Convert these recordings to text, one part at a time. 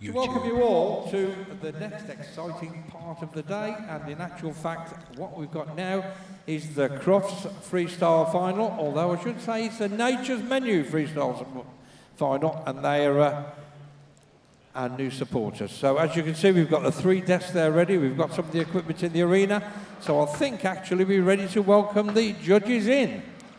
YouTube. Welcome you all to the next exciting part of the day, and in actual fact what we've got now is the Crufts Freestyle Final, although I should say it's a Nature's Menu Freestyle Final, and they are our new supporters. So as you can see, we've got the 3 desks there ready, we've got some of the equipment in the arena, so I think actually we're ready to welcome the judges in.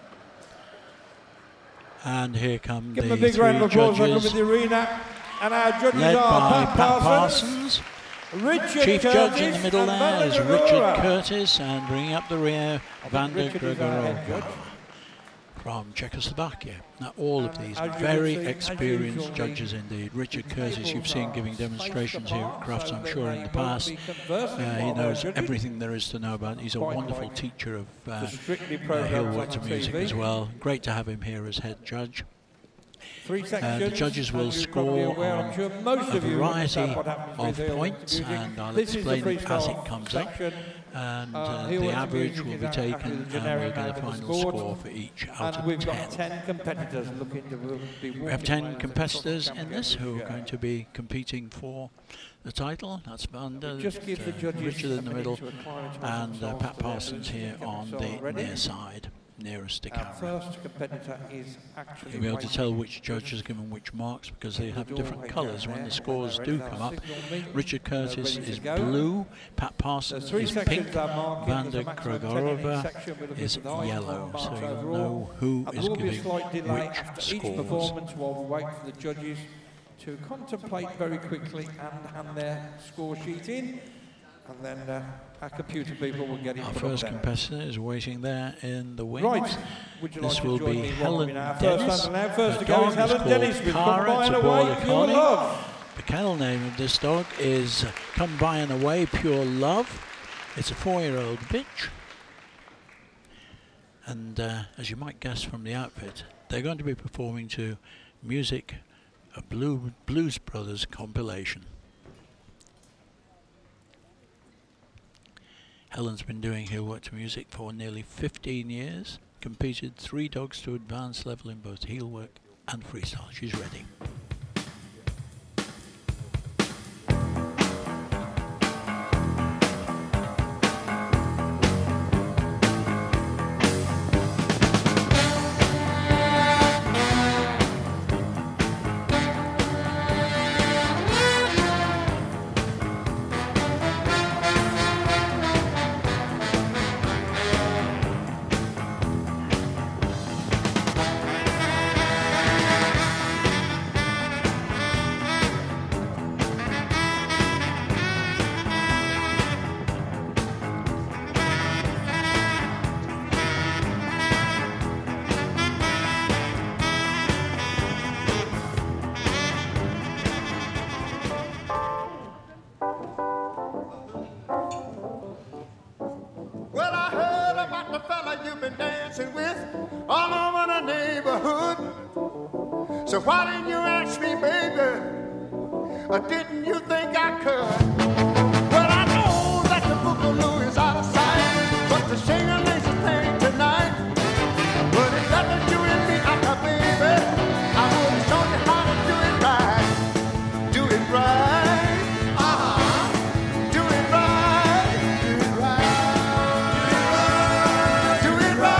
And here come Give the them a big 3 round of applause, welcome judges. in the arena. And our judges Led are by Pat Parsons, Richard Chief Judge in the middle there is Richard Gregorova. Curtis, and bringing up the rear, Vanda Gregorova from Czechoslovakia. Now all of these very experienced judges indeed. Richard Curtis, you've seen giving demonstrations here at Crufts, I'm sure, in the past. He knows everything there is to know about it. He's a wonderful teacher of Heelwork to music as well. Great to have him here as head judge. The judges will score on a variety of points, and I'll explain it as it comes up. And the average will be taken, and we'll get a final score for each out of 10. We have 10 competitors in this who are going to be competing for the title. That's Vanda, Richard in the middle, and Pat Parsons here on the near side, nearest to camera. First competitor is actually You'll be able to tell which judge has given which marks because they have different colours when the scores do come up. Richard Curtis is blue, Pat Parsons is pink, Vanda Gregorova is yellow, so you'll know who is giving which scores. Performance while we wait for the judges to contemplate very quickly and hand their score sheet in, and then our computer people will get it. Our first competitor is waiting there in the wings. Right. This will be Helen Dennis. First to go is Helen Dennis with Cara, Come By and it's a Away, border Pure collie. Love. The kennel name of this dog is Come By and Away, Pure Love. It's a 4-year-old bitch. And as you might guess from the outfit, they're going to be performing to music, a Blues Brothers compilation. Helen's been doing Heelwork to music for nearly 15 years, competed 3 dogs to advanced level in both Heelwork and freestyle. She's ready. So why didn't you ask me, baby? Or didn't you think I could? Well, I know that the boogaloo is out of sight, but the shingling is a thing tonight. But it's nothing you and me, baby. I would have shown you how to do it right. Do it right. Do it right. Do it right. Do it right. Do it right.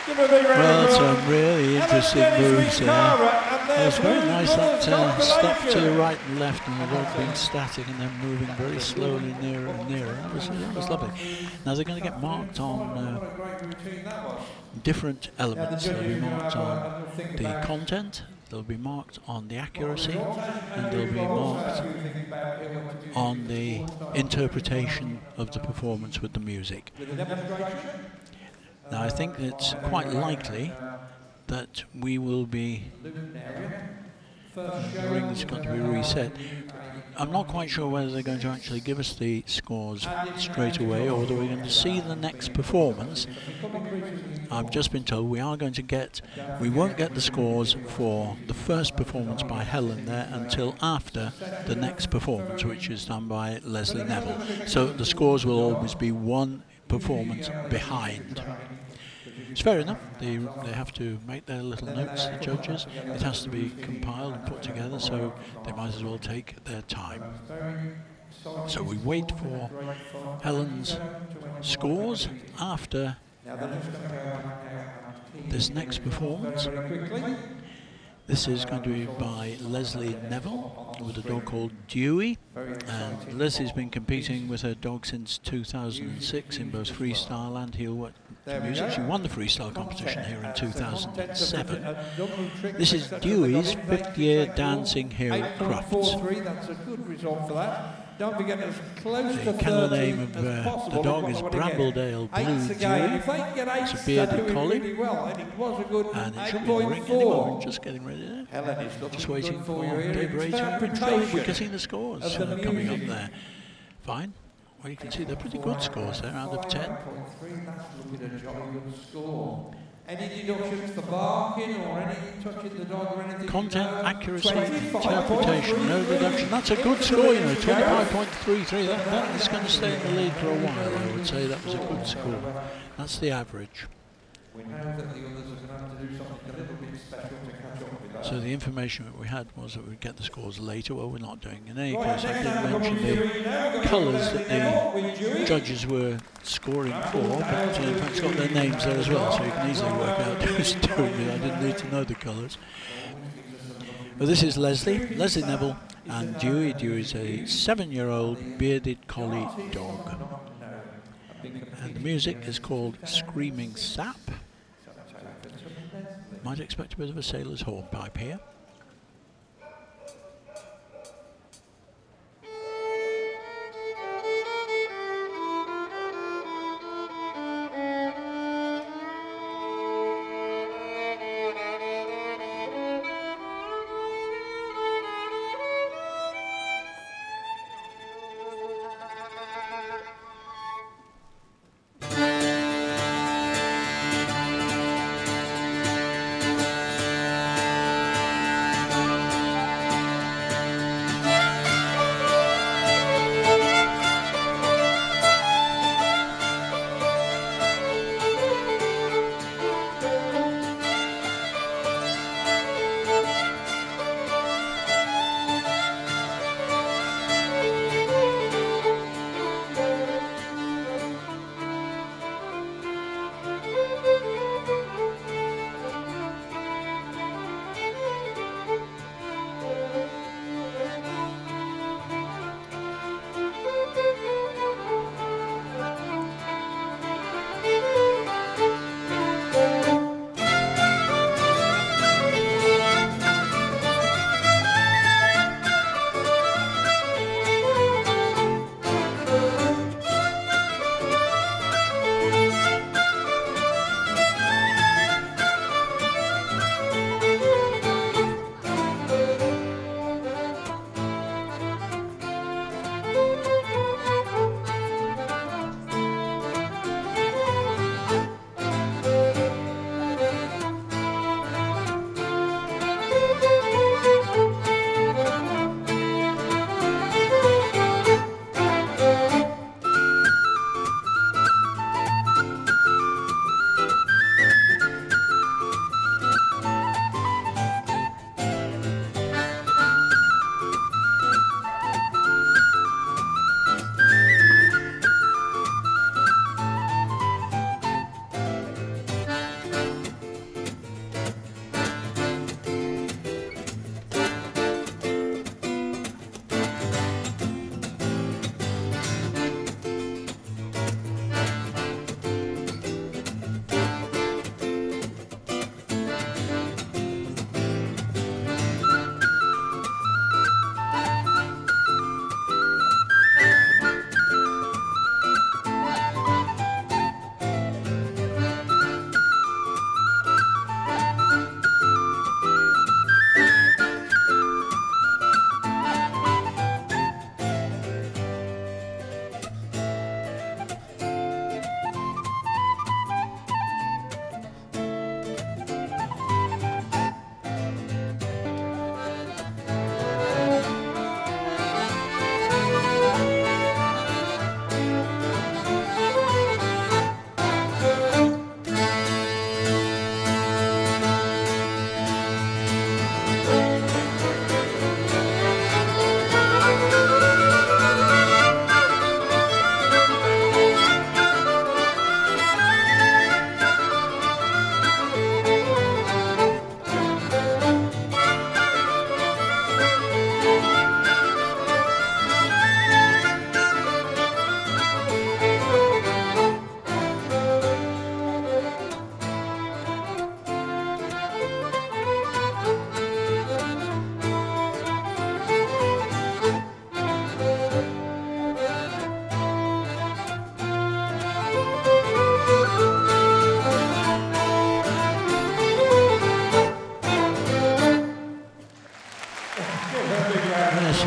Well, some really interesting moves there. It was very nice, that step to the right and left, and the dog being static and then moving very slowly nearer and nearer. That was lovely. Now they're going to get marked on different elements. They'll be marked on the content, they'll be marked on the accuracy, and they'll be marked on the interpretation of the performance with the music. Now I think it's quite likely that we will be, the ring's got to be reset. I'm not quite sure whether they're going to actually give us the scores straight away or whether we're going to see the next performance. I've just been told we won't get the scores for the first performance by Helen there until after the next performance, which is done by Leslie Neville. So the scores will always be one performance behind. It's fair enough, they have to make their little notes, the judges. It has to be compiled and put together, so they might as well take their time. So we wait for Helen's scores after this next performance. This is going to be by Leslie Neville with a dog called Dewey, and Leslie's been competing with her dog since 2006 in both freestyle and Heelwork music. She won the freestyle competition here in 2007. This is Dewey's 5th year dancing here at Crufts. That's a good result for that. Don't forget, as close to the kennel name of the dog is Brambledale Blue Dewey. It's a bearded collie, and it should be in the ring any moment. Just getting ready there. Just waiting for Dave Ray to open. We can see the scores coming up there. Fine. Well, you can see they're pretty good scores there, out of 10. Any deductions for barking or any touching the dog or anything? Content, accuracy, interpretation, no deduction. That's a good score, you know, 25.33. That is going to stay in the lead for a while, I would say. That was a good score. That's the average. We know that the others are going to have to do something a little bit special to catch up with that. So the information that we had was that we'd get the scores later. Well, we're not doing. In any case, I did mention the colours that the judges were scoring for, but in fact it's got their names there as well, so you can easily work out who's doing it. I didn't need to know the colours. But this is Leslie Neville, and Dewey. Dewey's a 7-year-old bearded collie dog. And the music is called Screaming Sap. Might expect a bit of a sailor's hornpipe here.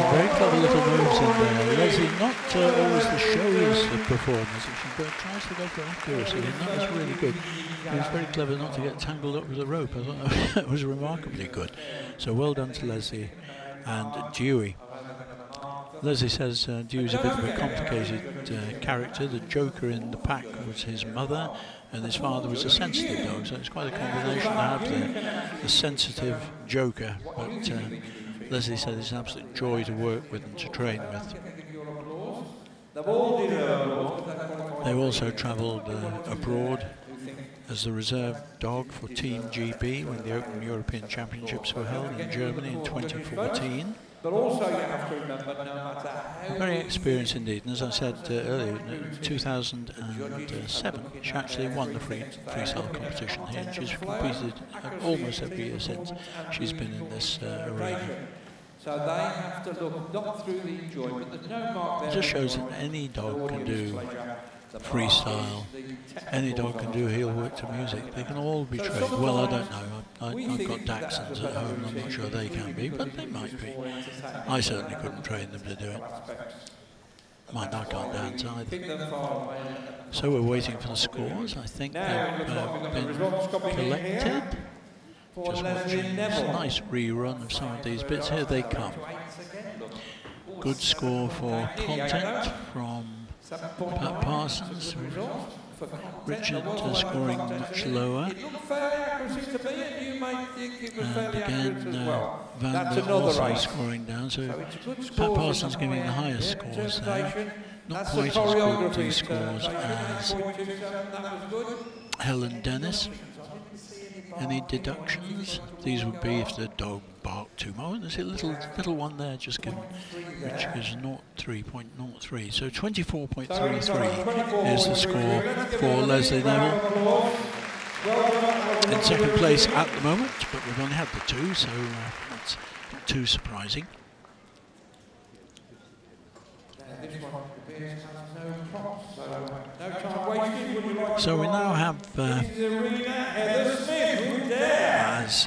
Some very clever little moves in there. Leslie, not always the showiest of performers, but tries to go for accuracy, and that was really good. It was very clever not to get tangled up with the rope. I thought that was remarkably good. So well done to Leslie and Dewey. Leslie says Dewey's a bit of a complicated character. The joker in the pack was his mother, and his father was a sensitive dog, so it's quite a combination to have there. The sensitive joker, but Leslie said it's an absolute joy to work with and to train with. They've also travelled abroad as the reserve dog for Team GB when the Open European Championships were held in Germany in 2014. But also you have to remember, no matter how... Very experienced indeed, and as I said earlier, in 2007 she actually won the freestyle competition here, and she's competed almost every year since she's been in this arena. So they have to look not through the enjoyment, there's no mark there. It just shows that any dog can do freestyle, any dog can do heel work to music. They can all be trained. Well, I don't know. I've got Dachshunds at home. I'm not sure they can be, but they might be. I certainly couldn't train them to do it. Mind, I can't dance either. So we're waiting for the scores. I think they've been collected. Just watching this nice rerun of some of these bits. Here they come. Good score for Content from Pat Parsons. Richard scoring much lower. And again, Vander also scoring down. So Pat Parsons giving the highest scores there. Not quite as good these scores as Helen Dennis. Any deductions? These would be if the dog barked too much. There's a little one there just given, which is 3.03. So 24.33 is the score for Leslie Neville. In second place at the moment, but we've only had the two, so that's not too surprising. So we now have, as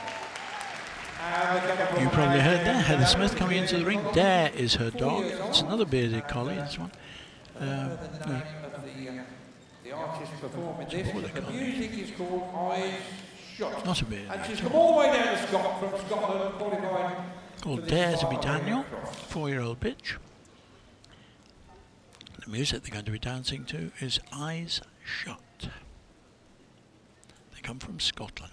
you probably heard there, Heather Smith coming into the ring. Dare is her dog. It's another bearded collie, this one. The artist performing this, the music is called Eyes Shut. Not a bearded. And she's come all the way down to Scotland, from Scotland, qualified. Called Dare to be Daniel, 4-year-old bitch. The music they're going to be dancing to is Eyes Shut. They come from Scotland.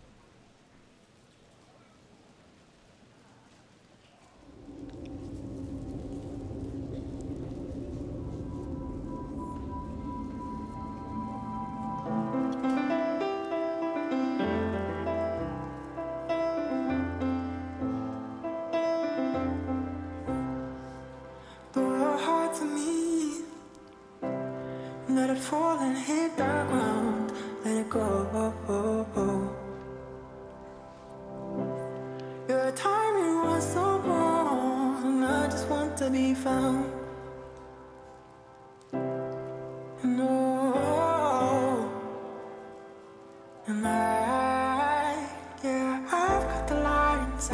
Let it fall and hit the ground, let it go. Your timing was so wrong, and I just want to be found. No, and I've got the lines,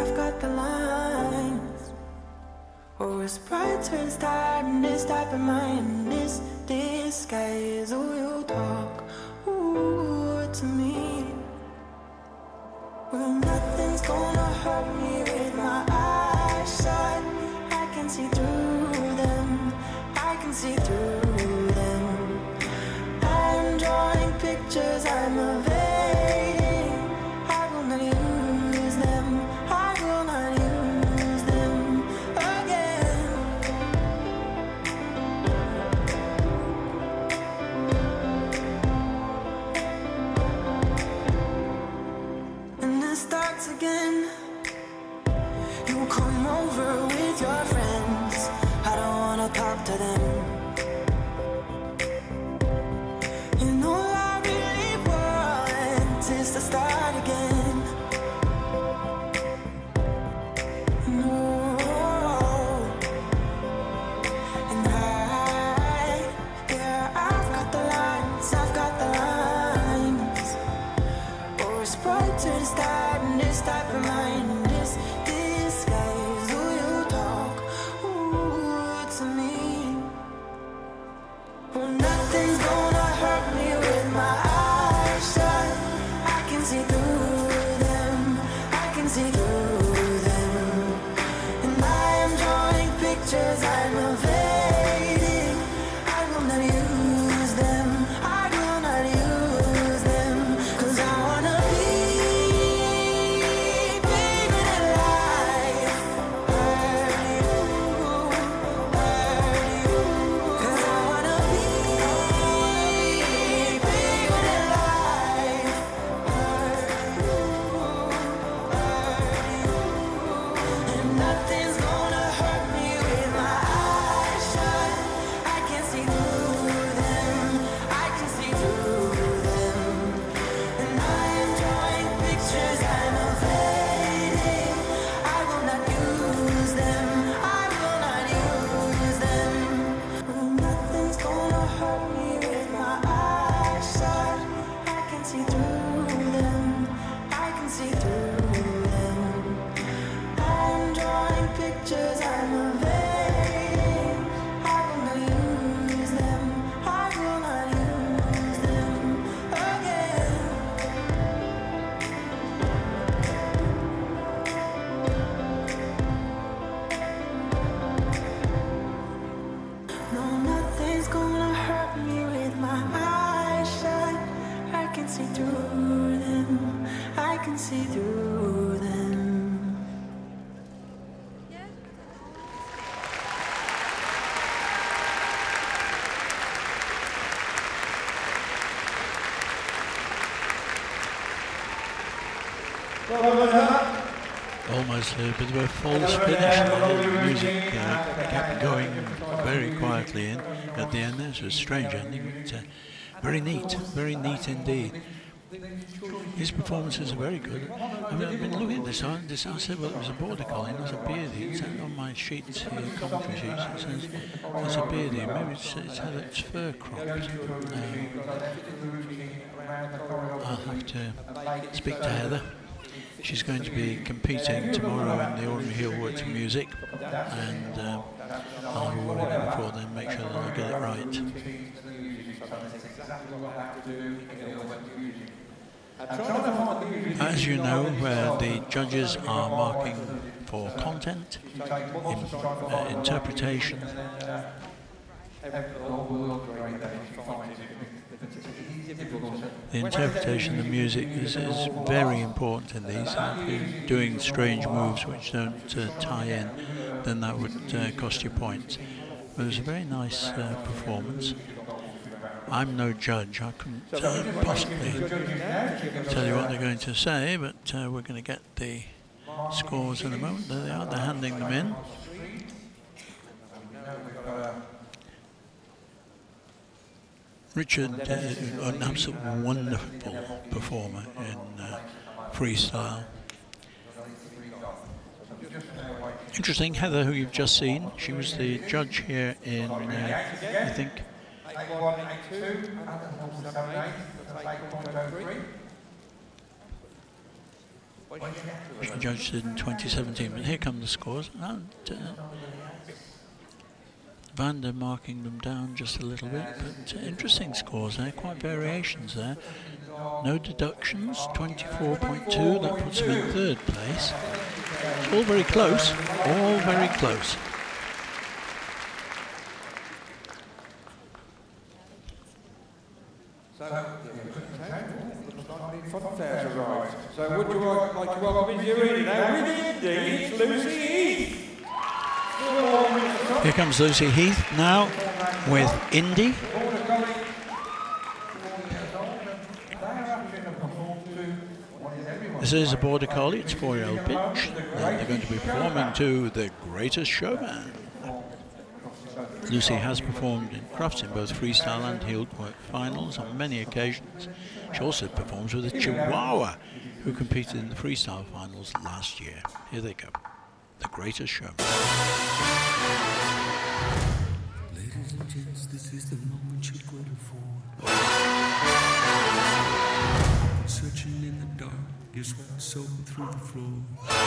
Oh, it's brighter inside, and this type of mind, this disguise. Oh, you talk, ooh, to me. Well, nothing's gonna hurt me with my eyes shut. I can see through them, I can see through them. I'm drawing pictures, I'm evading. I will not use them, I will not use them again. pictures I'm evading. I will not use them. I will not use them again. No, nothing's gonna hurt me with my eyes shut. I can see through them. I can see through them. Almost a bit of a false finish. The music kept going very quietly in at the end. There's a strange ending, but very neat indeed. His performances are very good. I mean, I've been looking at this. I said, well, it was a border collie, and there's a beardie. It's on my sheets here, commentary sheets. It says it's a beardie. Maybe it's had its fur cropped. I'll have to speak to Heather. She's going to be competing tomorrow in the Ordinary Heelwork music, and I'll have a word with her before then, make sure that I get it right. As you know, the judges are marking for content, interpretation. The interpretation of the music is very important in these. If you're doing strange moves which don't tie in, then that would cost you points. But it was a very nice performance. I'm no judge, I couldn't possibly tell you what they're going to say, but we're going to get the scores in a moment. There they are, they're handing them in. Richard, an absolute wonderful performer in freestyle. Interesting, Heather, who you've just seen, she was the judge here in, I think, she judged it in 2017, but here come the scores. And, Vander marking them down just a little bit, but interesting scores there, quite variations there. No deductions, 24.2, that puts him in third place. It's all very close, all very close. So would you like to welcome in your reading now with Indy, Lucy Heath. Here comes Lucy Heath now with Indy. This is a border collie, it's 4-year-old pitch, and they're going to be performing to The Greatest Showman. Lucy has performed in Crufts in both freestyle and Heelwork finals on many occasions. She also performs with a Chihuahua who competed in the freestyle finals last year. Here they go. The Greatest Showman. Ladies and gents, this is the moment you've waited for. Searching in the dark, your sweat soaking through the floor.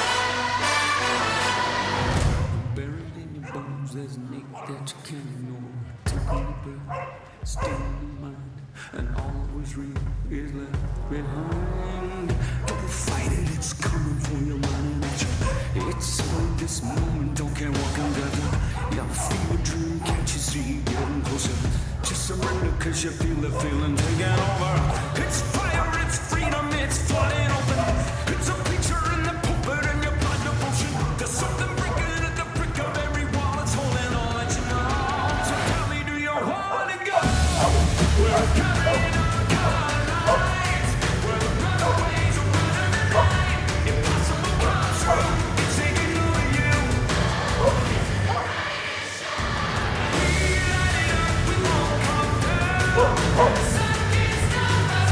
Buried in your bones, there's an ache that you can't ignore. Taking a breath, staying in mind, and all that was real is left behind. Don't fight it, it's coming for your mind and nature. It's only this moment, don't care what can gather. You feel a dream, can't you see, getting closer. Just surrender, cause you feel the feeling taking over. It's fire, it's freedom, it's flooding open. It's a picture in the pulpit and your blood devotion. There's something breaking at the brick of every wall. It's holding all that you know. So tell me, do you want to go? We're carrying on lights. Where the runaways are running the night. Impossible comes through. It's taking over you. We light it up, we won't come through. The sun can't stop us.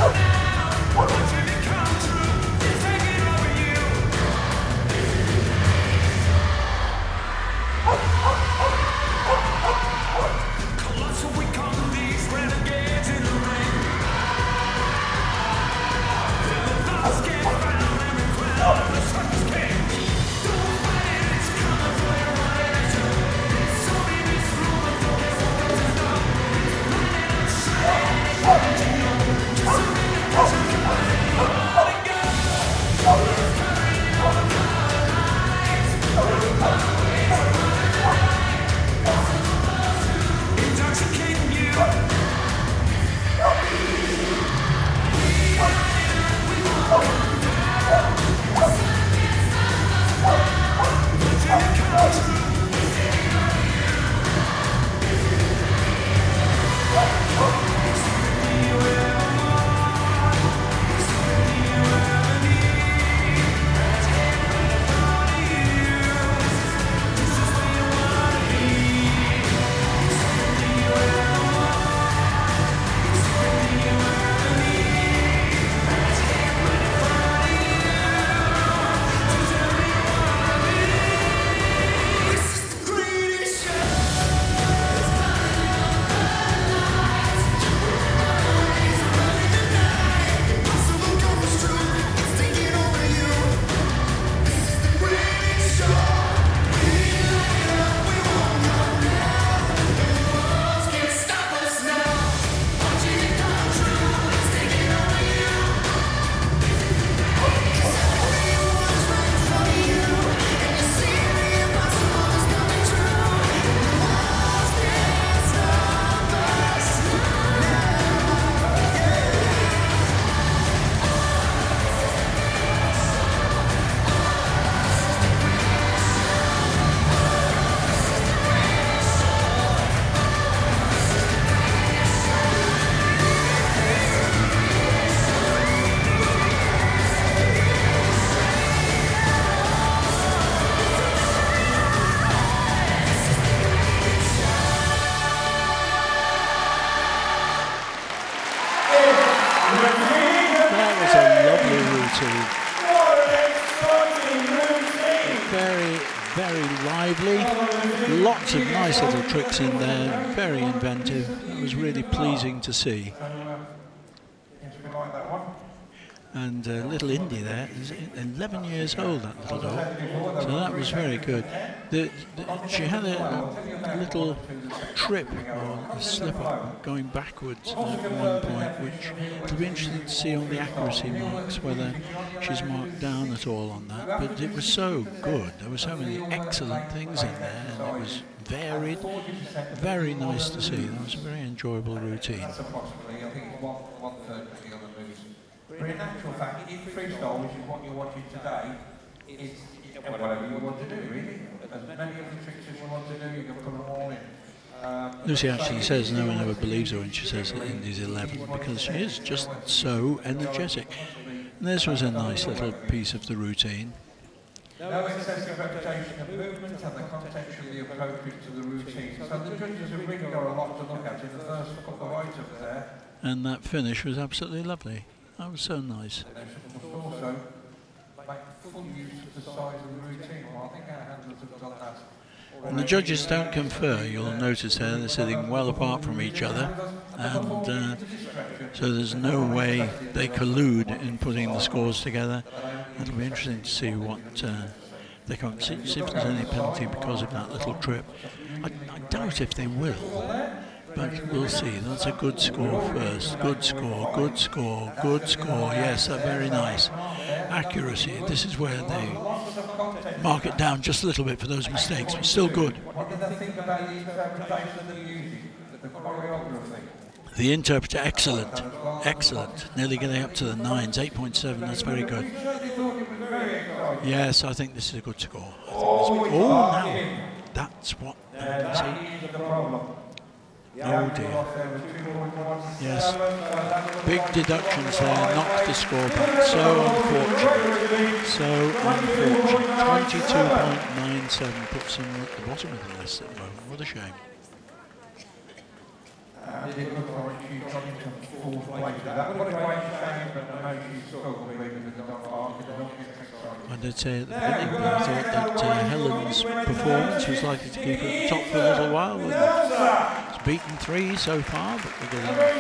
routine. Very, very lively. Lots of nice little tricks in there. Very inventive. It was really pleasing to see. And little Indy there is 11 years old, that little dog. So that was very good. She had a little trip or a slip up going backwards at one point, which it'll be interesting to see on the accuracy marks whether she's marked down at all on that. But it was so good. There were so many excellent things in there, and it was varied. Very nice to see. That was a very enjoyable routine. But in actual fact, in freestyle, which is what you're watching today, it's whatever you want to do, really. As many of the tricks as you want to do, you can put them all in. Lucy actually says no one ever believes her when she says that Indy's 11, because she is just so energetic. And this was a nice little piece of the routine. No excessive repetition of movement, and the contextually appropriate to the routine. So the judges have really got a lot to look at in the first couple of items there. And that finish was absolutely lovely. That was so nice. Also, make full use of the size of the routine. Well, I think our handlers have done that. And the judges don't confer. You'll notice there they're sitting well apart from each other, and so there's no way they collude in putting the scores together. It'll be interesting to see what they can see if there's any penalty because of that little trip. I doubt if they will. But we'll see. That's a good score first. Good score, good score, good score. Yes, that's very nice. Accuracy. This is where they mark it down just a little bit for those mistakes, but still good. What did they think about the interpretation they're using? The choreography? The interpreter, excellent. Excellent. Nearly getting up to the 9s, 8.7. That's very good. Yes, I think this is a good score. Now, that's what. See? Oh dear. Yes. Big deductions there, knocked the score back. So unfortunate. So unfortunate. 22.97 puts him at the bottom of the list at the moment. What a shame. I did say at the beginning that I thought that Helen's performance was likely to keep her at the top for a little while. It's beaten 3 so far, but we're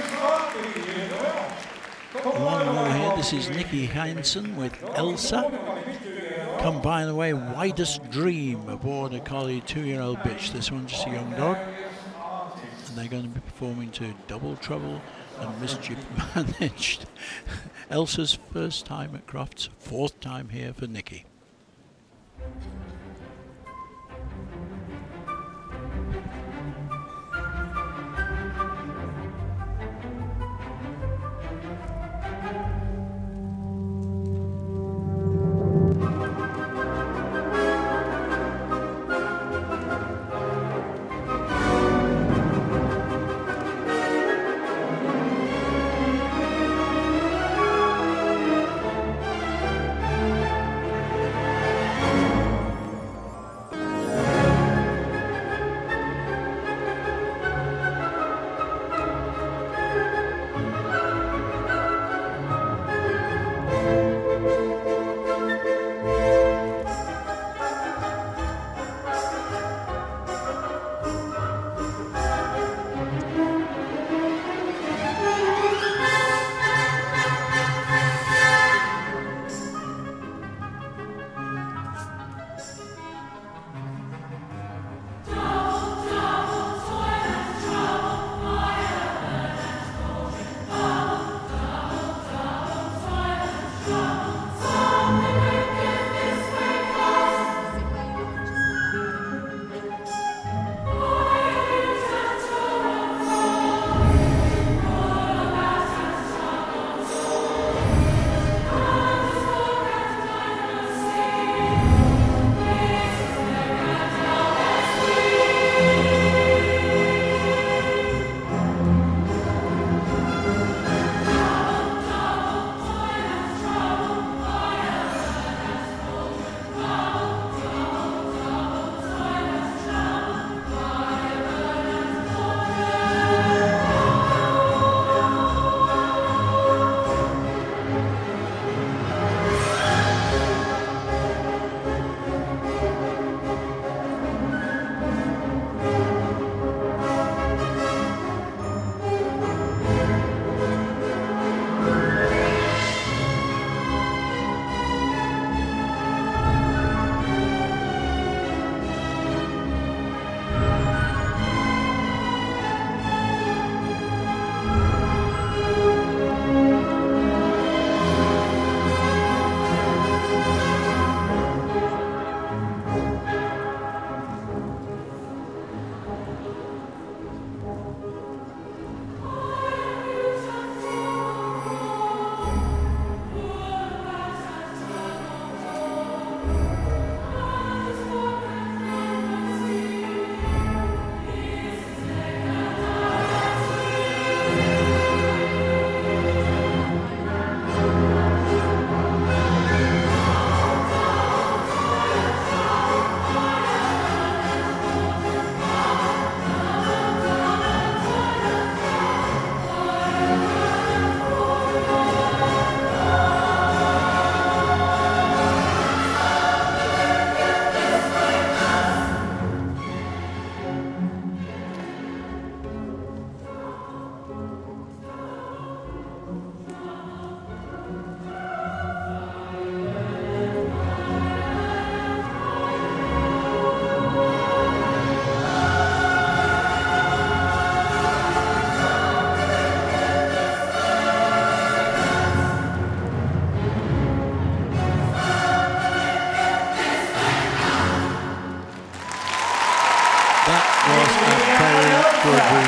getting one more here. This is Nikki Hansen with Elsa. Come by the way, Widest Dream aboard a collie 2-year-old bitch. This one's just a young dog. And they're going to be performing to Double Trouble and Mischief Managed. Elsa's first time at Crufts, 4th time here for Nikki.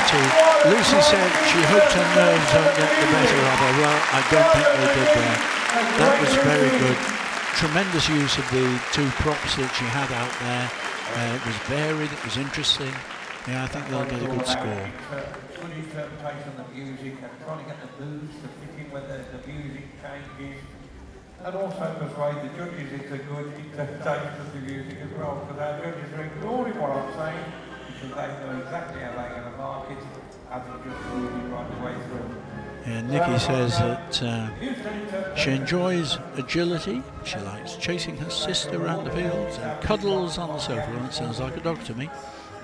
agility. Lucy said she hoped her nerves don't get the better of her. Well, I don't think they did there. That was very good. Tremendous use of the two props that she had out there. It was varied, it was interesting. Yeah, I think they'll get a good score. Good interpretation of the music and trying to get the moves to fit in when the music changes. And also persuade the judges it's a good interpretation of the music as well, because our judges are ignoring what I'm saying, because they know exactly how they're going to mark it, as it just moving right the way through. Yeah, Nikki says that she enjoys agility, she likes chasing her sister around the fields and cuddles on the sofa. Well, it sounds like a dog to me.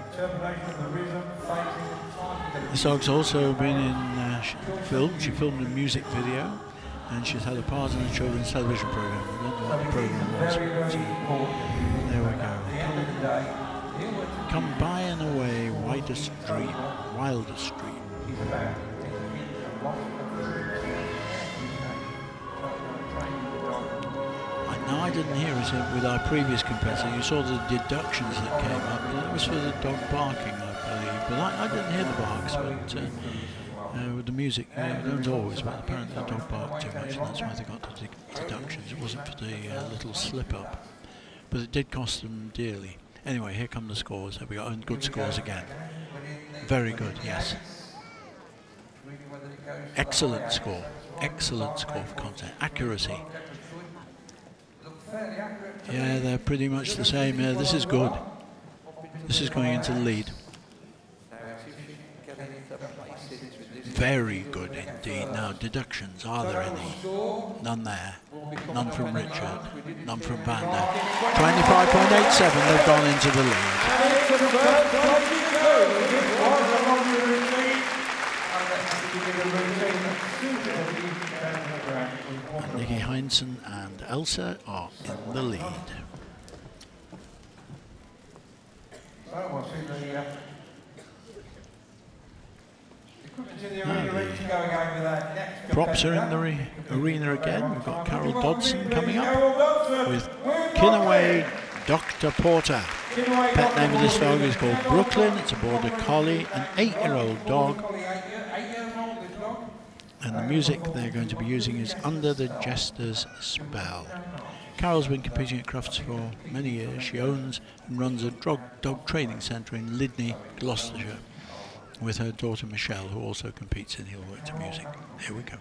This dog's also been in film. She filmed a music video and she's had a part in a children's television program. I don't know what the program was. There we go. Come by and away, widest dream, wildest dream. Now, I didn't hear it with our previous competitor. You saw the deductions that came up, and that was for the dog barking, I believe. But I didn't hear the barks, but with the music, it don't always, but apparently the dog barked too much, and that's why they got the deductions. It wasn't for the little slip-up, but it did cost them dearly. Anyway, here come the scores. There we go, and good scores again. Very good, yes. Excellent score for content. Accuracy. Yeah, they're pretty much the same. This is good. This is going into the lead. Very good indeed. Now, deductions, are there any? None there. None from Richard. None from Vanda. 25.87, they've gone into the lead. And Nikki Heinsohn and Elsa are in the lead. Props are in the arena again. We've got Carol Dodson coming up with Kinaway Dr. Porter. Pet name of this dog is called Brooklyn. It's a border collie, an 8-year-old dog. And the music they're going to be using is Under the Jester's Spell. Carol's been competing at Crufts for many years. She owns and runs a dog training centre in Lydney, Gloucestershire, with her daughter Michelle, who also competes in Heelwork to music. Here we go.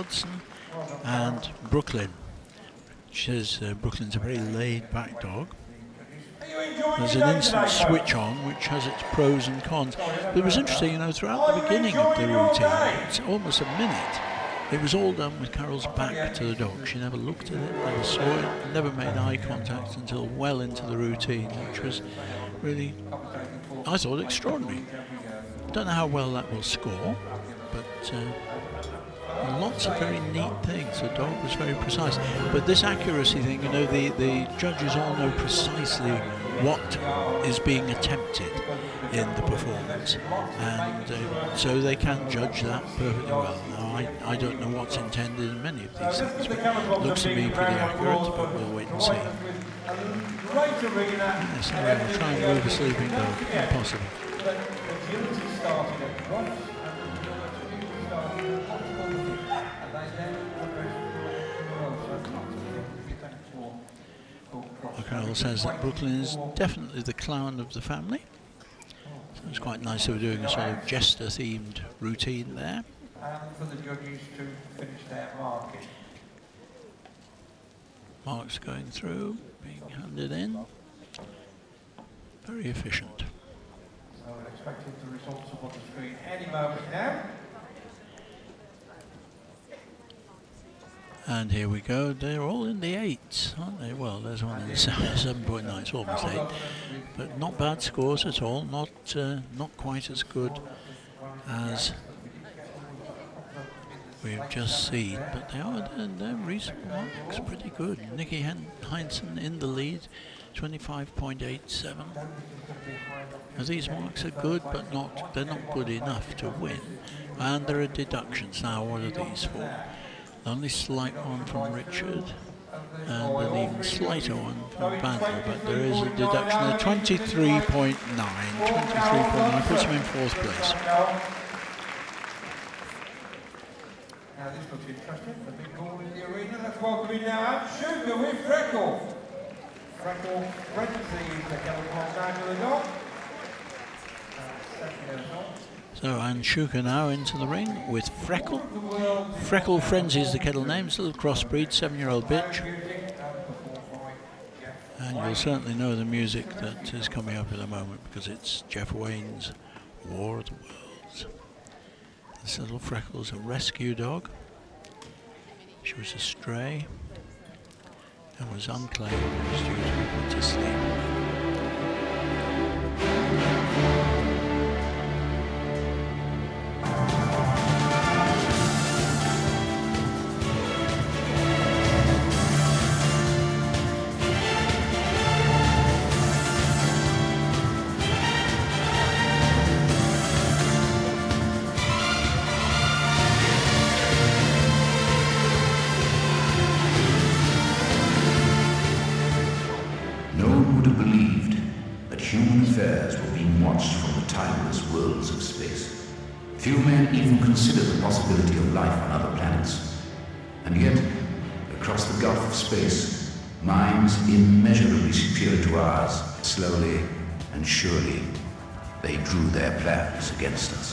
Hudson and Brooklyn. She says Brooklyn's a very laid-back dog. There's an instant switch on which has its pros and cons. But it was interesting, you know, throughout the beginning of the routine, it's almost a minute, it was all done with Carol's back to the dog. She never looked at it, never saw it, never made eye contact until well into the routine, which was really, I thought, extraordinary. Don't know how well that will score, but lots of very neat things. The dog was very precise. But this accuracy thing, you know, the judges all know precisely what is being attempted in the performance, and so they can judge that perfectly well. Now, I don't know what's intended in many of these things, but it looks to me pretty accurate, but we'll wait and see. Yes, I'll try and move a sleeping dog. Impossible. Carol says that Brooklyn is definitely the clown of the family. So it's quite nice that we're doing a sort of jester-themed routine there. And for the judges to finish their marking. Marks going through, being handed in. Very efficient. So we're expecting the results up on the screen any moment now. And here we go, they're all in the 8s, aren't they? Well, there's one in 7.9, it's almost 8. But not bad scores at all, not quite as good as we've just seen, but they're reasonable marks, pretty good. Nikki Heinsohn in the lead, 25.87. Now these marks are good, but they're not good enough to win. And there are deductions. Now, what are these for? Only slight one from Richard, and an even slighter one from Bandler, but there is a deduction of 23.9. 23.9 puts him in 4th place. Now this looks interesting, the big ball in the arena. Let's welcome in now Sugar with Freckle. Freckle Frenzy, the Kennel Club down to the dog. So, and Shuka now into the ring with Freckle. Freckle Frenzy is the kennel name. It's a little crossbreed, 7-year-old bitch. And you'll certainly know the music that is coming up in a moment because it's Jeff Wayne's War of the Worlds. This little Freckle's a rescue dog. She was a stray and was unclaimed and was due to be put to sleep. Few men even consider the possibility of life on other planets. And yet, across the gulf of space, minds immeasurably superior to ours, slowly and surely, they drew their plans against us.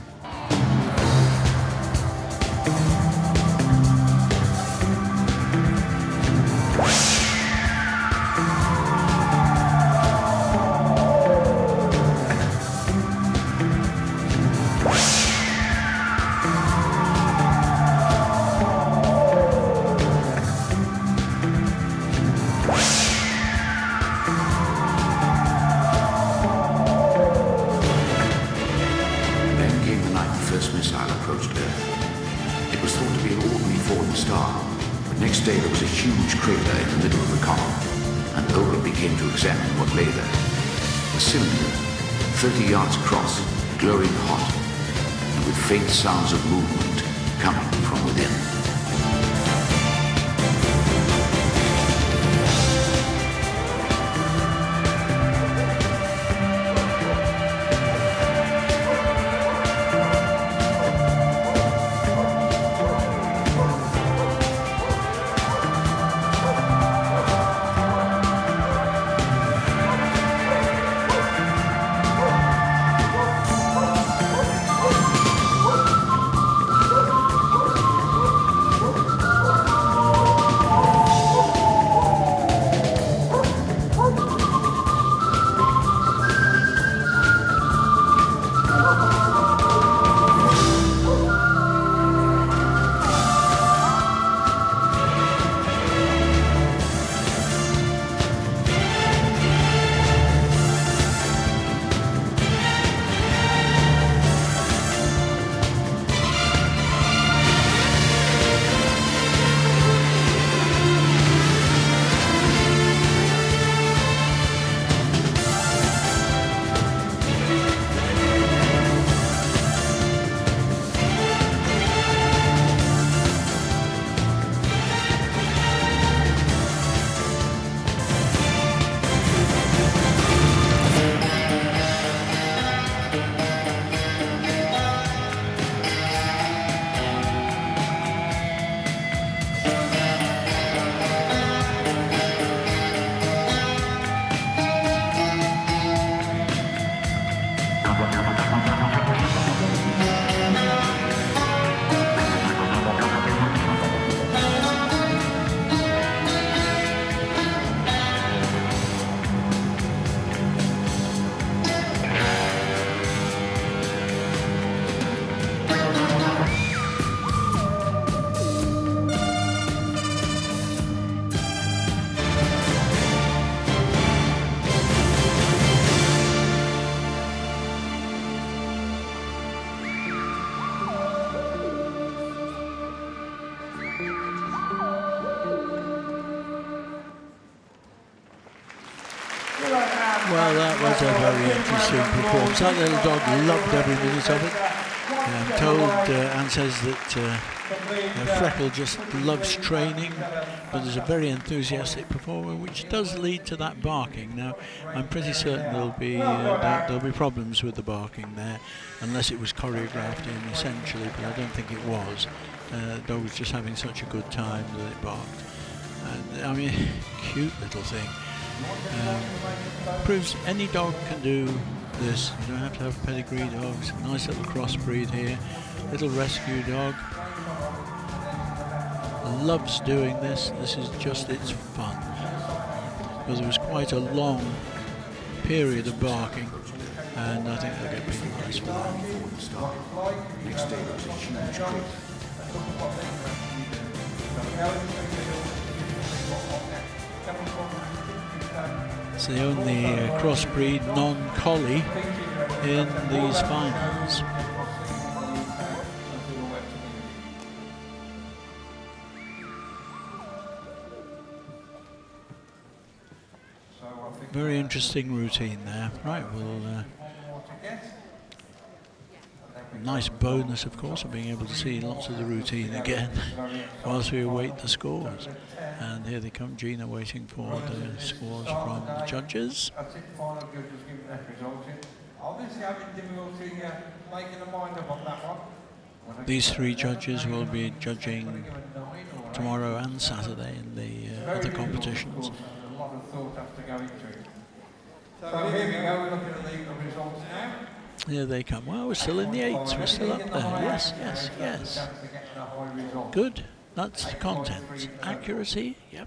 Sounds of movement coming from within. Well, that was a very interesting performance. That little dog loved every minute of it. I'm told Anne says that Freckle just loves training, but is a very enthusiastic performer, which does lead to that barking. Now, I'm pretty certain there'll be problems with the barking there, unless it was choreographed in essentially, but I don't think it was. The dog was just having such a good time that it barked. And, I mean, cute little thing. Proves any dog can do this. You don't have to have pedigree dogs. Nice little crossbreed here. Little rescue dog. Loves doing this. This is just its fun. Because there was quite a long period of barking, and I think they'll get penalised for that. Next day was a huge group. It's the only crossbreed non-collie in these finals. Very interesting routine there. Right, we'll nice bonus, of course, of being able to see lots of the routine again whilst we await the scores. And here they come, Gina, waiting for the scores from the judges. These three judges will be judging tomorrow and Saturday in the other competitions. So here we go, we're looking at the results now. Here they come. Well, we're still in the 8s. We're still up there. Yes, yes, yes. Good. That's the content. Accuracy, yep.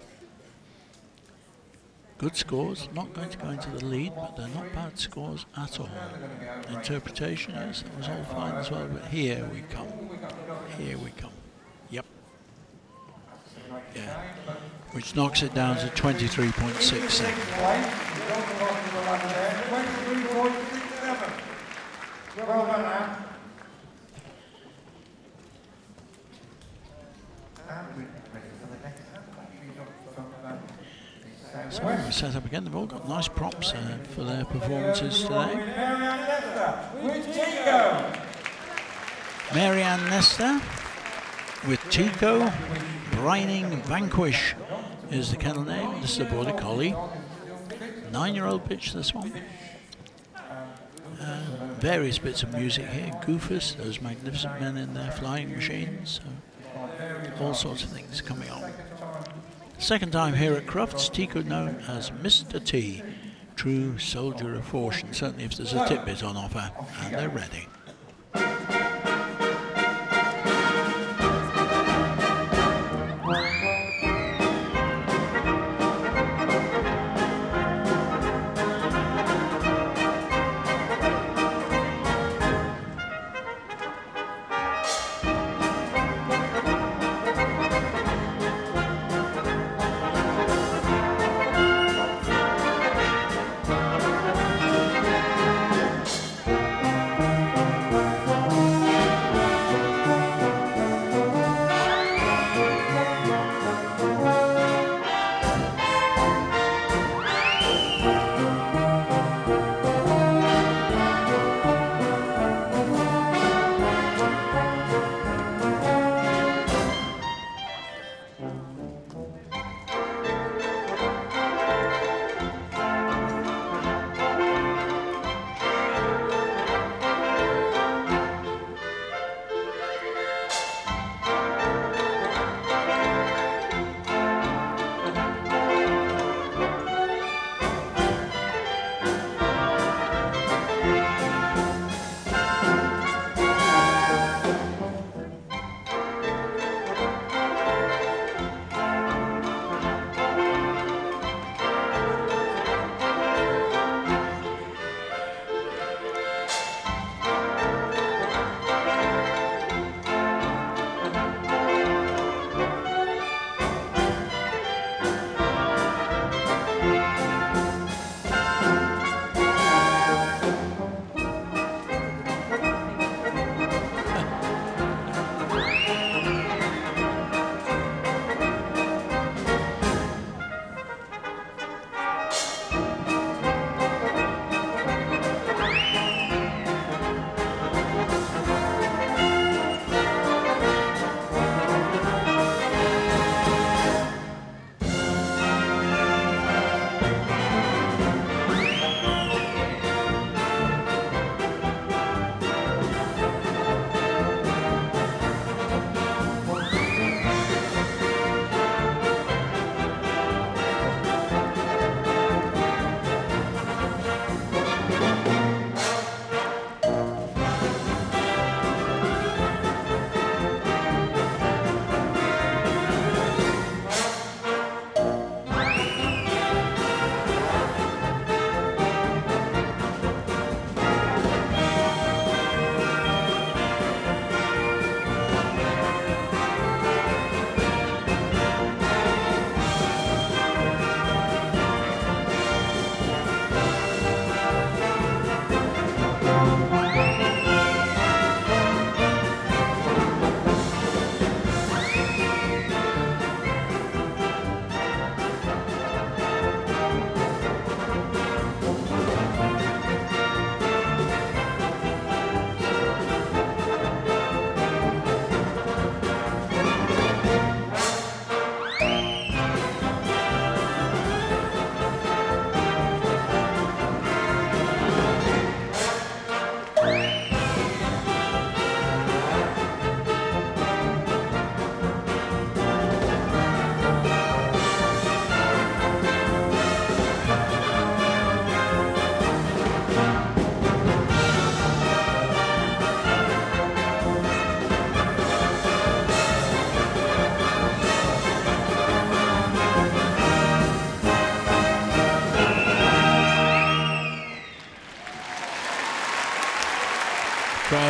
Good scores. Not going to go into the lead, but they're not bad scores at all. Interpretation, yes, that was all fine as well. But here we come. Here we come. Yep. Yeah. Which knocks it down to 23.6 seconds. Well done, Anne. So we're set up again. They've all got nice props for their performances today. Marianne Nesta with Tico. Brining Vanquish is the kennel name. This is a border collie. 9-year-old bitch, this one. Various bits of music here. Goofus, those magnificent men in their flying machines. So all sorts of things coming on. Second time here at Crufts, Tico known as Mr. T, true soldier of fortune. Certainly if there's a tidbit on offer, and they're ready.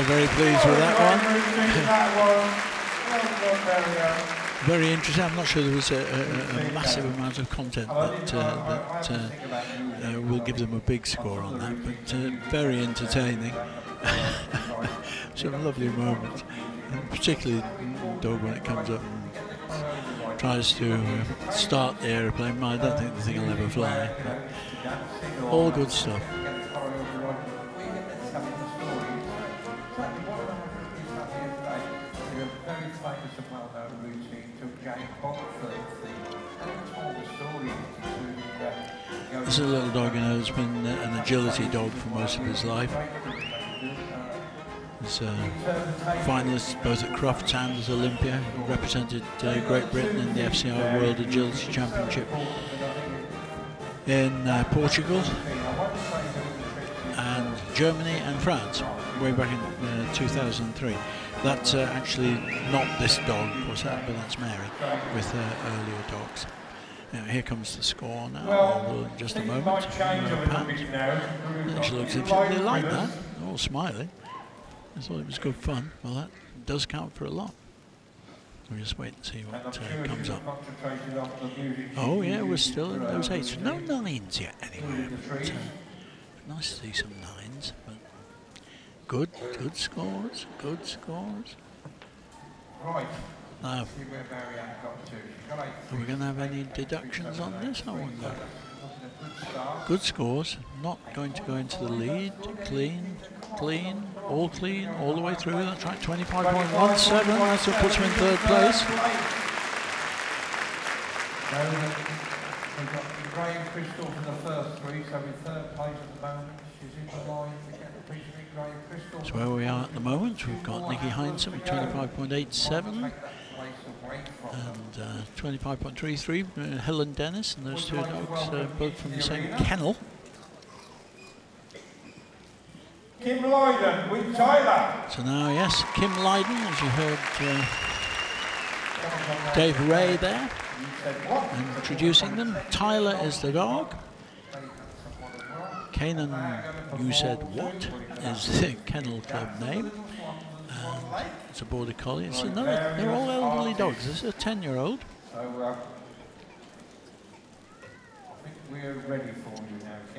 very pleased with that one. Very interesting. I'm not sure there was a massive amount of content that will give them a big score on that, but very entertaining. Some lovely moments, and particularly the dog when it comes up and tries to start the aeroplane. I don't think the thing will ever fly, but all good stuff. This is a little dog, you know, has been an agility dog for most of his life. He's finalist both at Crufts and at Olympia. Represented Great Britain in the FCI World Agility Championship in Portugal and Germany and France way back in 2003. That's actually not this dog, of course, but that's Mary with earlier dogs. Now, here comes the score now. In just a moment. She looks if they like that. They're all smiling. I thought it was good fun. Well, that does count for a lot. We'll just wait and see what comes up. Oh yeah, we're still in those 8s. No 9s yet anyway. But, nice to see some 9s, but good scores, good scores. Right. Now, are we going to have any deductions on this? I wonder. Good scores, not going to go into the lead. Clean, all the way through. That's right, 25.17. That's what puts him in 3rd place. We've got Graham Crystal for the first 3, so in 3rd place at the moment. She's in the line to get the piece of Graham Crystal. That's where we are at the moment. We've got Nikki Heinsohn with 25.87 and 25.33. Helen Dennis and those two dogs, both from the same kennel. Kim Lydon with Tyler. So now, yes, Kim Lydon, as you heard Dave Ray there, introducing them. Tyler is the dog. Kanan, you said what, is the Kennel Club name. And it's a border collie. It's another, they're all elderly dogs. This is a 10-year-old. So, I think we're ready for you now, Kim.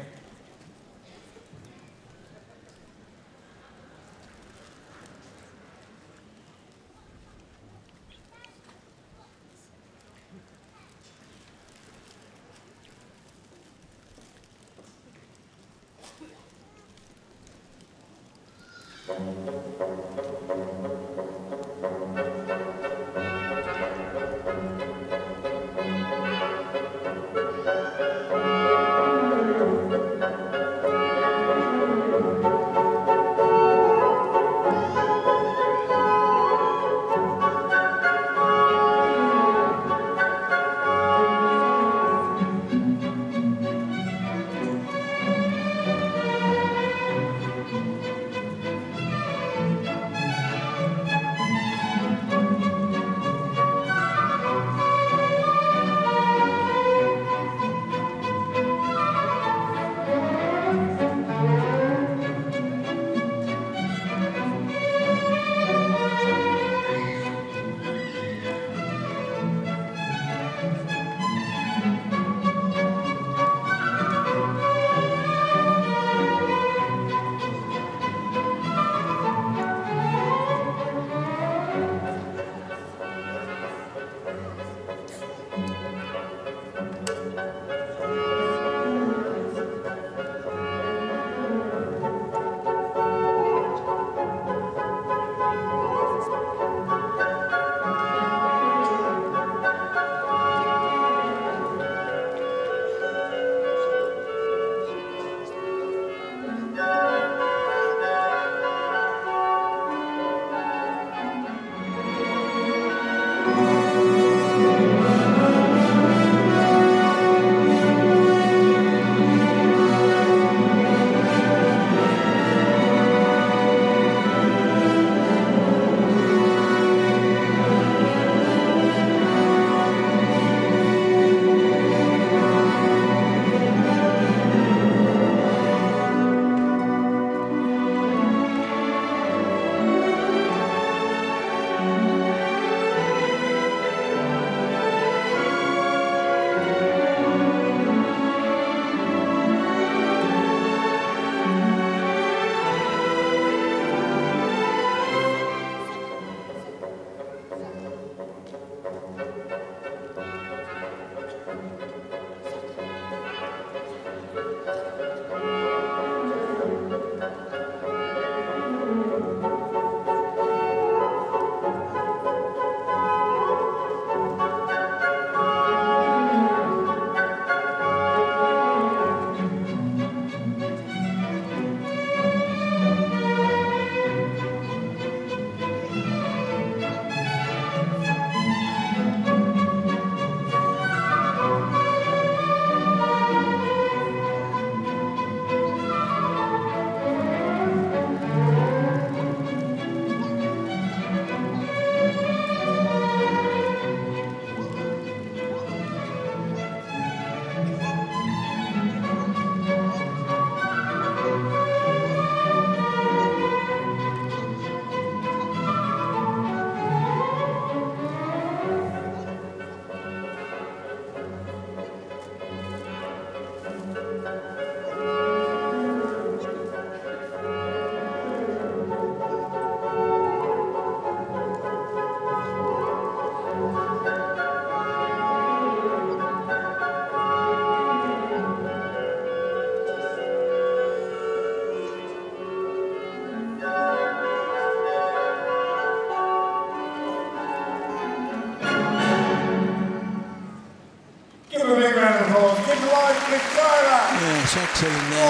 Yes, excellent there.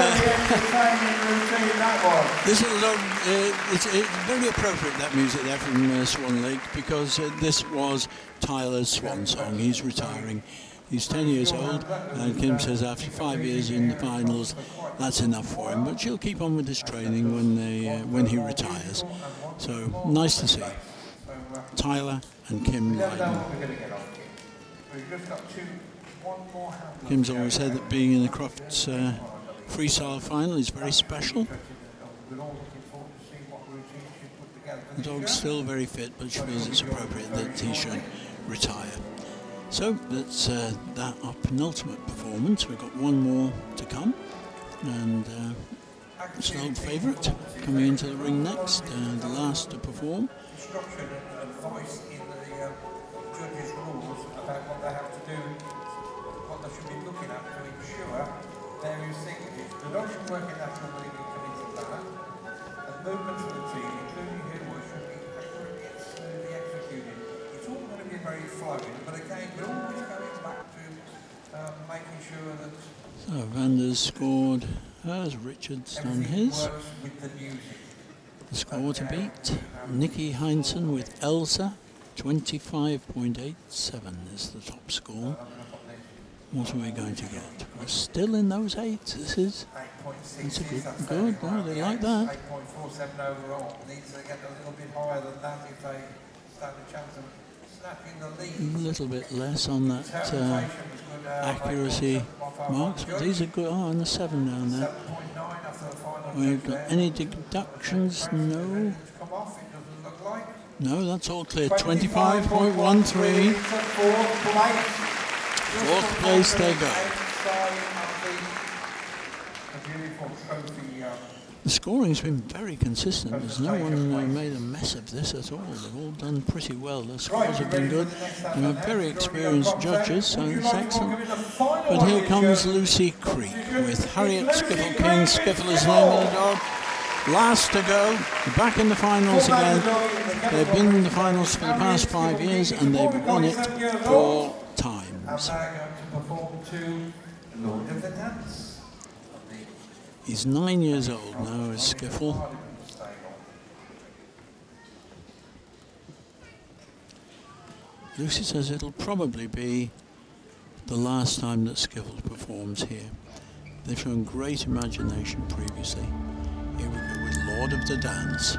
That's this little dog. It's very appropriate, that music there from Swan Lake, because this was Tyler's swan song. He's retiring. He's 10 years old, and Kim says after 5 years in the finals, that's enough for him. But she'll keep on with his training when he retires. So nice to see Tyler and Kim riding. Kim's always said that being in the Crufts freestyle final is very special. The dog's still very fit, but she feels it's appropriate that he should retire. So that's our penultimate performance. We've got one more to come, and it's an old favourite coming into the ring next, the last to perform. Instruction and advice in the judges' rules about what they have to do, what they should be looking at to ensure various things. The dog should work in natural leading committee manner, and movements of the team, including Heelwork, should be accurately and smoothly executed. It's all going to be very flowing, but again, we're always going back to making sure that... So Vander's scored hers, Richard's done his. The score to beat, Nikki Heinsohn with Elsa, 25.87 is the top score. What are we going to get? We're still in those eights. This is a good. Oh, they like that. 8.47 overall. Needs to get a little bit higher than that if they stand a chance of snapping the lead. A little bit less on that accuracy marks. But these are good. Oh, and the 7 down there. We've got any deductions? No. No, that's all clear. 25.13. Fourth place they go. The scoring's been very consistent. There's no one made a mess of this at all. They've all done pretty well. The scores have been good. And we're very experienced judges, so it's excellent. But here comes Lucy Creek with Harriet Skiffle King. Skiffle is the name of the dog. Last to go, back in the finals again. They've been in the finals for the past 5 years, and they've won it 4 times. He's 9 years old now, is Skiffle. Lucy says it'll probably be the last time that Skiffle performs here. They've shown great imagination previously. Here we go with Lord of the Dance.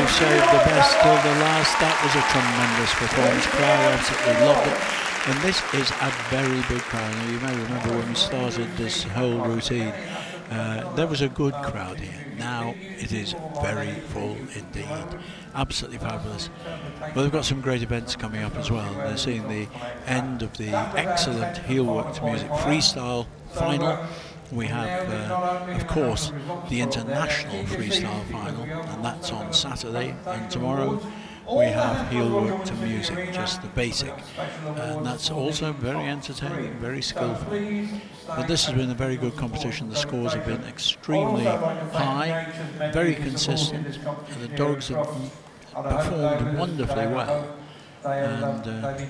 have saved the best till the last. That was a tremendous performance. Crowd absolutely loved it. And this is a very big crowd. Now, you may remember when we started this whole routine, there was a good crowd here. Now it is very full indeed. Absolutely fabulous. Well, they've got some great events coming up as well. They're seeing the end of the excellent Heelwork to Music Freestyle final. We have, of course, the International Freestyle Final, and that's on Saturday. And tomorrow we have Heelwork to Music, just the basic. And that's also very entertaining, very skillful. But this has been a very good competition. The scores have been extremely high, very consistent. And the dogs have performed wonderfully well. And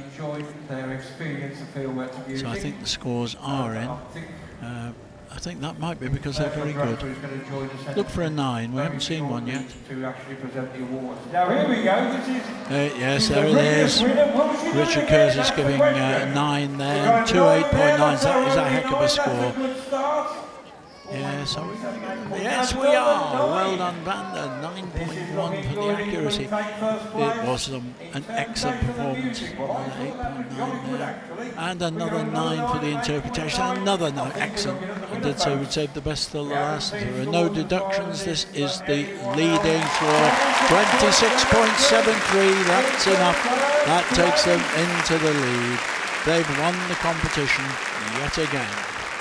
so I think the scores are in. I think that might be because they're very good. Look for a 9. We haven't seen one yet. Now here we go. This is yes, there it is. Richard Curtis giving a 9 there. 2 8.9s. That is a heck of a score. Yes, are we going to get them? Yes, we are. Well done, Vander. 9.1 for the accuracy. It was an excellent performance. 8.9 there. And another 9 for the interpretation. Another 9. Excellent. I did say we'd save the best till the last. There are no deductions. This is the leading score. 26.73. That's enough. That takes them into the lead. They've won the competition yet again.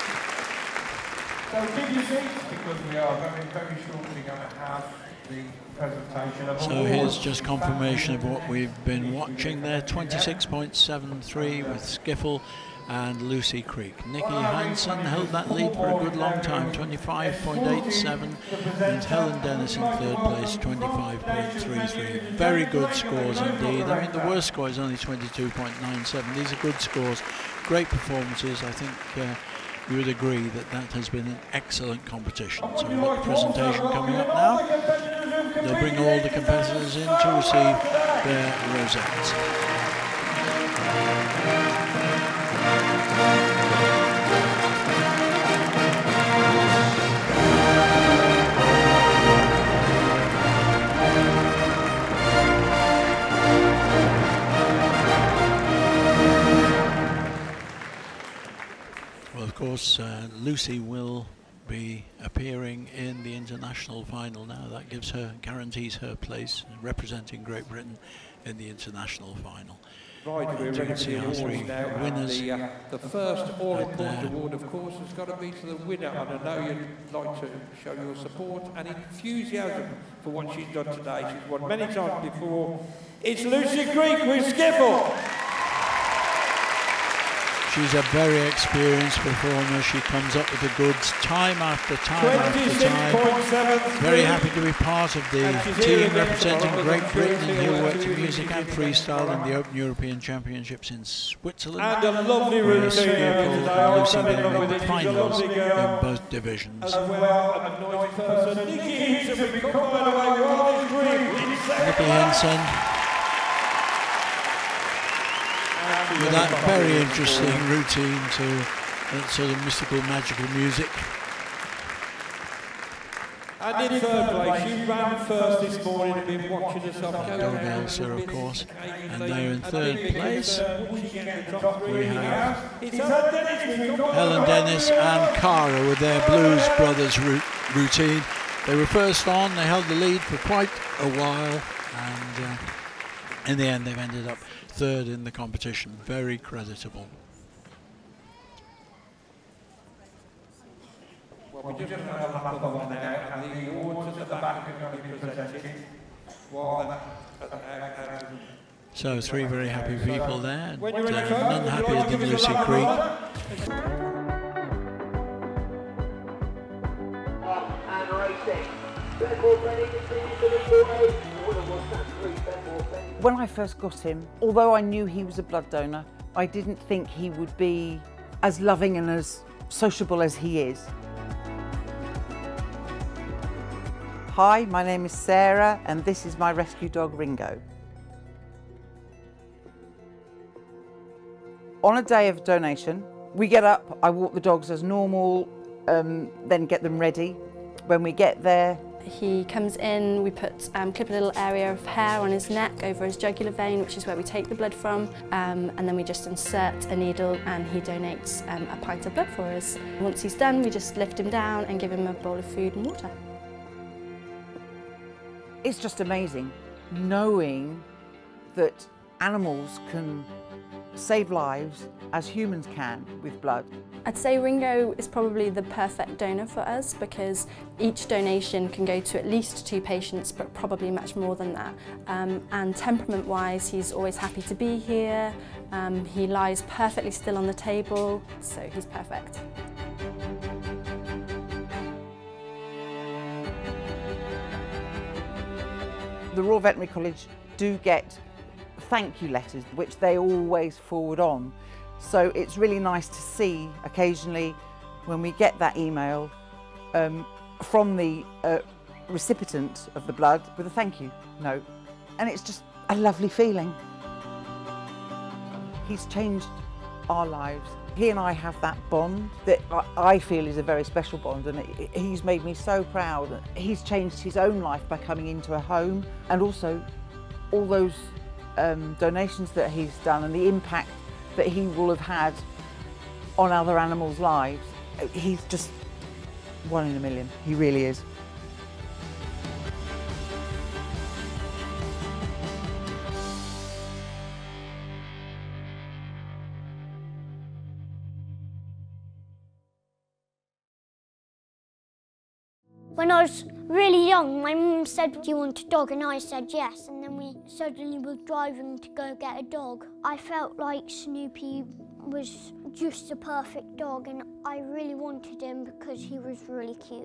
So keep your seats because we are very, very shortly going to have the presentation of So here's just confirmation of what we've been watching there. 26.73 with Skiffle and Lucy Creek. Nikki Hansen held that lead for a good long time, 25.87, and Helen Dennis in third place, 25.33. Very good scores indeed. I mean, the worst score is only 22.97. These are good scores, great performances. I think you would agree that that has been an excellent competition. So we've got the presentation coming up now. They'll bring all the competitors in to receive their rosettes. Well, of course, Lucy will be appearing in the international final now. That gives her, guarantees her place representing Great Britain in the international final. Right, we're ready for the awards now. Winners. The first all-important award, of course, has got to be to the winner. And I know you'd like to show your support and enthusiasm for what she's done today. She's won many times before. It's Lucy Creek with Skiffle. She's a very experienced performer. She comes up with the goods time after time after time. Very happy to be part of the team representing Great Britain in Heelwork to Music and Freestyle in the Open European Championships in Switzerland. And a lovely routine today. Lucy will make the finals in both divisions. As well, a nice person, Nikki Henson, with combined away Riley Green. Nikki Henson. With that very interesting routine to sort of mystical, magical music. And in third place, you ran first this morning and been watching us up. Dog Elsa, of course, and they're in third place. We have Helen Dennis and Cara with their Blues Brothers routine. They were first on, they held the lead for quite a while, and in the end they've ended up third in the competition. Very creditable. Well, we're just going to have a lap of one now, and the awards at the back are going to be presented. So 3 very happy people there, and none happier than Lucy Creek. And racing. When I first got him, although I knew he was a blood donor, I didn't think he would be as loving and as sociable as he is. Hi, my name is Sarah and this is my rescue dog Ringo. On a day of donation, we get up, I walk the dogs as normal, then get them ready. When we get there, He comes in, we clip a little area of hair on his neck over his jugular vein, which is where we take the blood from, and then we just insert a needle and he donates a pint of blood for us. Once he's done, we just lift him down and give him a bowl of food and water. It's just amazing knowing that animals can save lives as humans can with blood. I'd say Ringo is probably the perfect donor for us because each donation can go to at least 2 patients, but probably much more than that. And temperament-wise, he's always happy to be here. He lies perfectly still on the table, so he's perfect. The Royal Veterinary College do get thank you letters, which they always forward on. So it's really nice to see occasionally when we get that email from the recipient of the blood with a thank you note. And it's just a lovely feeling. He's changed our lives. He and I have that bond that I feel is a very special bond, and he's made me so proud. He's changed his own life by coming into a home, and also all those donations that he's done and the impact that he will have had on other animals' lives. He's just one in a million. He really is. When I was really young, my mum said, "Do you want a dog?" And I said yes, and then we suddenly were driving to go get a dog. I felt like Snoopy was just the perfect dog, and I really wanted him because he was really cute.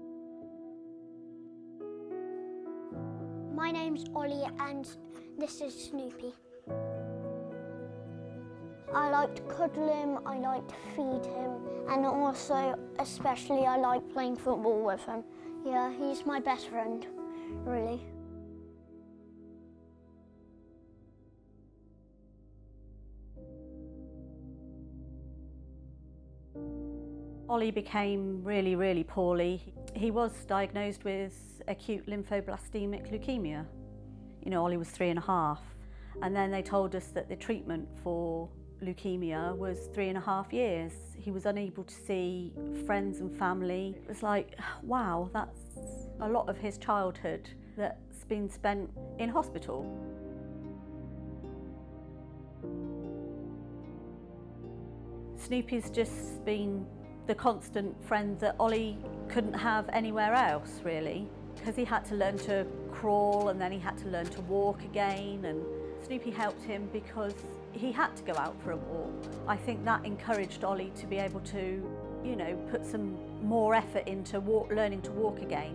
My name's Ollie and this is Snoopy. I like to cuddle him, I like to feed him, and also, especially, I like playing football with him. Yeah, he's my best friend, really. Ollie became really, really poorly. He was diagnosed with acute lymphoblastic leukemia. You know, Ollie was 3.5, and then they told us that the treatment for leukemia was 3.5 years. He was unable to see friends and family. It was like, wow, that's a lot of his childhood that's been spent in hospital. Snoopy's just been the constant friend that Ollie couldn't have anywhere else, really, because he had to learn to crawl and then he had to learn to walk again, and Snoopy helped him because he had to go out for a walk. I think that encouraged Ollie to be able to, you know, put some more effort into learning to walk again.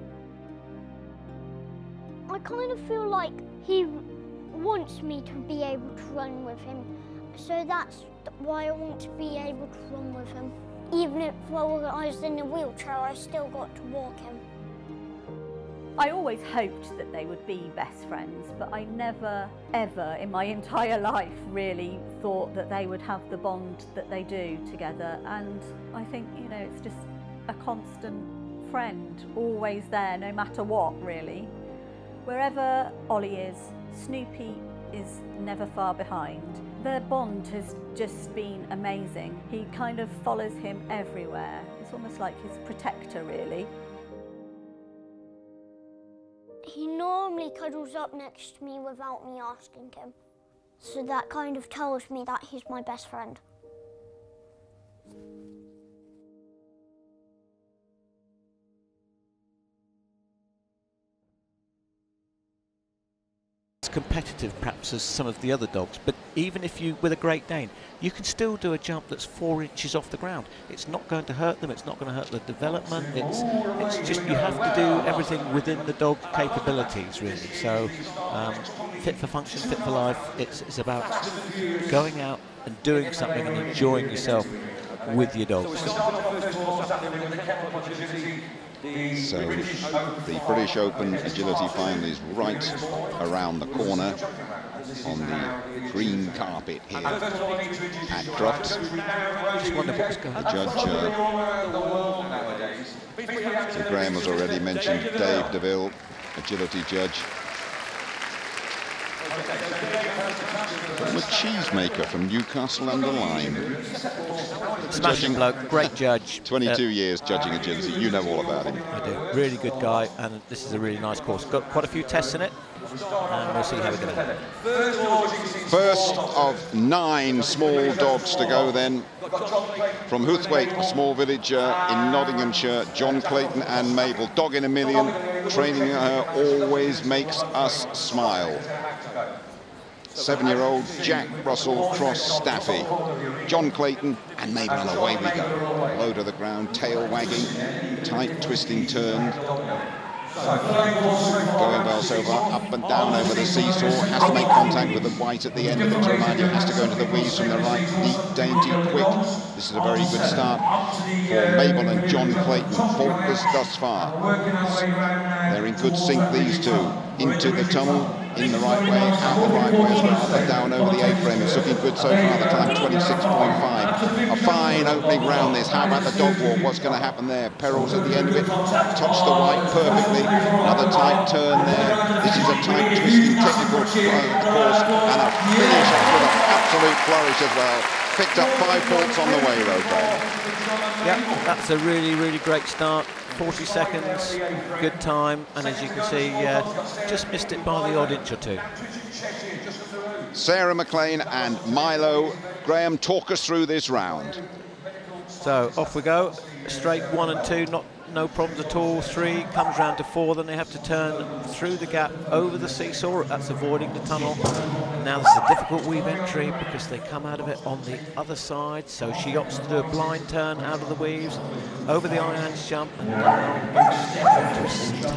I kind of feel like he wants me to be able to run with him, so that's why I want to be able to run with him. Even if I was in a wheelchair, I still got to walk him. I always hoped that they would be best friends, but I never, ever in my entire life really thought that they would have the bond that they do together. And I think, you know, it's just a constant friend, always there, no matter what, really. Wherever Ollie is, Snoopy is never far behind. Their bond has just been amazing. He kind of follows him everywhere. It's almost like his protector, really. He normally cuddles up next to me without me asking him. So that kind of tells me that he's my best friend. Competitive perhaps as some of the other dogs, but even if you, with a Great Dane, you can still do a jump that's 4 inches off the ground. It's not going to hurt them, it's not going to hurt the development, it's just you have to do everything within the dog capabilities, really. So fit for function, fit for life, it's about going out and doing something and enjoying yourself with your dogs. So the British Open Agility final is right around the corner. on the green carpet here at Crufts. Just wonder what's going on. The judge, so Graham has already mentioned Dave DeVille, agility judge. The cheesemaker from Newcastle under Lyme. Smashing bloke, great judge. 22 years judging agility, you know all about him. I do, really good guy, and this is a really nice course. Got quite a few tests in it, and we'll see how we go. First of 9 small dogs to go then. From Huthwaite, a small village in Nottinghamshire, John Clayton and Mabel. Dog in a million, training her always makes us smile. 7-year-old Jack Russell Cross Staffy, John Clayton and Mabel, and away we go. Low to the ground, tail wagging, tight twisting turn. Going well so far, up and down over the seesaw, has to make contact with the white at the end of the Germania, has to go into the weaves from the right, neat, dainty, quick. This is a very good start for Mabel and John Clayton, faultless thus far. They're in good sync, these two, into the tunnel, in the right way, out the right way as well, up and down over the A-frame. It's looking good so far, the time 26.5. A fine opening round this. How about the dog walk? What's going to happen there? Perils at the end of it. Touched the white perfectly. Another tight turn there. This is a tight, twisting, technical course, and a finish with an absolute flourish as well. Picked up 5 faults on the way, Rogan. Yeah, that's a really, really great start. 40 seconds, good time, and as you can see, just missed it by the odd inch or two. Sarah McLean and Milo Graham, talk us through this round. So off we go, straight 1 and 2, no problems at all. 3 comes round to 4, then they have to turn through the gap over the seesaw. That's avoiding the tunnel. Now this is a difficult weave entry because they come out of it on the other side. So she opts to do a blind turn out of the weaves, over the irons jump, and down, twist, into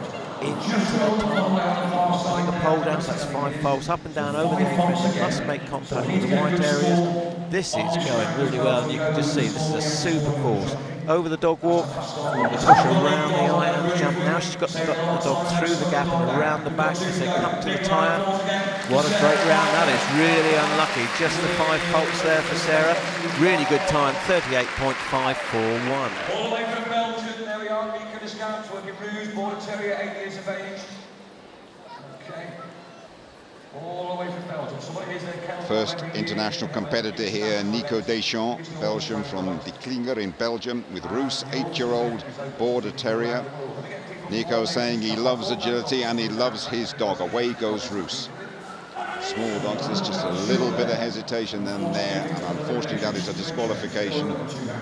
the tunnel. Putting the pole down, so that's 5 faults, up and down over the apron. They must make contact with the white areas. This is going really well, and you can just see this is a super course. Over the dog walk, push around the irons jump. Now she's got the dog through the gap and around the back as they come to the tyre. What a great round that is, really unlucky. Just the 5 faults there for Sarah. Really good time, 38.541. All the way from Belgium, there we are, Mika the Scouts, working Rouge, Border Terrier, 8 years of age. Okay. All the way from Belgium. So what is their Kennel Club? First international competitor here, Nico Deschamps, Belgium, from De Klinger in Belgium, with Roos, 8-year-old Border Terrier. Nico saying he loves agility and he loves his dog. Away goes Roos. Small dogs, there's just a little bit of hesitation then there, and unfortunately that is a disqualification.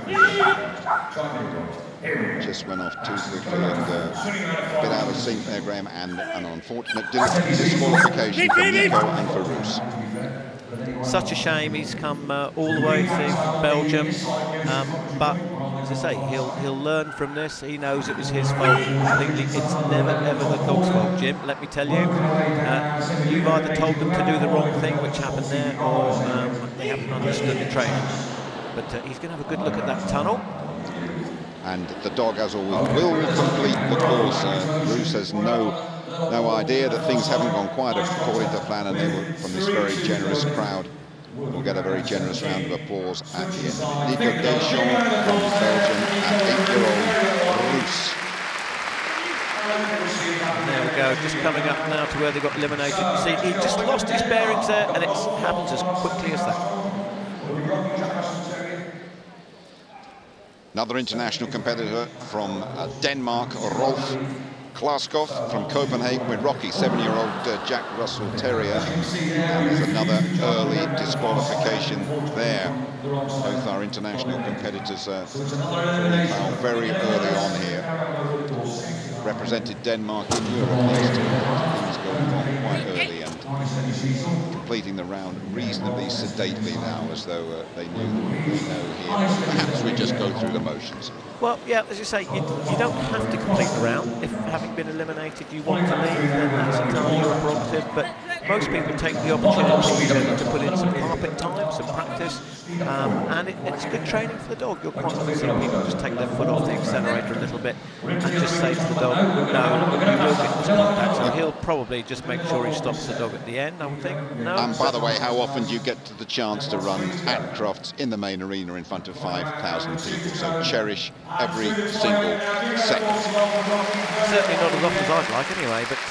Just went off too quickly and a bit out of sync there, Graham, and an unfortunate disqualification for Nico and for Roos. Such a shame he's come all the way through Belgium, but as I say, he'll learn from this. He knows it was his fault completely. It's never ever the dog's fault, Jim, let me tell you. You've either told them to do the wrong thing, which happened there, or they haven't understood the training. But he's going to have a good look at that tunnel. And the dog, as always, will complete the course. Roos has no idea that things haven't gone quite according to plan, and they will, from this very generous crowd, will get a very generous round of applause at the end. Nico Deschamps from Belgium and 8-year-old Roos. There we go, just coming up now to where they got eliminated. You see, he just lost his bearings there, and it happens as quickly as that. Another international competitor from Denmark, Rolf Klaskov from Copenhagen with Rocky, 7-year-old Jack Russell Terrier. And there's another early disqualification there. Both our international competitors very early on here. Represented Denmark in Europe last year. Things going on quite early and completing the round reasonably sedately now, as though they know here. Perhaps we just go through the motions. Well, yeah, as you say, you don't have to complete the round. If having been eliminated you want to leave, then that's entirely your prerogative. But most people take the opportunity to put in some carpet time, some practice, and it's good training for the dog. You'll quite often see people just take their foot off the accelerator a little bit and just say to the dog, no, you will get this contact. So he'll probably just make sure he stops the dog at the end, I would think. No. And by the way, how often do you get the chance to run at Crufts in the main arena in front of 5,000 people? So cherish every single second. Certainly not as often as I'd like anyway, but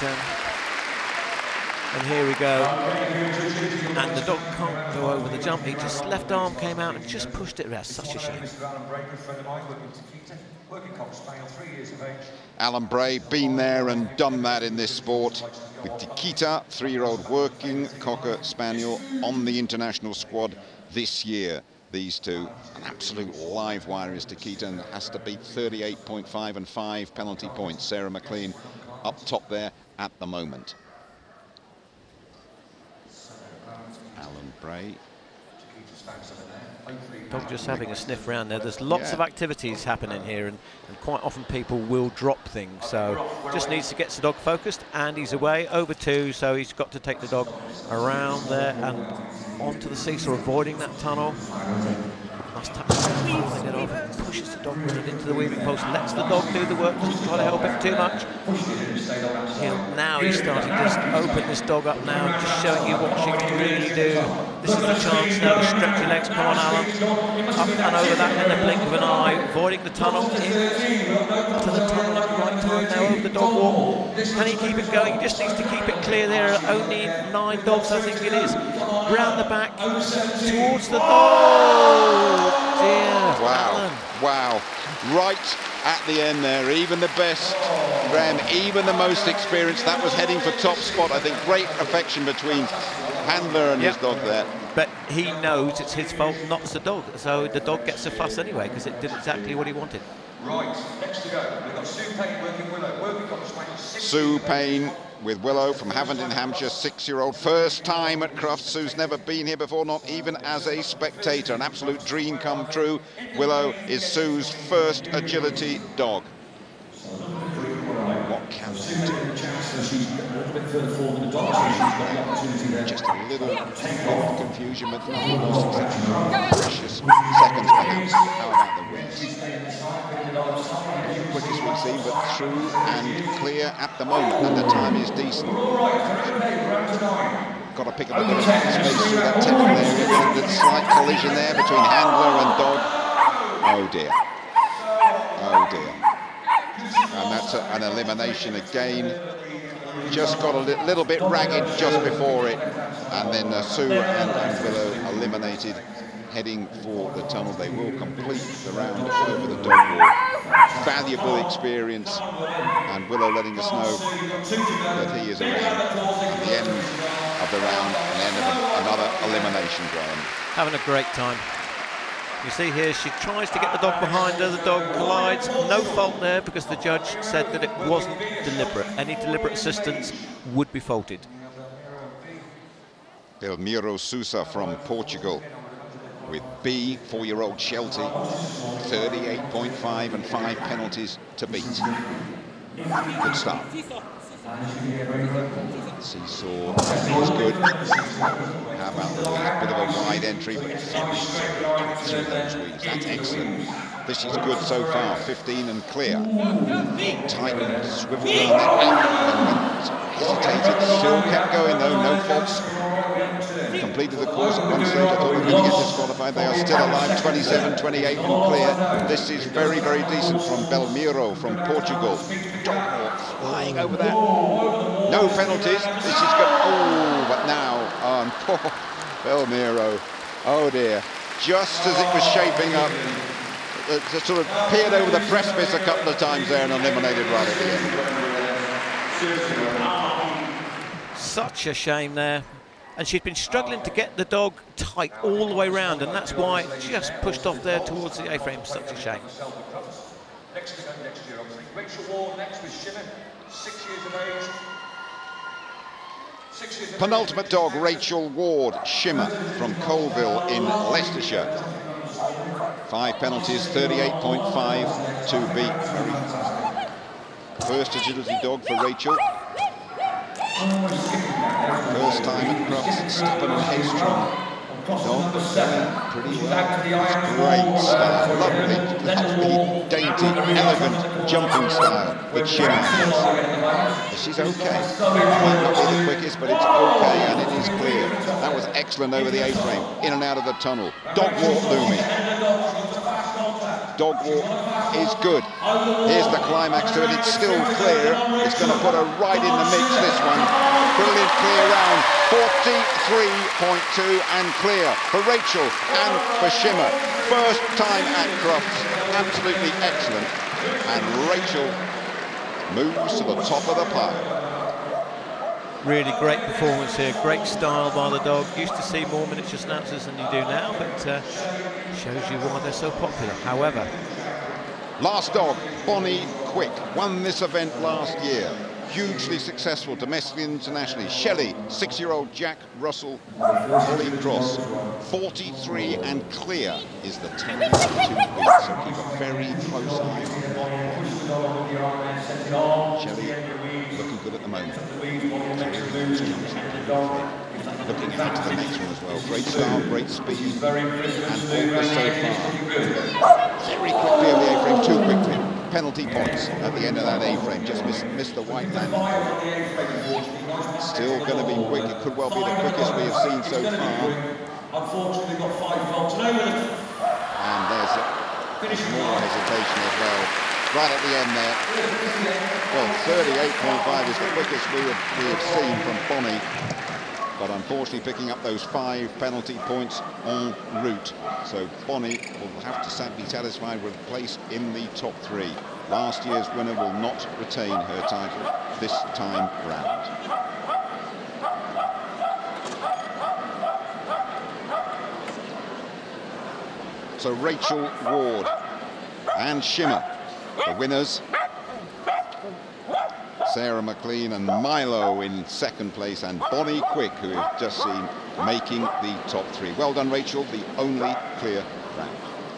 and here we go, and the dog can't go over the jump. He just left arm came out and just pushed it. That's such a shame. Alan Bray, been there and done that in this sport with Tikita, 3-year-old working Cocker Spaniel on the international squad this year. These two, an absolute live wire is Tikita, and has to beat 38.5 and 5 penalty points. Sarah McLean up top there at the moment. Alan Bray. Dog just having a sniff around there. There's lots of activities happening here, and quite often people will drop things. So just needs to get the dog focused, and he's away over 2, so he's got to take the dog around there and onto the seesaw, avoiding that tunnel. Must touch it off, pushes the dog right into the weaving post, lets the dog do the work, doesn't try to help him too much. Now he's starting to open this dog up now, just showing you what she can really do. This is the chance now to stretch your legs. Come on, Alan. Up and over that in the blink of an eye, avoiding the tunnel, into the tunnel at the right time now, over the dog walk. Can he keep it going? He just needs to keep it clear. There are only 9 dogs, I think it is. Round the back, towards the... Oh, dear. Wow, Alan. wow. Right at the end there, even the best, Graham, even the most experienced, that was heading for top spot. I think great affection between handler and his dog there. But he knows it's his fault, not the dog. So the dog gets a fuss anyway, because it did exactly what he wanted. Right, next to go, we've got Sue Payne working Willow. Working on the Sue Payne with Willow from Havenden, Hampshire, 6-year-old. First time at Crufts. Sue's never been here before, not even as a spectator. An absolute dream come true. Willow is Sue's first agility dog. What can she do? Just a little bit of confusion, but nothing most exceptional. Precious seconds perhaps. How about the wings? Quickest we've seen, but through and clear at the moment, and the time is decent. Got to pick up a bit of space through that technical area. That slight collision there between handler and dog. Oh dear. Oh dear. And that's an elimination again. Just got a little bit ragged just before it, and then Sue and Willow eliminated, heading for the tunnel. They will complete the round over the dog walk. Valuable experience, and Willow letting us know that he is around at the end of the round, and the end of another elimination, Graham. Having a great time. You see here, she tries to get the dog behind her, the dog collides. No fault there, because the judge said that it wasn't deliberate. Any deliberate assistance would be faulted. Belmiro Sousa from Portugal with B, 4-year-old Sheltie, 38.5 and 5 penalties to beat. Good start. Seesaw is good. How about the wheeze? Bit of a wide entry, but very quick through those wheeze. That's excellent. This is good so far. 15 and clear. Tight swivel around that and hesitated. Still kept going though. No faults. Completed the course at one stage. I thought we were going to get disqualified. They are still alive. 27, 28 and clear. This is very, very decent from Belmiro from Portugal. Dog walk flying over that. No penalties. This is good. Oh, but now poor Belmiro. Oh dear. Just as it was shaping up, it sort of peered over the precipice a couple of times there and eliminated right at the end. Such a shame there. And she'd been struggling to get the dog tight all the way round, and that's why it just pushed off there towards the A-frame. Such a shame. Next to go next year, obviously. Rachel Ward next with Shimmer, 6 years of age. 6 years of Penultimate dog, Rachel Ward, Shimmer from Colville in Leicestershire. 5 penalties, 38.5 to beat. First agility dog for Rachel. First first time at Crufts, stubborn and headstrong. Dog, but going pretty well. It's great style, lovely, dainty, elegant jumping style that Shimmer has. She's okay. Might not be the quickest, but it's okay, and it is clear. That was excellent over the A-frame, in and out of the tunnel. Dog walk, Lumi. Dog walk is good. Here's the climax to it. It's still clear. It's going to put her right in the mix, this one. Brilliant clear round. 43.2 and clear for Rachel and for Shimmer. First time at Crufts. Absolutely excellent. And Rachel moves to the top of the pile. Really great performance here, great style by the dog. Used to see more miniature schnauzers than you do now, but shows you why they're so popular. However, last dog, Bonnie Quick, won this event last year. Hugely successful domestically and internationally. Shelley, 6-year-old Jack Russell, Holly Cross, 43 and clear is the time to beat. So keep a very close eye on Shelley, looking good at the moment. Looking ahead to the next one as well. Great style, great speed, and focus so far. Very quickly over the A-frame, too quickly. Penalty points at the end of that A-frame. Just missed the white landing. Still going to be quick. It could well be the quickest we have seen so far. Unfortunately, got 5 volts. And there's more hesitation as well. Right at the end there. Well, 38.5 is the quickest we have seen from Bonnie. But unfortunately picking up those 5 penalty points en route. So Bonnie will have to be satisfied with a place in the top 3. Last year's winner will not retain her title this time round. So Rachel Ward and Shimmer, the winners. Sarah McLean and Milo in second place, and Bonnie Quick, who we've just seen making the top 3. Well done, Rachel, the only clear round.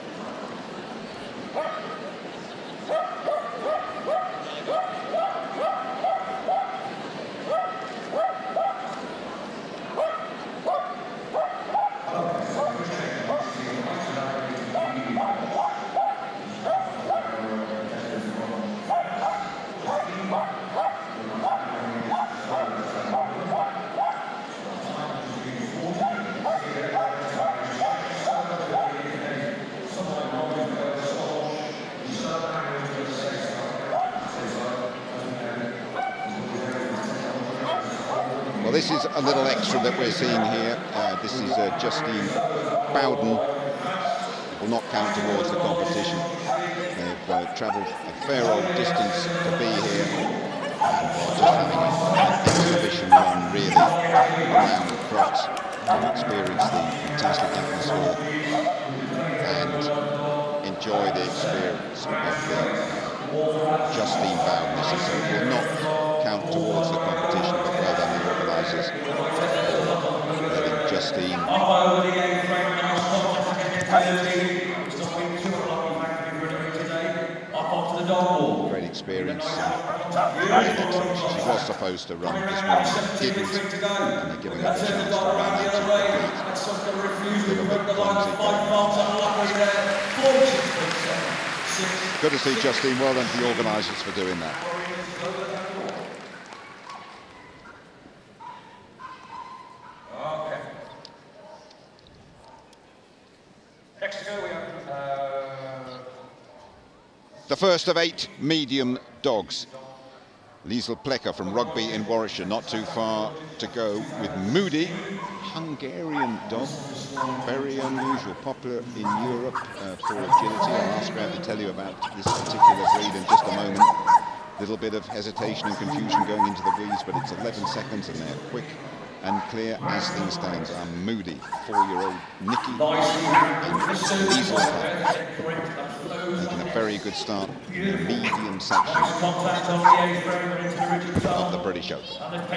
This is a little extra that we're seeing here. This is Justine Bowden. Will not count towards the competition. They've travelled a fair old distance to be here. And they're just having an exhibition run, really, around Crufts to experience the fantastic atmosphere and enjoy the experience of the Justine Bowden. So it will not count towards the competition, but well done the organisers. Justine. Great experience. Great excellent. She was supposed to run this morning, didn't, and they're giving her the chance to run out to complete. A little bit clumsy. Good to see Justine. Well done to the organisers for doing that. The first of 8 medium dogs. Liesl Plecker from Rugby in Warwickshire, not too far to go with Moody, Hungarian dog, very unusual, popular in Europe for agility. I'll ask Graham to tell you about this particular breed in just a moment. Little bit of hesitation and confusion going into the weeds, but it's 11 seconds and they're quick and clear as things stand. Moody, 4-year-old Nicky, and Liesl making a very good start in the medium section of the British Open.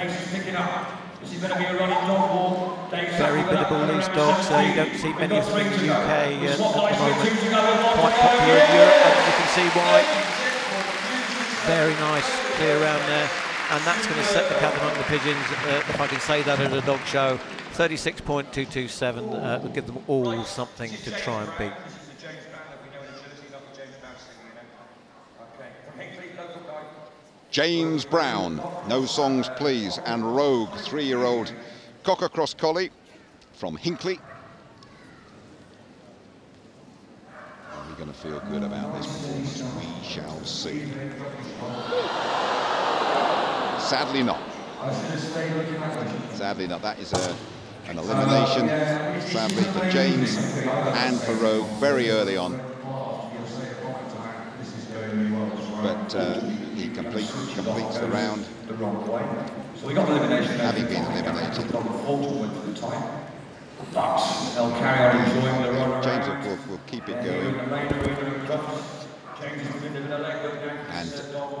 Very biddable, these dogs. You don't see many of them in the UK at the moment. Quite popular in Europe, and you can see why. Very nice, clear round there. and that's going to set the cat among the pigeons, if I can say that at a dog show. 36.227 will give them all something to try and beat. James Brown, No Songs Please, and Rogue, 3-year-old Cocker Cross Collie from Hinckley. Are we going to feel good about this performance? We shall see. Sadly not. Sadly not. That is an elimination, sadly, for James and for Rogue very early on. But he completes the round, having been eliminated. James will keep it going. And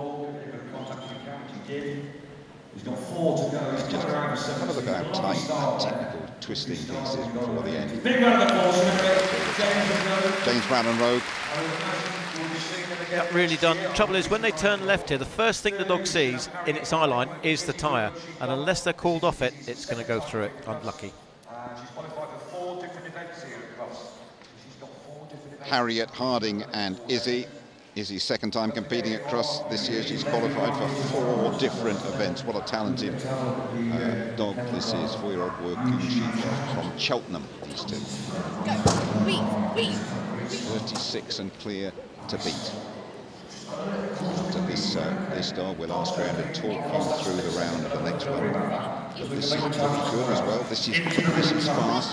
he's got 4 to go. Just have a look at how tight that technical twisting piece is before the end. James Brown and Rogue. Yeah, really done. Trouble is, when they turn left here, the first thing the dog sees in its eye line is the tyre, and unless they're called off it, it's going to go through it. Unlucky. She's qualified for 4 different events here at Crufts. She's got 4 different events. Harriet, Harding and Izzy. Izzy's second time competing at Crufts this year. She's qualified for 4 different events. What a talented dog this is. 4-year-old working sheep from Cheltenham, these two. 36 and clear to beat. After this dog, we'll ask Graham to talk you through the round of the next one. But this is pretty good as well. This is fast.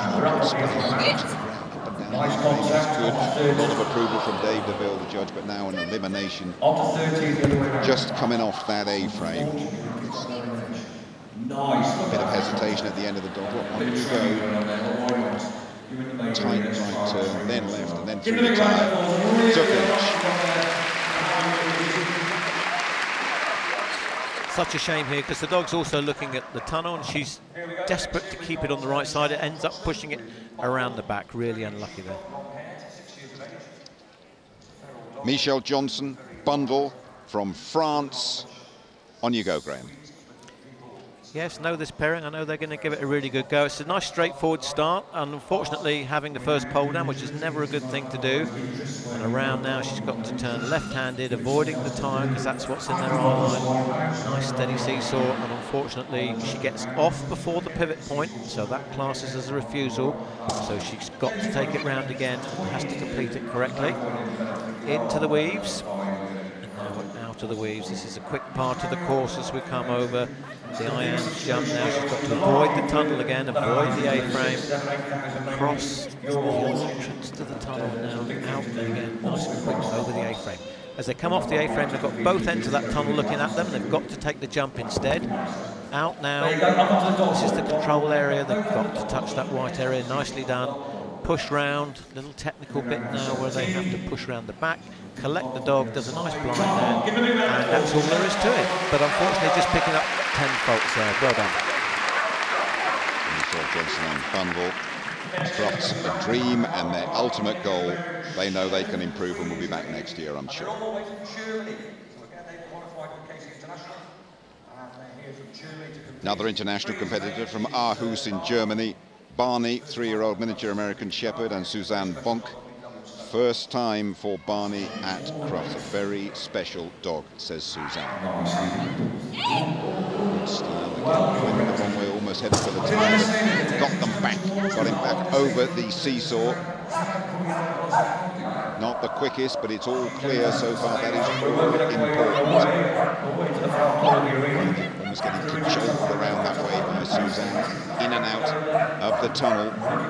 Nice contact. Good. A lot of approval from Dave DeVille, the judge, but now an elimination. Just coming off that A-frame. Nice. A bit of hesitation at the end of the dog. On you go. Tight right turn, then left, and then through the tyre. To finish. Such a shame here, because the dog's also looking at the tunnel, and she's desperate to keep it on the right side. It ends up pushing it around the back. Really unlucky there. Michelle Johnson, Bundle from France. On you go, Graham. Yes, know this pairing. I know they're going to give it a really good go. It's a nice straightforward start, and unfortunately having the first pole down, which is never a good thing to do. And around now she's got to turn left-handed, avoiding the tyre, because that's what's in their eye line. Nice steady seesaw, and unfortunately she gets off before the pivot point, so that classes as a refusal. So she's got to take it round again and has to complete it correctly. Into the weaves. And now out of the weaves. This is a quick part of the course as we come over the iron jump. Now she's got to avoid the tunnel again, avoid the A-frame, across the entrance to the tunnel, now out again, nice and quick over the A-frame. As they come off the A-frame, they've got both ends of that tunnel looking at them. They've got to take the jump instead. Out now. This is the control area. They've got to touch that white area. Nicely done. Push round. Little technical bit now where they have to push round the back. Collect the dog. Does a nice blind there. And that's all there is to it. But unfortunately, just picking up 10 faults there. Well done. Michelle Johnson and Bundle. Crufts a dream and their ultimate goal. They know they can improve and will be back next year, I'm sure. Another international competitor from Aarhus in Germany, Barney, 3-year-old miniature American Shepherd, and Suzanne Bonk. First time for Barney at Crufts. A very special dog, says Suzanne. Style again, went the wrong way, almost headed for the tyre. Got them back, got him back over the seesaw. Not the quickest, but it's all clear so far. That is all important. Almost getting cajoled around that way by Suzanne. In and out of the tunnel.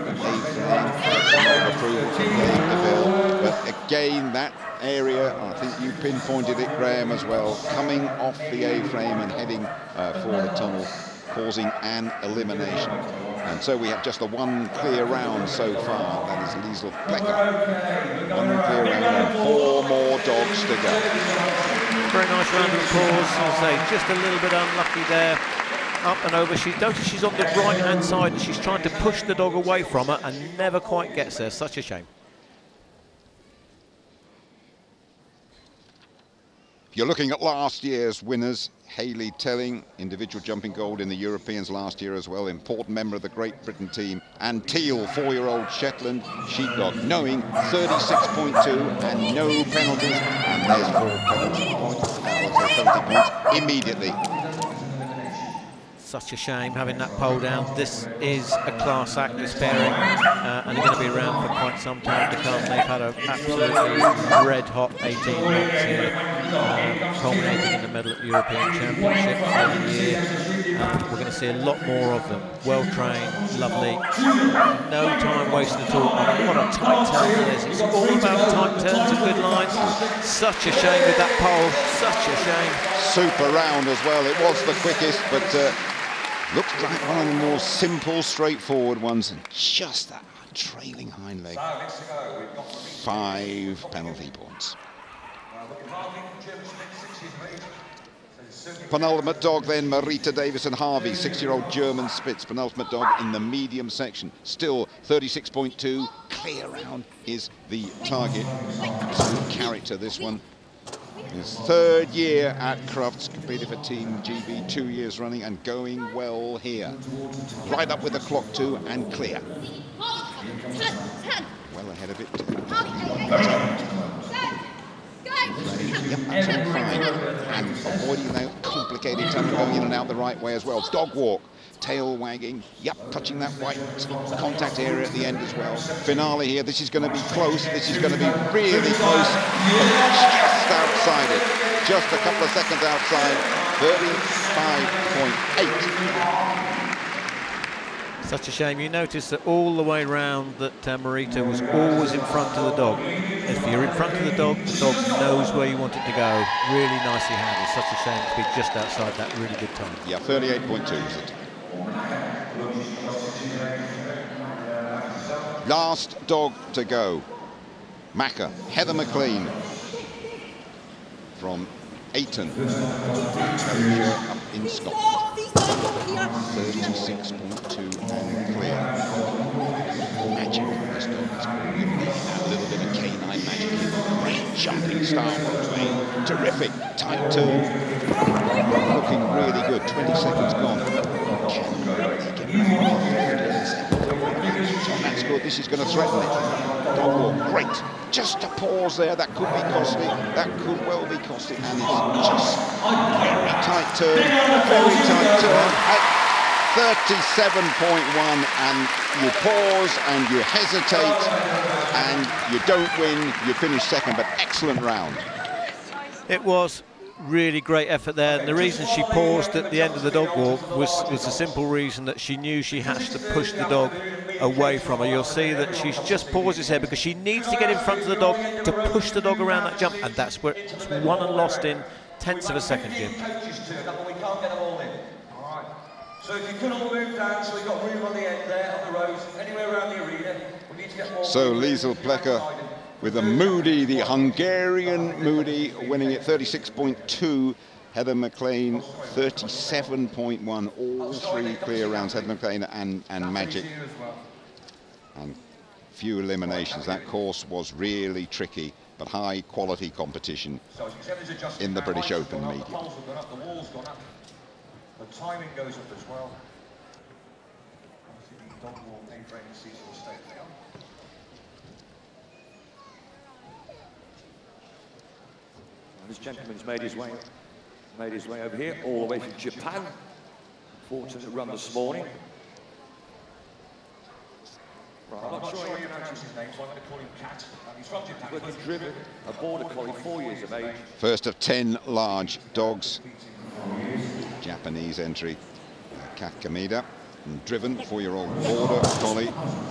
Approval from Dave DeVille. But again, that area, I think you pinpointed it, Graham, as well, coming off the A-frame and heading for the tunnel, causing an elimination. And so we have just the one clear round so far. That is Liesl Plecker. One clear round and 4 more dogs to go. Very nice round of applause. I'll say just a little bit unlucky there. Up and over. Notice she's on the right-hand side and she's trying to push the dog away from her and never quite gets there. Such a shame. You're looking at last year's winners. Hayley Telling, individual jumping gold in the Europeans last year as well, important member of the Great Britain team. And Teal, 4-year-old Shetland sheepdog, knowing 36.2 and no penalties. And there's 4 penalty points immediately. Such a shame having that pole down. This is a class act, this pairing, and they're going to be around for quite some time to come. They've had an absolutely red-hot 18 months here, culminating in the medal at the European Championships for the year. We're going to see a lot more of them. Well-trained, lovely, no time wasted at all. And what a tight turn it is. It's all about tight turns and good lines. Such a shame with that pole, such a shame. Super round as well. It was the quickest, but looks like one of the more simple, straightforward ones, and just that trailing hind leg. 5 penalty points. Penultimate dog then, Marita Davison Harvey, 6-year-old German Spitz, penultimate dog in the medium section. Still 36.2, clear round is the target. Absolute character, this one. His 3rd year at Crufts, competed for Team GB 2 years running and going well here. Right up with the clock too and clear. Well ahead of it. Yep, that's all fine. And avoiding that complicated turn, going in and out the right way as well. Dog walk, tail wagging, yep, touching that white contact area at the end as well. Finale here, this is going to be close, this is going to be really close, but just outside it. Just a couple of seconds outside, 35.8. Such a shame. You notice that all the way round that Marita was always in front of the dog. If you're in front of the dog knows where you want it to go. Really nicely handled. Such a shame to be just outside that really good time. Yeah, 38.2 is it. Last dog to go. Macca, Heather McLean from Ayton, up in Scotland. 36.2 and clear. Magic on this dog. It's got a little bit of canine magic. Great jumping style. Terrific tight turn. Looking really good. 20 seconds gone. Can they get back? That's good. This is going to threaten it. Dog walk, great. Just a pause there. That could be costly. That could well be costly. And it's just very tight turn. Very tight turn. At 37.1, and you pause and you hesitate and you don't win. You finish second, but excellent round. It was really great effort there, and the reason she paused at the end of the dog walk was the simple reason that she knew she has to push the dog away from her. You'll see that she's just pauses here because she needs to get in front of the dog to push the dog around that jump, and that's where it's won and lost in tenths of a second, Jim. So if you can all move down, so we've got room on the end there, on the rows, anywhere around the arena. We need to get more. So Liesl Plecker with a Moody, the Hungarian Moody, winning at 36.2. Heather McLean, 37.1. All 3 clear rounds, Heather McLean and Magic. And few eliminations. That course was really tricky, but high quality competition in the British Open medium. The timing goes up as well. Dog walk, A-frame, seesaw, stay there. This gentleman's made his way over here, all the way from Japan. Fortunate run this morning. Right, I'm not sure you know his name, so I'm going to call him Cat. He's from Japan. But he's driven a border collie, 4 years of age. First of 10 large dogs. Japanese entry, Kat Kameda, and driven 4-year-old border collie.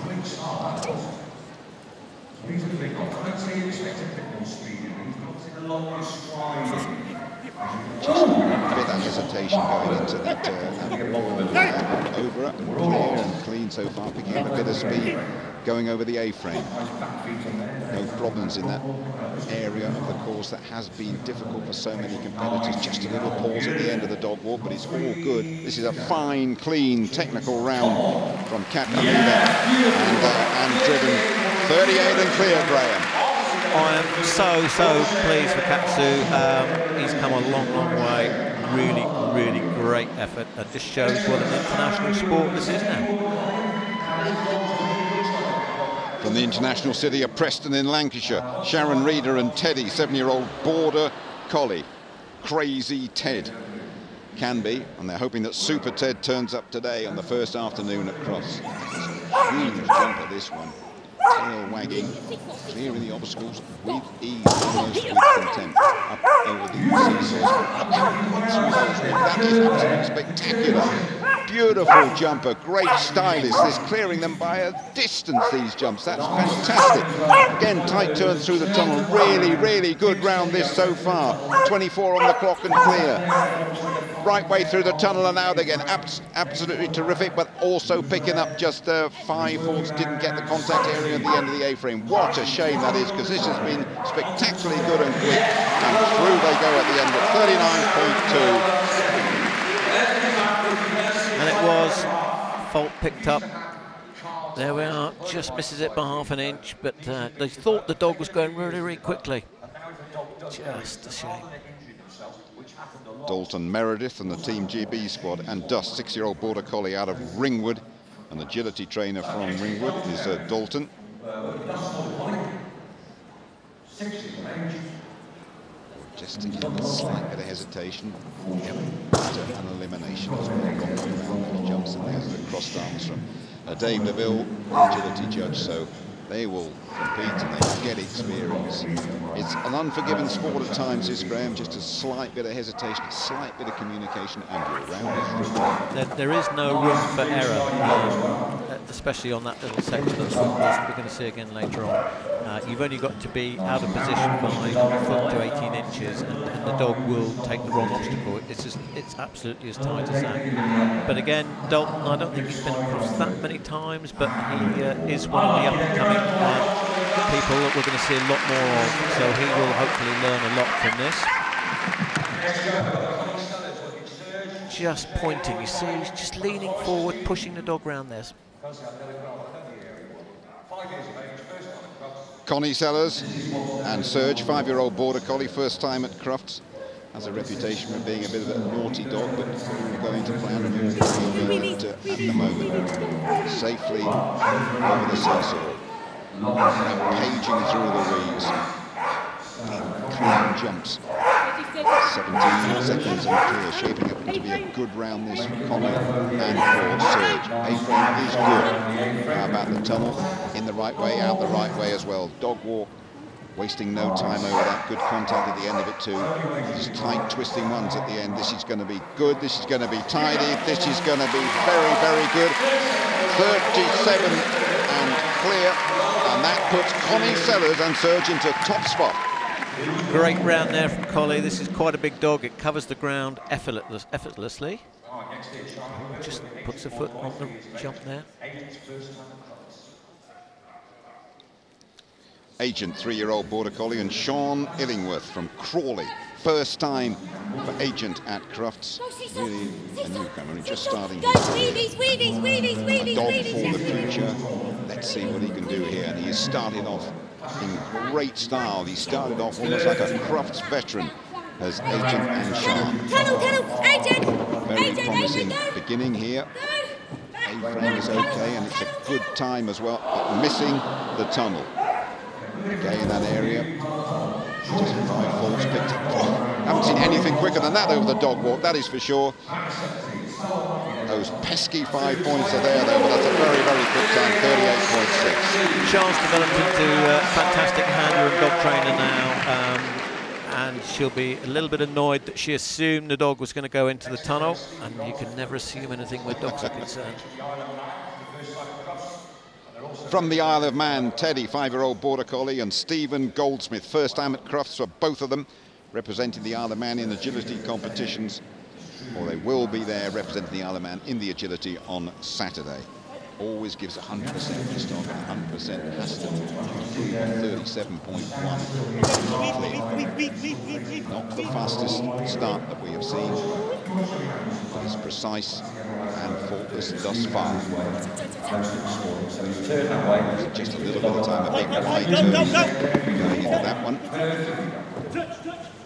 Just a bit of hesitation going into that over it, clear and clean so far, picking up a bit of speed going over the A-frame. No problems in that area of the course that has been difficult for so many competitors. Just a little pause at the end of the dog walk, but it's all good. This is a fine, clean, technical round from Kat Kameda and driven 38 and clear, Graham. I am so pleased for Katsu. He's come a long way. Really great effort. That just shows what an international sport this is now. From the international city of Preston in Lancashire, Sharon Reeder and Teddy, 7-year-old border collie. Crazy Ted can be, and they're hoping that Super Ted turns up today on the first afternoon at Crufts. Huge jumper, this one. Tail wagging, clearing the obstacles with ease, almost with contempt. Up over the seesaws. That is absolutely spectacular. Beautiful jumper, great stylist. This clearing them by a distance, these jumps. That's fantastic. Again, tight turns through the tunnel. Really good round this so far. 24 on the clock and clear. Right way through the tunnel and out again. Absolutely terrific, but also picking up just 5 faults. Didn't get the contact area at the end of the A-frame. What a shame that is, because this has been spectacularly good and quick. And through they go at the end at 39.2. And it was fault picked up. There we are, just misses it by half an inch, but they thought the dog was going really quickly. Just a shame. Dalton Meredith and the Team GB squad, and Dust, 6-year-old border collie out of Ringwood, and agility trainer from Ringwood is Dalton. Just again a slight bit of hesitation. Yep. An elimination as well. He jumps, and there's the crossed arms from Dave Neville, agility judge. So they will compete and they get experience. It's an unforgiving sport at times, this, Graham. Just a slight bit of hesitation, a slight bit of communication, and you're round is through. There is no room for error, especially on that little section that's we're going to see again later on. You've only got to be out of position by a foot to 18 inches, and the dog will take the wrong obstacle. It's absolutely as tight as that. But again, Dalton, I don't think he's been across that many times, but he is one of the up-and-coming people that we're going to see a lot more of, so he will hopefully learn a lot from this. Just pointing, you see, he's just leaning forward, pushing the dog round there. Connie Sellers and Serge, 5-year-old border collie, first time at Crufts. Has a reputation for being a bit of a naughty dog, but we're going to plan at the moment. Safely over the seesaw. Paging through the weeds. Clean jumps. 17 seconds and clear, shaping up to be a good round this for Connie and for Serge. A-frame is good. How about the tunnel? In the right way, out the right way as well. Dog walk, wasting no time over that. Good contact at the end of it too. These tight twisting ones at the end. This is going to be good. This is going to be tidy. This is going to be very good. 37 and clear. And that puts Connie Sellers and Serge into top spot. Great round there from Collie. This is quite a big dog. It covers the ground effortlessly. Just puts a foot on the jump there. Agent, 3-year-old border collie, and Sean Illingworth from Crawley. First time for Agent at Crufts. Really a newcomer, just starting his career. A dog for the future. Let's see what he can do here. And he has started off in great style. He started off almost like a Crufts veteran as Agent and Sean. Very promising beginning here. A-frame is okay, and it's a good time as well, but missing the tunnel. Okay, in that area. Just 5 faults picked up. Haven't seen anything quicker than that over the dog walk, that is for sure. Those pesky 5 points are there, though, but that's a very quick time, 38.6. Charles developed into a fantastic handler and dog trainer now, and she'll be a little bit annoyed that she assumed the dog was going to go into the tunnel, and you can never assume anything where dogs are concerned. From the Isle of Man, Teddy, 5-year-old border collie, and Stephen Goldsmith, first time at Crufts for both of them, representing the Isle of Man in agility competitions, or they will be there representing the Isle of Man in the agility on Saturday. Always gives 100% this dog, and 100% has to improve 37.1. Not the fastest start that we have seen, but it's precise and faultless thus far. Just a little bit of time, a big wide turn going into that one.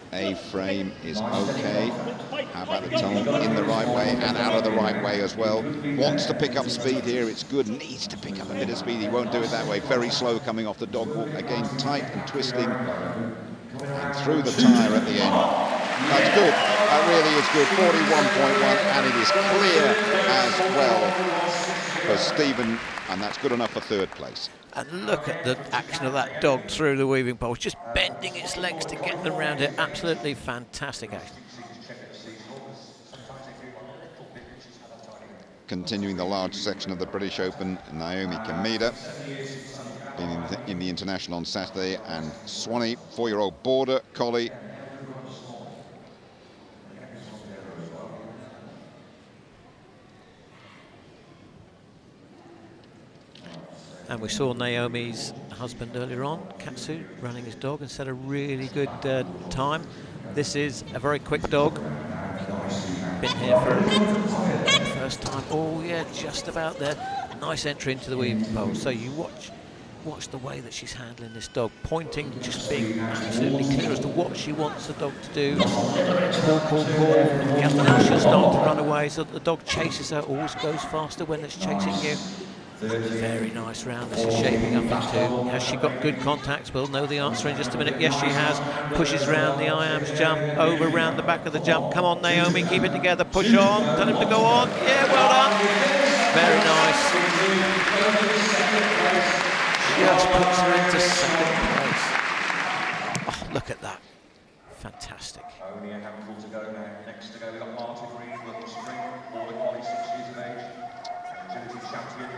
A-frame is okay. How about the tunnel in the right way and out of the right way as well? Wants to pick up speed here, it's good. Needs to pick up a bit of speed, he won't do it that way. Very slow coming off the dog walk. Again, tight and twisting. And through the tyre at the end. That's good, that really is good. 41.1, and it is clear as well for Stephen, and that's good enough for third place. And look at the action of that dog through the weaving poles, just bending its legs to get them around it. Absolutely fantastic action. Continuing the large section of the British Open, Naomi Kameda, been in the International on Saturday, and Swanee, 4-year-old Border Collie. And we saw Naomi's husband earlier on, Katsu, running his dog and set a really good time. This is a very quick dog. Been here for the first time. Oh yeah, just about there. Nice entry into the weaving pole. So you watch the way that she's handling this dog, pointing, just being absolutely clear as to what she wants the dog to do. Call, call, call. Yeah, now she'll start to run away, so the dog chases her, always goes faster when it's chasing you. Very nice round this is shaping up into. Has she got good contacts? We'll know the answer in just a minute. Yes, she has. Pushes round the IAMS jump, over round the back of the jump. Come on, Naomi, keep it together. Push on. Tell him to go on. Yeah, well done. Very nice. Just puts her into second place. Oh, look at that. Fantastic. Only a handful to go now. Next to go, we've got Martin Reed, with the spring, Border Collie, 6 years of age, agility champion.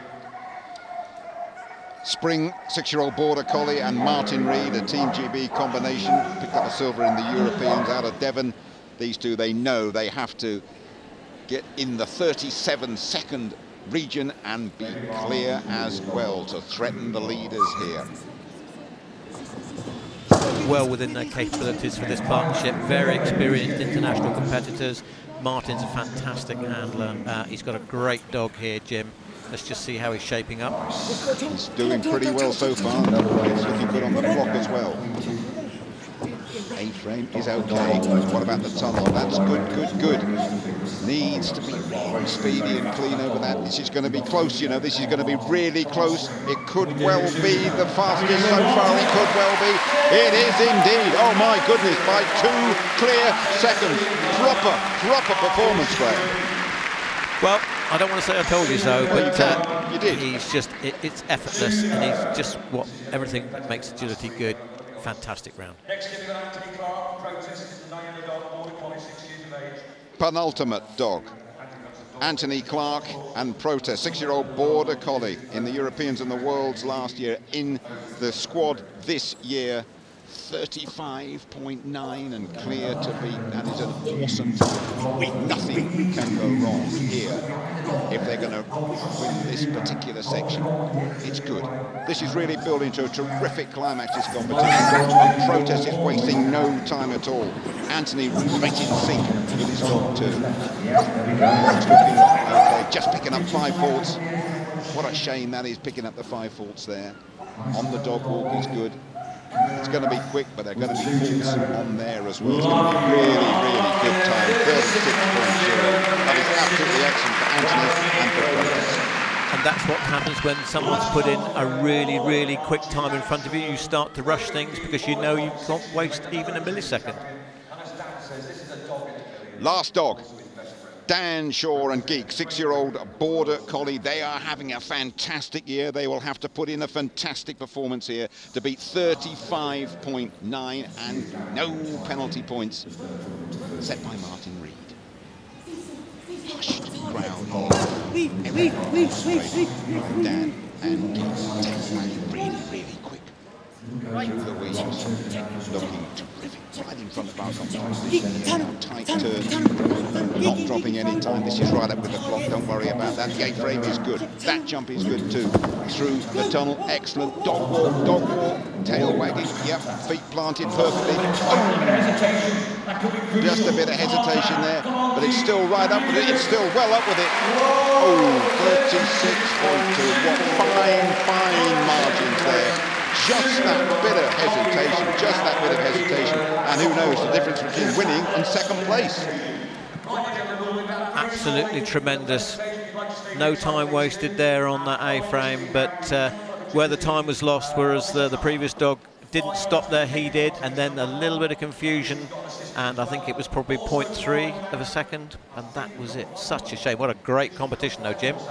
Spring, 6-year-old Border Collie, and Martin Reed, a Team GB combination, picked up a silver in the Europeans out of Devon. These two, they know they have to get in the 37-second region and be clear as well to threaten the leaders here. Well within their capabilities for this partnership. Very experienced international competitors. Martin's a fantastic handler. He's got a great dog here, Jim. Let's just see how he's shaping up. He's doing pretty well so far. He's looking good on the block as well. A-frame is okay. What about the tunnel? That's good, good, good. Needs to be really speedy and clean over that. This is going to be close, you know. This is going to be really close. It could well be the fastest so far. It could well be. It is indeed. Oh my goodness, by 2 clear seconds. Proper performance, Graham. Well, I don't want to say I told you so, but you did. He's just, it's effortless, and he's just everything that makes agility good. Fantastic round. Next, we've got Anthony Clark, protest, 9-year dog, Border Collie, 6 years of age. Penultimate dog. Anthony Clark and Protest, 6-year-old Border Collie in the Europeans and the Worlds last year, in the squad this year. 35.9 and clear to beat. That is an awesome time. Nothing can go wrong here if they're going to win this particular section. It's good. This is really building to a terrific climax, this competition. And Protest is wasting no time at all. Anthony right in sync with his dog too. Okay, just picking up 5 faults. What a shame that is, picking up the 5 faults there. On the dog walk is good. It's going to be quick, but they're going to be faults on there as well. It's going to be really good time. 36.0. That is absolutely excellent for Anthony and for Protest. And that's what happens when someone's put in a really quick time in front of you. You start to rush things because you know you can't waste even a millisecond. Last dog. Dan Shaw and Geek, 6-year-old Border Collie. They are having a fantastic year. They will have to put in a fantastic performance here to beat 35.9 and no penalty points set by Martin Reed. Hushed crowd here. Dan and Geek take really quick through the weeds, looking terrific. Right in front of our competition. Tight turn, not dropping any time. This is right up with the clock, don't worry about that. Gate frame is good. That jump is good too. Through the tunnel, excellent. Dog walk, tail wagging. Yep, feet planted perfectly. Oh. Just a bit of hesitation there, but it's still right up with it. It's still well up with it. Oh, 36.2. What fine margins there. Just that bit of hesitation, And who knows the difference between winning and second place. Absolutely tremendous. No time wasted there on that A-frame, but where the time was lost, whereas the previous dog didn't stop there, he did, and then a little bit of confusion, and I think it was probably 0.3 of a second, and that was it. Such a shame. What a great competition though, Jim.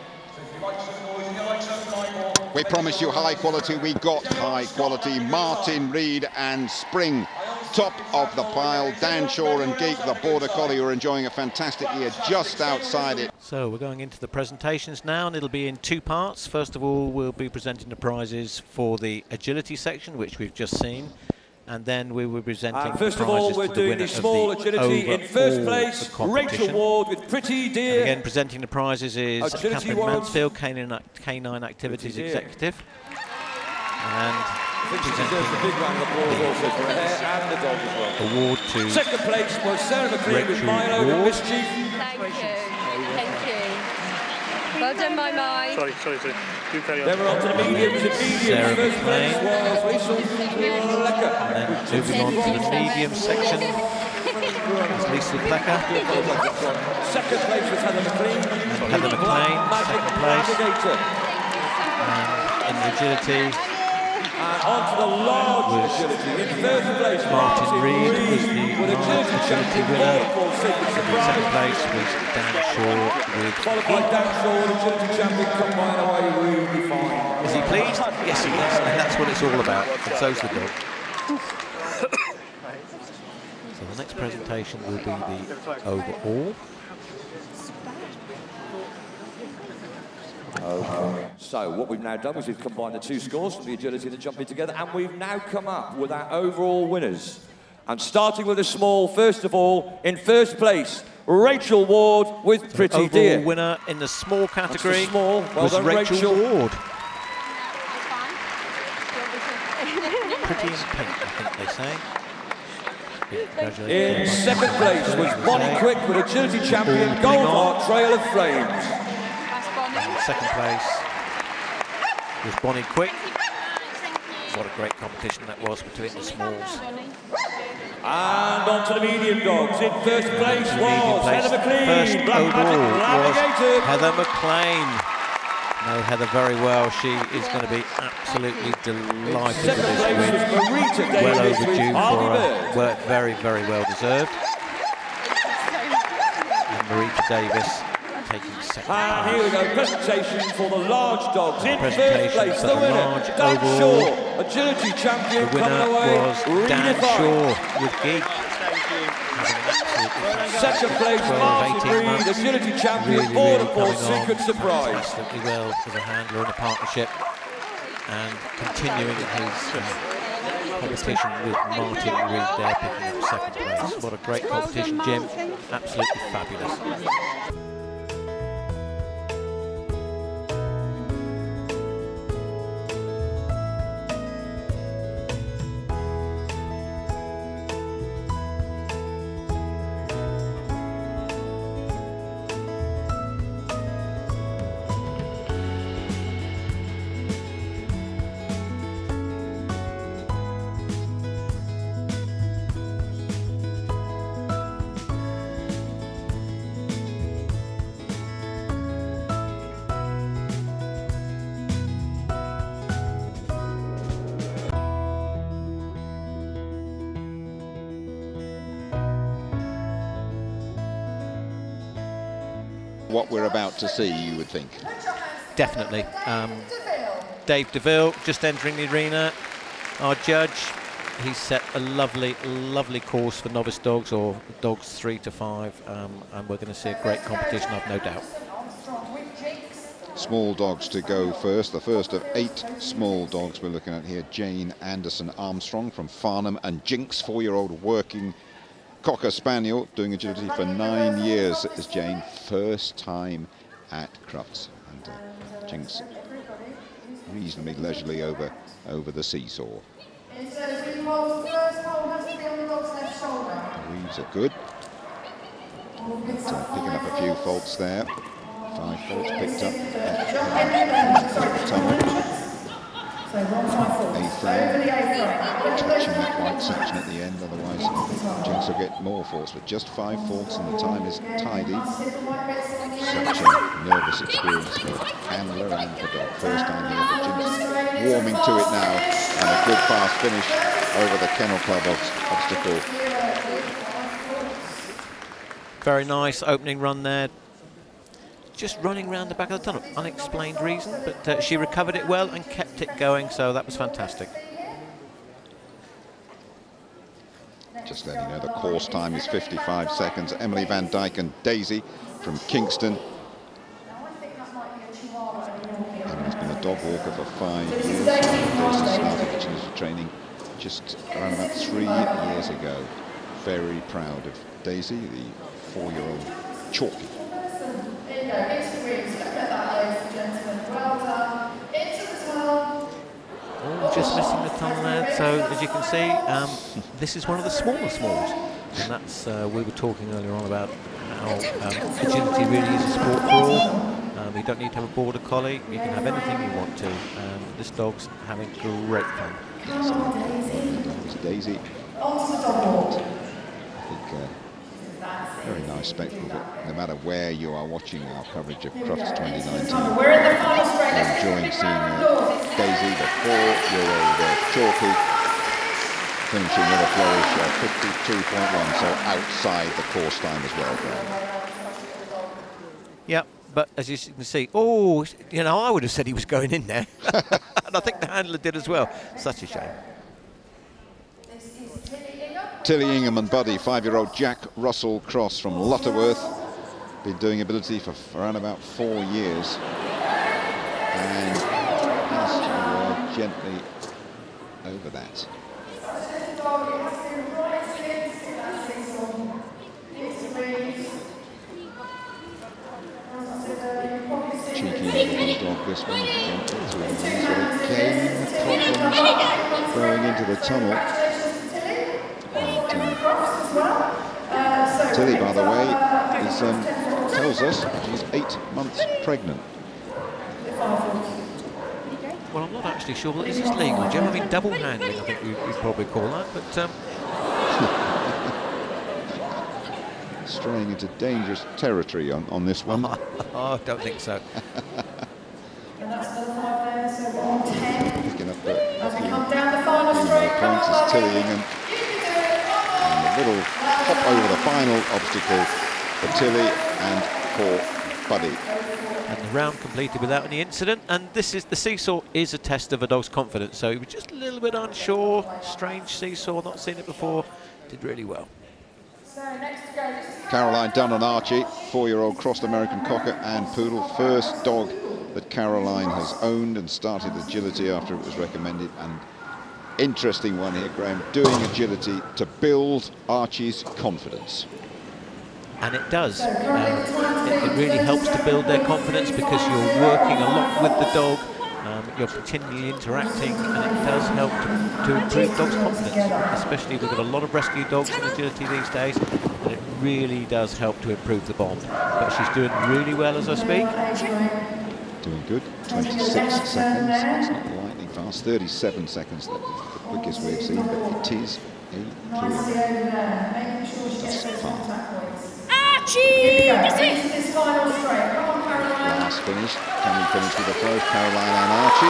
We promised you high quality, we got high quality. Martin, Reed and Spring, top of the pile. Dan Shaw and Geek, the Border Collie, who are enjoying a fantastic year just outside it. So we're going into the presentations now, and it'll be in two parts. First of all, we'll be presenting the prizes for the agility section, which we've just seen. And then we will be presenting first of all, we're doing the small agility. In first place, Rachel Ward with Pretty Dear. And again, presenting the prizes is Catherine Mansfield, Canine Activities Executive. And I think she deserves a big round of applause also for her hair and the dog as well. Award to second place was Sarah McLean with Milo and Mischief. Thank you. Thank you. Well done, my mind. Sorry. You carry on. Then we're on to the mediums. Sarah First place was Rachel Plecker. And then moving on to the medium section is Lisa Plecker. Second place was Heather McLean. And Heather McLean, second place. And in the agility, on to the large agility. In first place, Martin Reed was the large agility winner. In second place was Dan Shaw with followed by Dan Shaw, agility champion, combined away really fine. Is he pleased? Yes, he is, and that's what it's all about. And so's the dog. So the next presentation will be the overall. Okay. So what we've now done is we've combined the two scores from the agility and the jumping together, and we've now come up with our overall winners. And starting with the small, first of all, in first place, Rachel Ward with Pretty Dear. Overall winner in the small category well was done, Rachel Ward. Pretty in pink, I think they say. In second place was Bonnie Quick with agility champion, Goldheart Trail of Flames. And second place was Bonnie Quick. What a great competition that was between the smalls. And on to the medium dogs. In first place was Heather McLean. First overall was Heather McLean. Know Heather very well. She is going to be absolutely delighted with this win. Well overdue for her. Work very, very well deserved. And Marita Davis taking second. And here we go, presentation for the large dogs. In first place, the the winner, large Dan overall. Shaw, agility champion, The winner coming away, was Dan Shaw with Geek. Second place, Martin Reed, agility champion, Border Force Secret Surprise. Absolutely well with a handler and a partnership, and continuing his competition with Martin Reed there, picking up second place. What a great competition, Jim. Absolutely fabulous. What we're about to see, you would think. Definitely. Dave DeVille just entering the arena. Our judge, he's set a lovely, lovely course for novice dogs, or dogs 3 to 5, and we're going to see a great competition, I've no doubt. Small dogs to go first. The first of 8 small dogs we're looking at here. Jane Anderson Armstrong from Farnham, and Jinx, 4-year-old working Cocker Spaniel, doing agility for 9 years as Jane, first time at Crufts. And Jinx reasonably leisurely over the seesaw. The weaves are good. Picking up a few faults there. 5 faults picked up. touching that white section at the end, otherwise Jinx will get more force, but just 5 faults and the time is tidy. Such a nervous experience for handler and for dog. First time here, but Jinx warming to it now, and a good fast finish over the Kennel Club obstacle. Very nice opening run there. Just running around the back of the tunnel, unexplained reason, but she recovered it well and kept it going, so that was fantastic. Just letting you know the course time is 55 seconds. Emily Van Dyke and Daisy from Kingston. Emily's been a dog walker for 5 years. Daisy started the Tuesday training just around about 3 years ago. Very proud of Daisy, the 4-year-old chalky. Oh, just missing the tunnel there. So as you can see, this is one of the smaller smalls, and that's we were talking earlier on about how agility really is a sport for all. You don't need to have a border collie; you can have anything you want to. This dog's having great fun. Daisy. I think very nice spectacle, but no matter where you are watching our coverage of Crufts 2019, we're enjoying seeing Daisy, the 4-year-old chalky, finishing with a flourish of 52.1, so outside the course time as well. Yep, but as you can see, oh, you know, I would have said he was going in there, and I think the handler did as well. Such a shame. Tilly Ingham and Buddy, 5-year-old Jack Russell Cross from Lutterworth. Been doing ability for around about 4 years. And has gently over that. Cheeky little dog, this one. Again, problems going into the tunnel. Tilly, by the way, tells us she's 8 months pregnant. Well, I'm not actually sure that this is legal, Jim. I mean, double handling, I think you'd probably call that, but... straying into dangerous territory on this one. Oh, I don't think so. Picking up the points is Tilly Ingham. And a little hop over the final obstacle for Tilly and for Buddy. And the round completed without any incident. And this is the seesaw is a test of a dog's confidence. So he was just a little bit unsure. Strange seesaw, not seen it before. Did really well. Caroline Dunn and Archie, 4-year-old crossed American Cocker and Poodle. First dog that Caroline has owned and started agility after it was recommended. And interesting one here, Graham, doing agility to build Archie's confidence. And it does. It really helps to build their confidence because you're working a lot with the dog, you're continually interacting, and it does help to improve dogs' confidence. Especially we've got a lot of rescue dogs in agility these days, and it really does help to improve the bond. But she's doing really well as I speak. Doing good, 26 seconds, that's not lightning fast, 37 seconds, the quickest we've seen, but it is a clear thus far. Archie! Last finish, can we finish with the first, Caroline and Archie?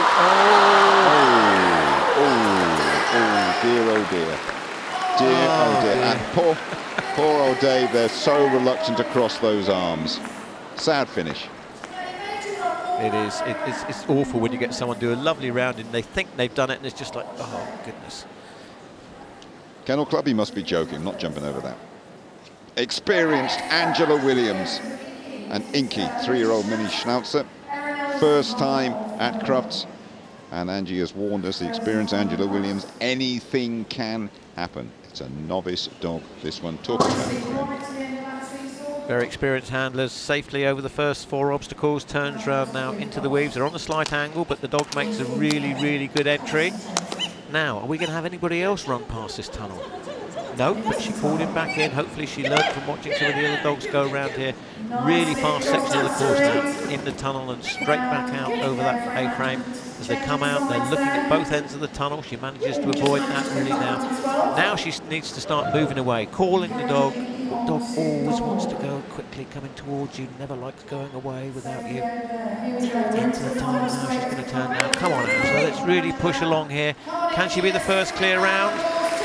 Oh dear, oh dear. Dear, oh dear, and poor old Dave, they're so reluctant to cross those arms. Sad finish. It is. It's awful when you get someone do a lovely round and they think they've done it and it's just like, oh, goodness. Kennel Club, he must be joking, not jumping over that. Experienced Angela Williams, an inky 3-year-old mini Schnauzer. First time at Crufts. And Angie has warned us, the experienced Angela Williams, anything can happen. It's a novice dog, this one. Talk about it. Very experienced handlers, safely over the first 4 obstacles, turns round now into the weaves. They're on a slight angle, but the dog makes a really, really good entry. Now, are we going to have anybody else run past this tunnel? No, but she called him back in. Hopefully she learned from watching some of the other dogs go around here. Really fast section of the course now, in the tunnel and straight back out over that A-frame. As they come out, they're looking at both ends of the tunnel. She manages to avoid that really now. Now she needs to start moving away, calling the dog. The dog always wants to go quickly, coming towards you, never likes going away without you. Into the tunnel now, she's going to turn now. Come on, Angela, let's really push along here. Can she be the first clear round?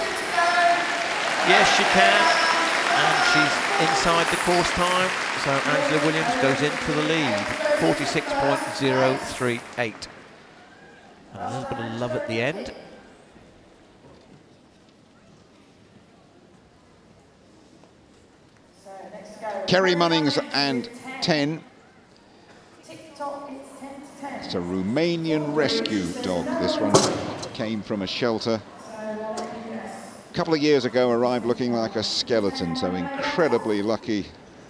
Yes, she can. And she's inside the course time. So Angela Williams goes into the lead, 46.038. And a little bit of love at the end. Kerry Munnings and 10. It's a Romanian rescue dog. This one came from a shelter. A couple of years ago arrived looking like a skeleton, so incredibly lucky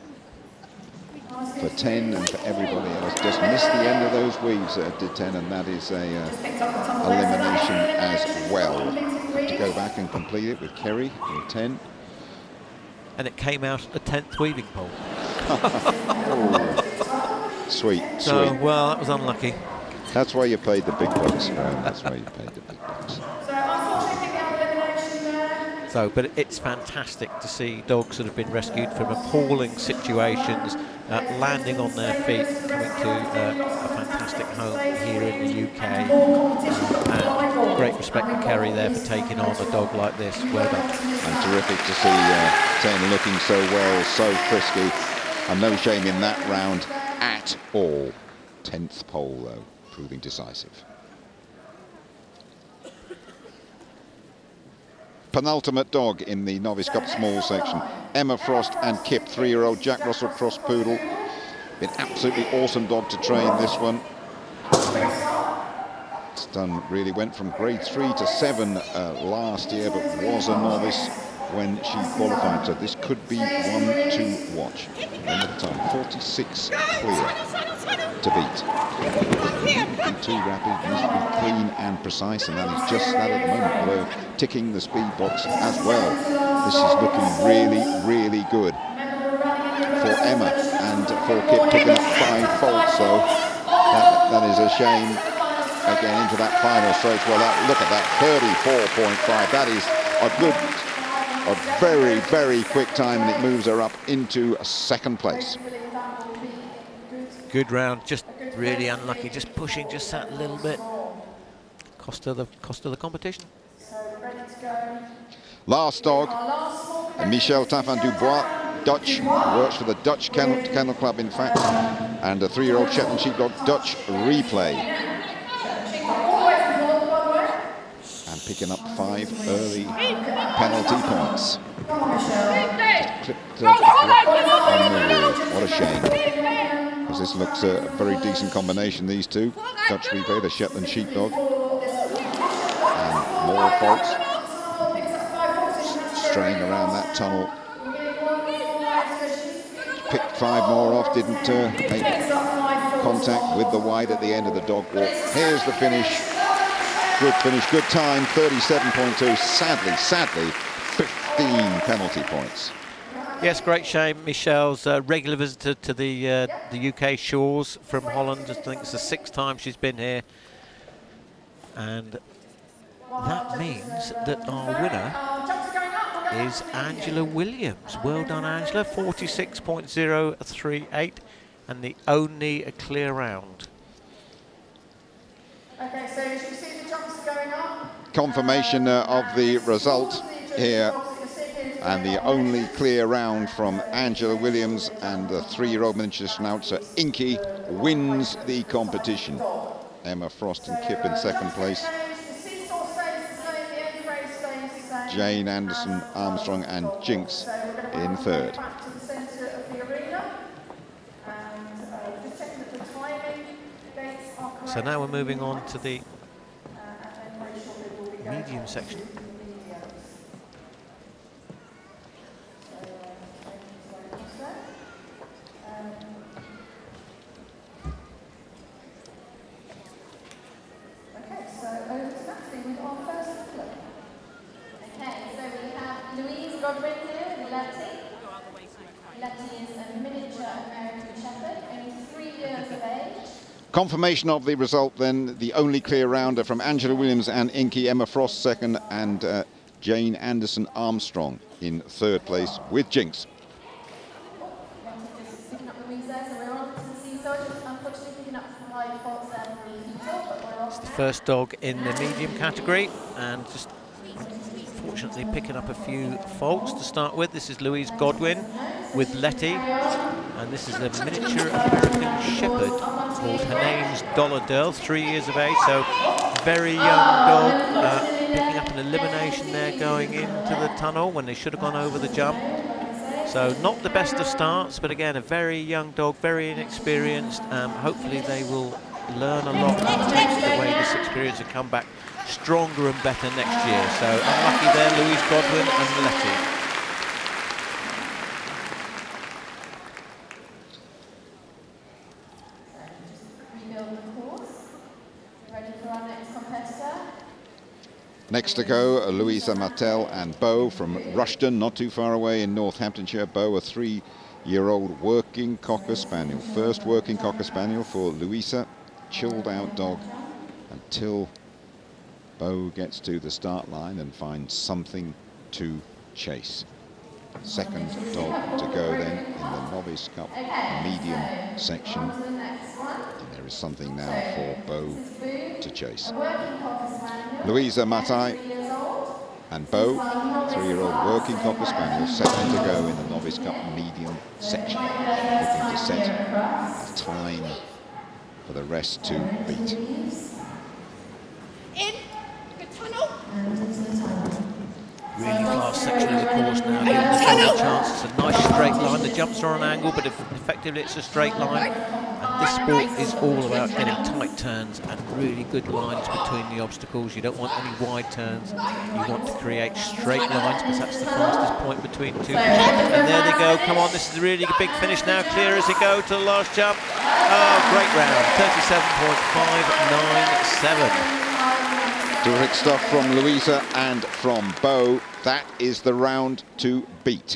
for 10 and for everybody else. Just missed the end of those weaves did 10, and that is a elimination as well. Have to go back and complete it with Kerry and 10. And it came out at the 10th weaving pole. Oh. Sweet, so, sweet. Well, that was unlucky. That's why you paid the big bucks, Graham. That's why you paid the big bucks. So, but it's fantastic to see dogs that have been rescued from appalling situations, landing on their feet, coming to a fantastic home here in the UK. And great respect to Kerry there for taking on a dog like this. Well done. And terrific to see 10 looking so well, so frisky. And no shame in that round at all. 10th pole, though, proving decisive. Penultimate dog in the Novice Cup small section. Emma Frost and Kip, 3-year-old Jack Russell Cross Poodle. Been absolutely awesome dog to train, this one. It's done really, went from grade 3 to 7 last year, but was a novice when she qualified. So this could be one to watch. And the time, 46 clear to beat. Needs to be too rapid, needs to be clean and precise, and that is just that at the moment, although ticking the speed box as well. This is looking really, really good for Emma, and for Kip picking up 5 faults, so that is a shame. Again into that final stage. Well, look at that, 34.5. That is a very, very quick time, and it moves her up into 2nd place. Good round, just really unlucky, just pushing just that little bit. Cost of the competition. Last dog, Michel Taffin-Dubois, Dutch, works for the Dutch Kennel Club, in fact, and a 3-year-old Shetland Sheepdog, Dutch Replay. And picking up 5 early penalty points. Just clipped on the wheel. What a shame. Because this looks a very decent combination, these two. Dutch Replay, the Shetland Sheepdog. And more faults. Straying around that tunnel. Picked 5 more off, didn't make contact with the wide at the end of the dog walk. Here's the finish. Good finish, good time, 37.2. Sadly, 15 penalty points. Yes, great shame. Michelle's a regular visitor to the UK shores from Holland. I think it's the 6th time she's been here. And that means that our winner is Angela Williams. Well done, Angela. 46.038 and the only clear round. Okay, so you should see the jumps going up. Confirmation of the result here. And the only clear round from Angela Williams, and the 3-year-old miniature schnauzer Inky wins the competition. Emma Frost and Kip in 2nd place. Jane Anderson, Armstrong and Jinx in 3rd. So now we're moving on to the medium section. Okay, so over to Natalie with our first couple. Okay, so we have Louise Godwin here with Letty. Letty is a miniature American Shepherd, only 3 years of age. Confirmation of the result then, the only clear rounder from Angela Williams and Inky, Emma Frost second, and Jane Anderson Armstrong in third place with Jinx. It's the first dog in the medium category, and just fortunately picking up a few faults to start with. This is Louise Godwin with Letty, and this is a miniature American Shepherd called, her name's Dollar Dirl, 3 years of age, so very young dog, picking up an elimination there going into the tunnel when they should have gone over the jump. So not the best of starts, but again, a very young dog, very inexperienced. Hopefully they will learn a lot and take away this experience and come back stronger and better next year. So unlucky there, Louise Godwin and Letty. Next to go, Louisa Martel and Beau from Rushden, not too far away in Northamptonshire. Beau, a 3-year-old working Cocker Spaniel. First working Cocker Spaniel for Louisa. Chilled out dog until Beau gets to the start line and finds something to chase. Second dog to go then in the Novice Cup medium section. And there is something now for Beau to chase. Louisa Matai and Beau, 3-year-old working Cocker Spaniel, second to go in the Novice Cup medium section. Looking to set a time for the rest to beat. In, good tunnel. Really fast section of the course now, giving the dog a chance. It's a nice straight line. The jumps are on an angle, but effectively it's a straight line. And this sport is all about getting tight turns and really good lines between the obstacles. You don't want any wide turns. You want to create straight lines because that's the fastest point between two. And there they go. Come on, this is a really big finish now. Clear as they go to the last jump. Oh, great round. 37.597. Terrific stuff from Louisa and from Beau. That is the round to beat.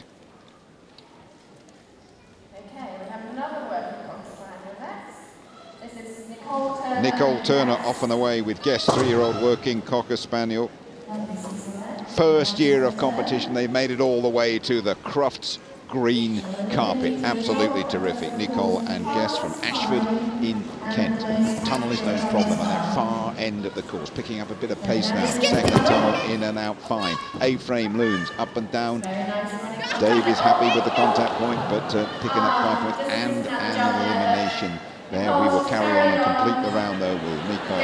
Okay, we have another working Cocker Spaniel next. This is Nicole Turner. Nicole Turner off and away with Guess, 3-year-old working Cocker Spaniel. First year of competition, they made it all the way to the Crufts green carpet. Absolutely terrific. Nicole and Guess from Ashford in Kent. Tunnel is no problem on that far end of the course, picking up a bit of pace now. Second tunnel in and out fine. A-frame looms up and down. Dave is happy with the contact point, but picking up 5 points and an elimination. There we will carry on and complete the round though with Nicole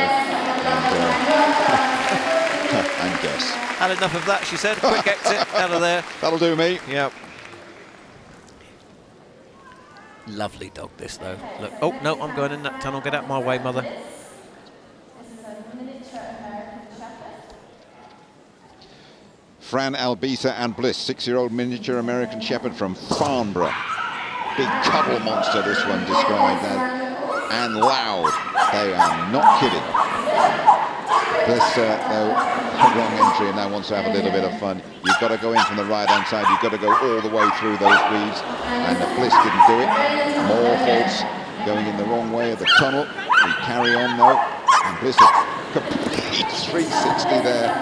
and Guess. Had enough of that, she said. Quick exit out of there. That'll do me. Yep. Lovely dog this though. Look, oh no, I'm going in that tunnel. Get out my way, mother. Fran Albisa and Bliss, 6-year-old miniature American Shepherd from Farnborough. Big cuddle monster, this one described as, and loud. They are not kidding. Bliss, though, wrong entry and now wants to have a little bit of fun. You've got to go in from the right-hand side. You've got to go all the way through those weaves. And Bliss didn't do it. More faults going in the wrong way of the tunnel. We carry on, though. And Bliss, a complete 360 there.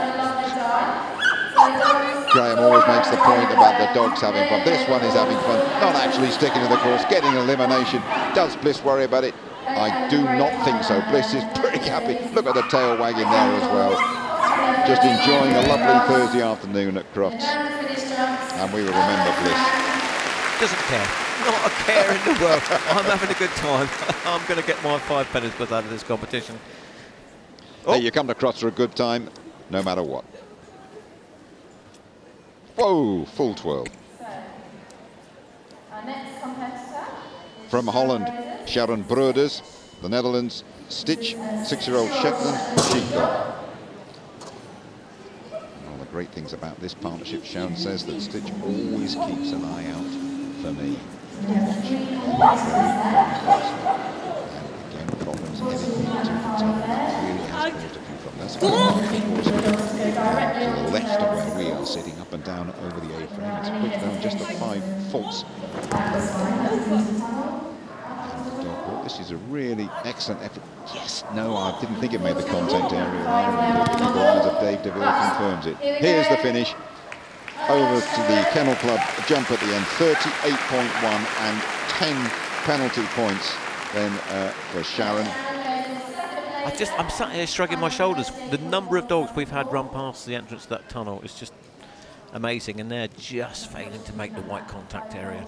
Graham always makes the point about the dogs having fun. This one is having fun, not actually sticking to the course, getting an elimination. Does Bliss worry about it? I do not think so. Bliss is pretty happy. Look at the tail wagging there as well. Just enjoying a lovely Thursday afternoon at Crufts. And we will remember Bliss. Doesn't care. Not a care in the world. I'm having a good time. I'm going to get my 5 pennies worth out of this competition. Oh. Hey, you come to Crufts for a good time, no matter what. Whoa, full twirl. So, our next competitor from Holland, Sharon Broders, the Netherlands, Stitch, 6-year-old Shetland sheepdog. One of the great things about this partnership, Sharon says that Stitch always keeps an eye out for me. Watching very closely. And again, problems heading into the tunnel. Really has caused a few problems. That's to the left of where we are sitting, up and down over the A-frame. It's quick though, and just the 5 faults. This is a really excellent effort. Yes, no, I didn't think it made the contact area. The eyes of Dave DeVille confirms it. Here's the finish. Over to the Kennel Club jump at the end, 38.1 and 10 penalty points then for Sharon. I'm sat here shrugging my shoulders. The number of dogs we've had run past the entrance to that tunnel is just amazing, and they're just failing to make the white contact area.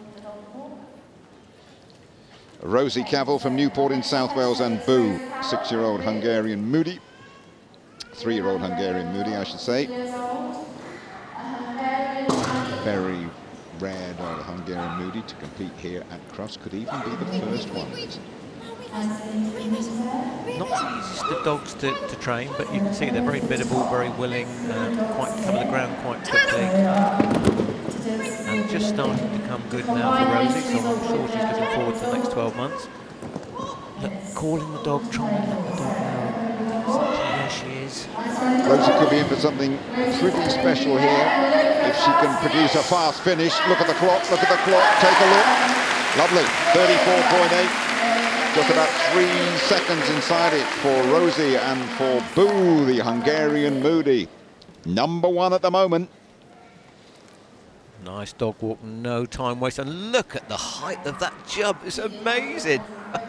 Rosie Cavill from Newport in South Wales, and Boo, 6-year-old Hungarian Moody. 3-year-old Hungarian Moody, I should say. Very rare dog, Hungarian Moody, to compete here at Crufts. Could even be the first one. Not the easiest of dogs to train, but you can see they're very biddable, very willing, quite cover the ground quite quickly. And just starting to come good now for Rosie, so I'm sure she's looking forward to the next 12 months. Look, calling the dog, trying to let the dog know exactly where she is. Rosie could be in for something pretty special here if she can produce a fast finish. Look at the clock, take a look. Lovely, 34.8. Just about 3 seconds inside it for Rosie and for Boo, the Hungarian Moody. Number 1 at the moment. Nice dog walk, no time waste, and look at the height of that jump, it's amazing.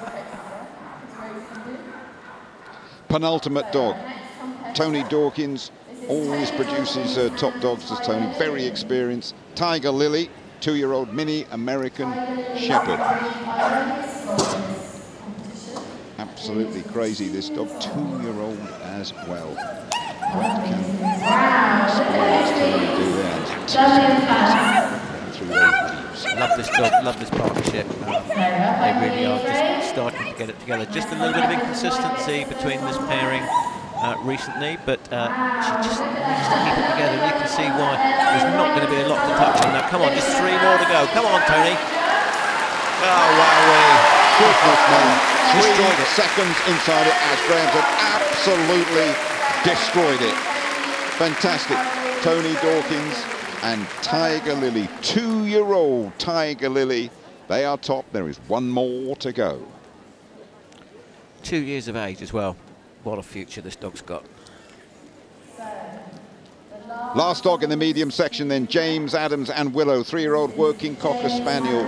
Penultimate dog, Tony Dawkins, always produces top dogs as Tony, very experienced. Tiger Lily, 2-year-old mini American Shepherd. Absolutely crazy, this dog, 2-year-old as well. What can experienced Tony do there? Love this dog, love this partnership. They really are just starting to get it together. Just a little bit of inconsistency between this pairing recently, but she just needs to keep it together. And you can see why there's not going to be a lot to touch on now. Come on, just 3 more to go. Come on, Tony. Oh, wow. Goodness me. 3 seconds inside it, as Graham said, absolutely destroyed it. Fantastic. Tony Dawkins and Tiger Lily, 2-year-old Tiger Lily. They are top. There is 1 more to go. 2 years of age as well. What a future this dog's got. Last dog in the medium section then, James Adams and Willow, 3-year-old working Cocker Spaniel,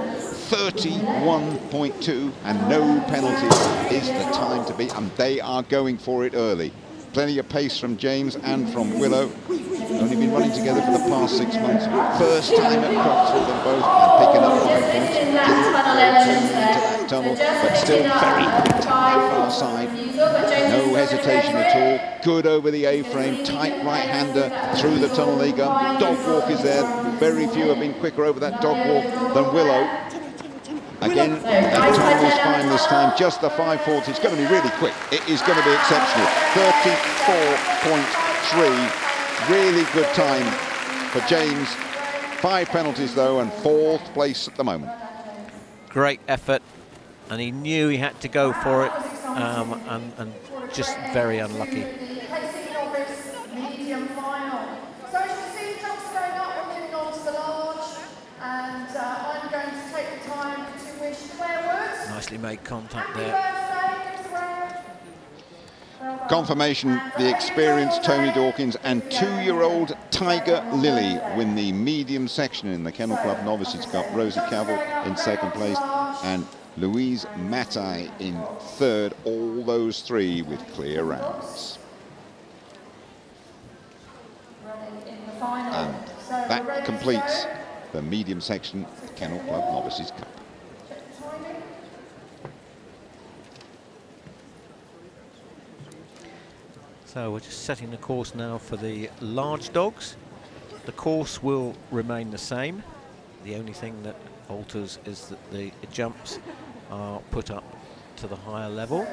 31.2, and no penalties is the time to beat, and they are going for it early. Plenty of pace from James and from Willow. Only been running together for the past 6 months. First time at Crufts for them both, and picking up 5 points. Into that tunnel, but still very quick to that far side. No hesitation at all. Good over the A-frame, tight right-hander through the tunnel they go. Dog walk is there. Very few have been quicker over that dog walk than Willow. Again, the tunnel is fine this time. Just the 5/4. It's going to be really quick. It is going to be exceptional. 34.3. Really good time for James. 5 penalties though, and 4th place at the moment. Great effort, and he knew he had to go for it, and just very unlucky. Medium final. So as you can see, the jumps going up, we're moving on to the large, and I'm going to take the time to wish Claire Woods. Nicely made contact there. Confirmation, the experienced Tony Dawkins and 2-year-old Tiger Lily win the medium section in the Kennel Club Novices Cup. Rosie Cavill in 2nd place and Louise Matai in 3rd. All those 3 with clear rounds. And that completes the medium section of the Kennel Club Novices Cup. So we're just setting the course now for the large dogs. The course will remain the same. The only thing that alters is that the jumps are put up to the higher level.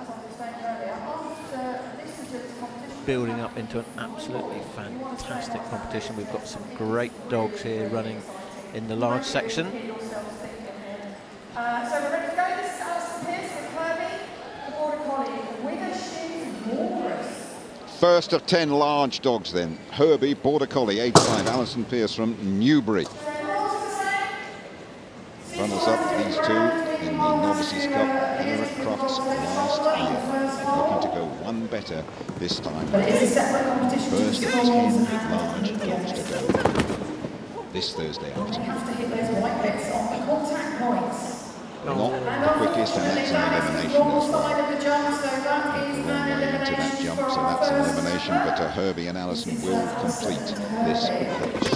Building up into an absolutely fantastic competition. We've got some great dogs here running in the large section. So we're ready to go. This is Alison Pierce with Kirby, the Border Collie, with a shoe Walrus. First of 10 large dogs then. Herbie, Border Collie, age 5. Alison Pierce from Newbury. Runners up, these two in the Novices Cup. Here at Crufts last year. Looking to go one better this time. First of 10 large dogs to go this Thursday afternoon. Not the quickest, and that's an elimination as well. Long way into that jump, so that's an elimination, but Herbie and Alison will complete this approach.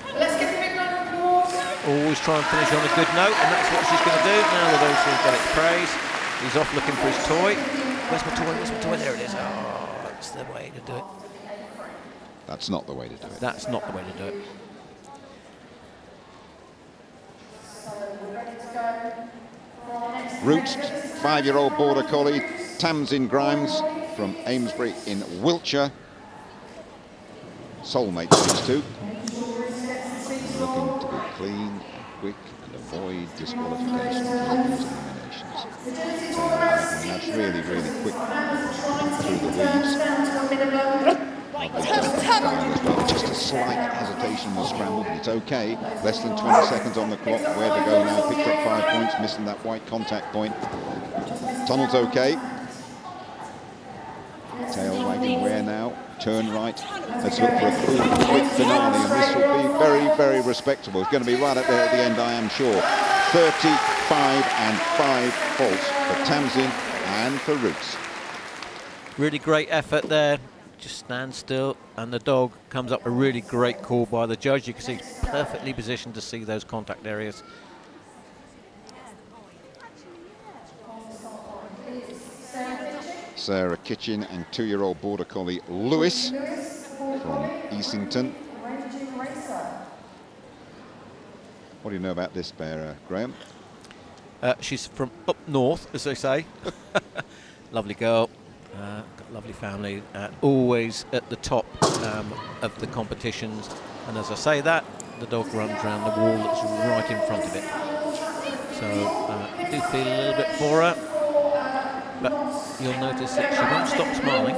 Always try and finish on a good note, and that's what she's going to do. Now that Wilson's got its praise, he's off looking for his toy. Where's my toy? Where's my toy? There it is. Oh, that's the way to do it. That's not the way to do it. That's not the way to do it. Roots, 5-year-old Border Collie, Tamsin Grimes from Amesbury in Wiltshire. Soulmates, these two. Looking to be clean and quick and avoid disqualification and eliminations. And that's really, really quick through the weaves. Just a slight hesitation was scrambled, but it's okay. Less than 20 seconds on the clock. Where to go now? Picked up 5 points, missing that white contact point. Tunnel's okay. Tail wagging where now? Turn right. Let's look for a quick finale, and this will be very, very respectable. It's going to be right up there at the end, I am sure. 35 and 5 faults for Tamsin and for Roots. Really great effort there. Just stand still, and the dog comes up a really great call by the judge. You can see he's perfectly positioned to see those contact areas. Sarah Kitchen and 2-year-old Border Collie Lewis from Easington. What do you know about this bear, Graham? She's from up north, as they say. Lovely girl. Got a lovely family, always at the top of the competitions, and as I say that, the dog runs around the wall that's right in front of it. So I do feel a little bit for her, but you'll notice that she won't stop smiling.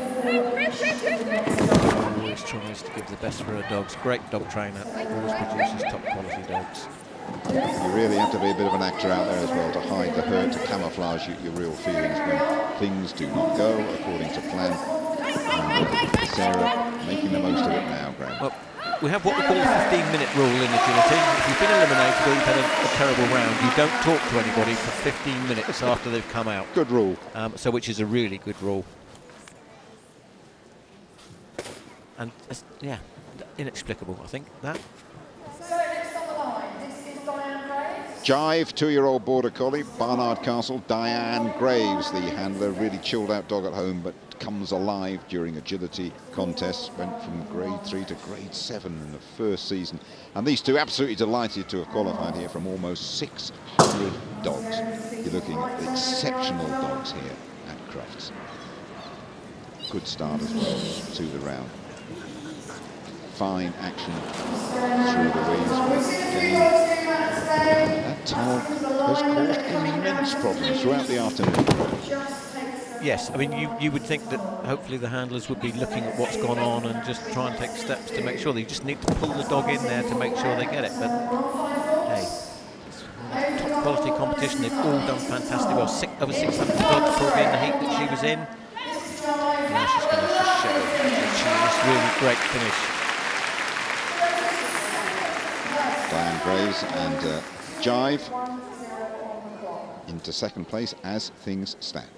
Always tries to give the best for her dogs. Great dog trainer, always produces top quality dogs. You really have to be a bit of an actor out there as well to hide the hurt, to camouflage your real feelings when things do not go according to plan. And Sarah making the most of it now, Graham. Well, we have what we call a 15-minute rule in agility. If you've been eliminated or you've had a terrible round, you don't talk to anybody for 15 minutes after they've come out. Good rule. So which is a really good rule. And yeah, inexplicable, I think, that. Jive, 2-year-old Border Collie, Barnard Castle, Diane Graves, the handler, really chilled out dog at home, but comes alive during agility contests, went from grade 3 to grade 7 in the first season. And these two absolutely delighted to have qualified here from almost 600 dogs. You're looking at exceptional dogs here at Crufts. Good start as well to the round. Fine action through the weaves. That tunnel has caused immense problems throughout the afternoon. Yes, I mean, you would think that hopefully the handlers would be looking at what's gone on and just try and take steps to make sure. They just need to pull the dog in there to make sure they get it. But hey, it's top quality competition. They've all done fantastic well. Over 600 dogs probably in the heat that she was in. Now she's going to just show that she is really great finish. Diane Graves and Jive into second place as things stand.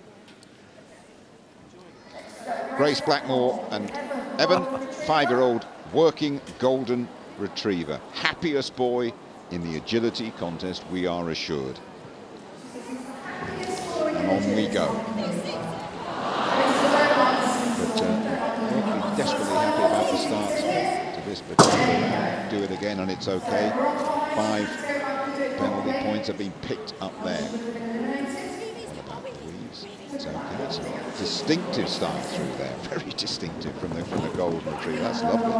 Grace Blackmore and Evan, 5-year-old working golden retriever. Happiest boy in the agility contest, we are assured. And on we go. But we're desperately happy about the start to this particular. Do it again and it's okay. 5 penalty points have been picked up there. What about the weaves? It's okay. It's a distinctive start through there. Very distinctive from the golden retriever. That's lovely.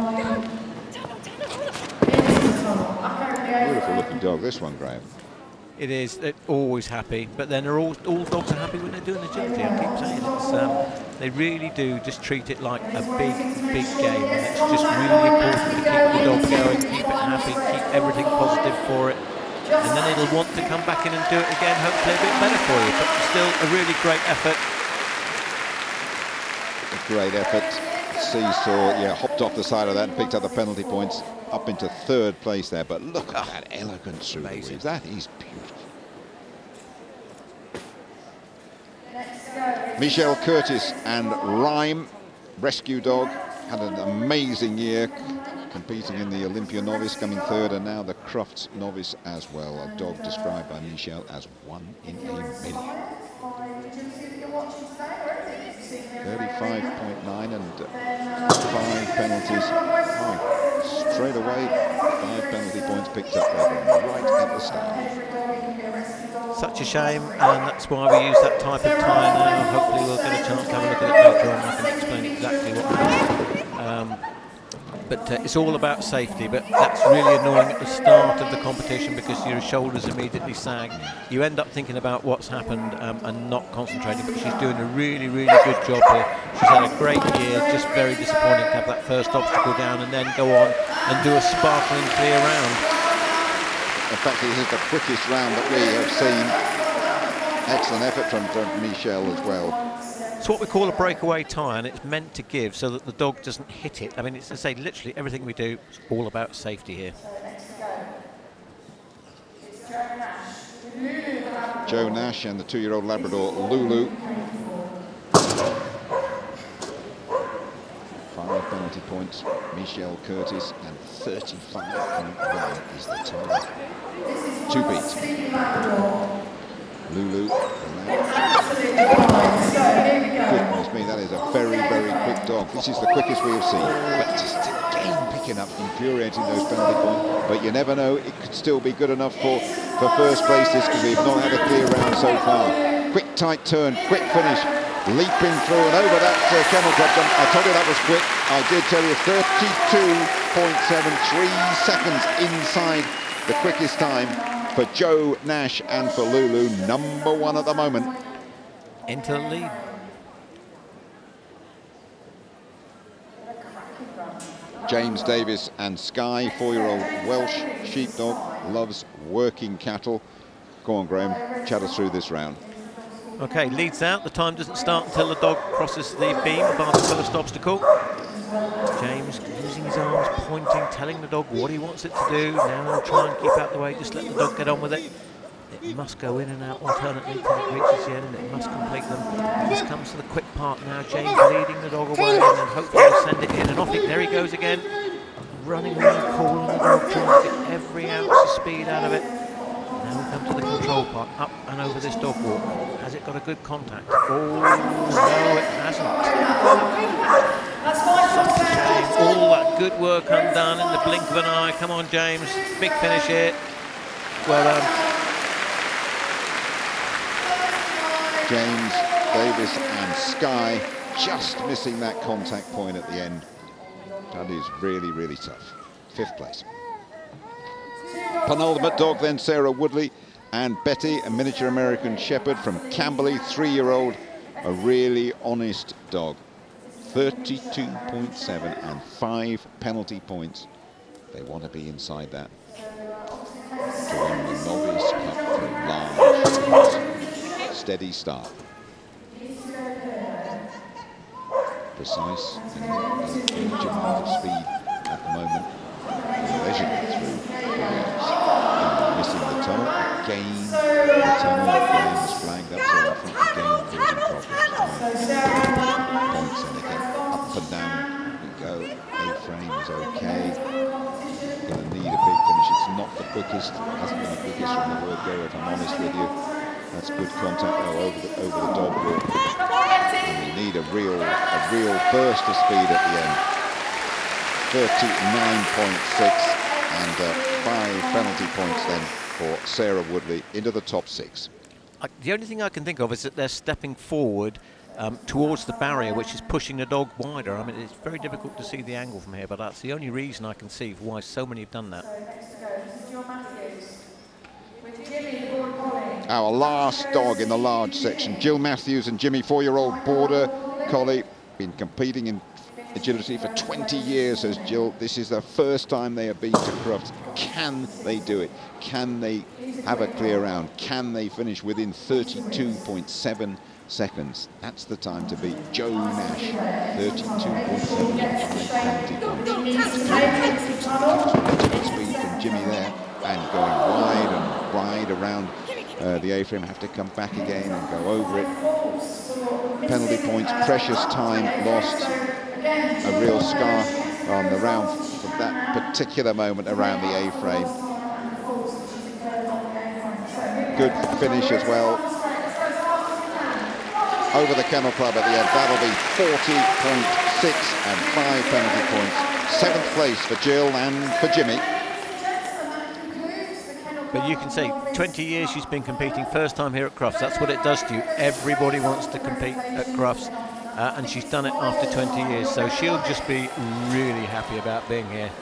Beautiful looking dog, this one, Graham. It is. They're always happy, but then all dogs are happy when they're doing agility. I keep saying it's They really do just treat it like a big, big game. And it's just really important to keep the dog going, keep it happy, keep everything positive for it. And then it'll want to come back in and do it again, hopefully a bit better for you. But still a really great effort. A great effort. Seesaw, yeah, hopped off the side of that and picked up the penalty points, up into 3rd place there. But look at that elegance through the weaves. That is beautiful. Michelle Curtis and Rhyme, rescue dog, had an amazing year competing in the Olympia Novice, coming 3rd, and now the Crufts Novice as well. A dog described by Michelle as 1 in a million. 35.9 and 5 penalties. Oh, straight away, 5 penalty points picked up there right at the start. Such a shame, and that's why we use that type of tie now. Hopefully we'll get a chance to have a look at it later on. I can explain exactly what happened. But it's all about safety, but that's really annoying at the start of the competition because your shoulders immediately sag. You end up thinking about what's happened and not concentrating, but she's doing a really, really good job here. She's had a great year, just very disappointing to have that first obstacle down and then go on and do a sparkling clear round. In fact, this is the quickest round that we have seen. Excellent effort from Michelle as well. It's what we call a breakaway tie, and it's meant to give so that the dog doesn't hit it. I mean, it's to say literally everything we do is all about safety here. Joe Nash and the 2-year-old Labrador Lulu. 5 penalty points, Michelle Curtis, and 35.1 is the time to beat. Lulu. Goodness me, that is a very, very quick dog. This is the quickest we have seen. But just again picking up, infuriating those penalty points. But you never know, it could still be good enough for first place this because we've not had a clear round so far. Quick, tight turn, quick finish, leaping through and over that Kennel Club jump. I told you that was quick. I did tell you 32.73 seconds inside the quickest time for Joe Nash and for Lulu, #1 at the moment. Into the lead. James Davis and Sky, 4-year-old Welsh sheepdog, loves working cattle. Go on, Graham, chat us through this round. Okay, leads out. The time doesn't start until the dog crosses the beam above the first obstacle. James using his arms, pointing, telling the dog what he wants it to do. Now try and keep out the way, just let the dog get on with it. It must go in and out alternately until it reaches the end, and it must complete them. This comes to the quick part now. James leading the dog away, and then hopefully he'll send it in. And off it, there he goes again. Running around, calling the dog, trying to get every ounce of speed out of it. Now we come to the control part, up and over this dog walk. Has it got a good contact? Oh, no, it hasn't. Such a shame. All that good work undone in the blink of an eye. Come on, James. Big finish here. Well done. James, Davis and Sky just missing that contact point at the end. That is really, really tough. 5th place. Penultimate dog then, Sarah Woodley and Betty, a miniature American Shepherd from Camberley, 3-year-old, a really honest dog. 32.7 and 5 penalty points. They want to be inside that. To win the Novice Cup for large. Steady start. Precise and a huge amount of speed at the moment. Leisurely through the weeds. Missing the toe. Again, the toe is flagged up so often. Again, causing problems. Points and again, up and down we go. A-frame is okay. Going to need a big finish. It's not the quickest. Hasn't been the quickest from the word go, if I'm honest with you. That's good contact though over the dog walk. And we need a real burst of speed at the end. 39.6 and 5 penalty points then for Sarah Woodley into the top 6. The only thing I can think of is that they're stepping forward towards the barrier, which is pushing the dog wider. I mean, it's very difficult to see the angle from here, but that's the only reason I can see for why so many have done that. Our last dog in the large section, Jill Matthews and Jimmy, 4-year-old Border, collie, been competing in agility for 20 years, says Jill. This is the first time they have been to Crufts. Can they do it? Can they have a clear round? Can they finish within 32.7 seconds? That's the time to beat Joe Nash. 32.7 points. Speed from Jimmy there, and going wide around the A-frame. Have to come back again and go over it. Penalty points, precious time lost. A real scar on the round for that particular moment around the A-frame. Good finish as well. Over the Kennel Club at the end. That'll be 40.6 and 5 penalty points. 7th place for Jill and for Jimmy. But you can see, 20 years she's been competing, first time here at Crufts. That's what it does to you. Everybody wants to compete at Crufts, and she's done it after 20 years, so she'll just be really happy about being here.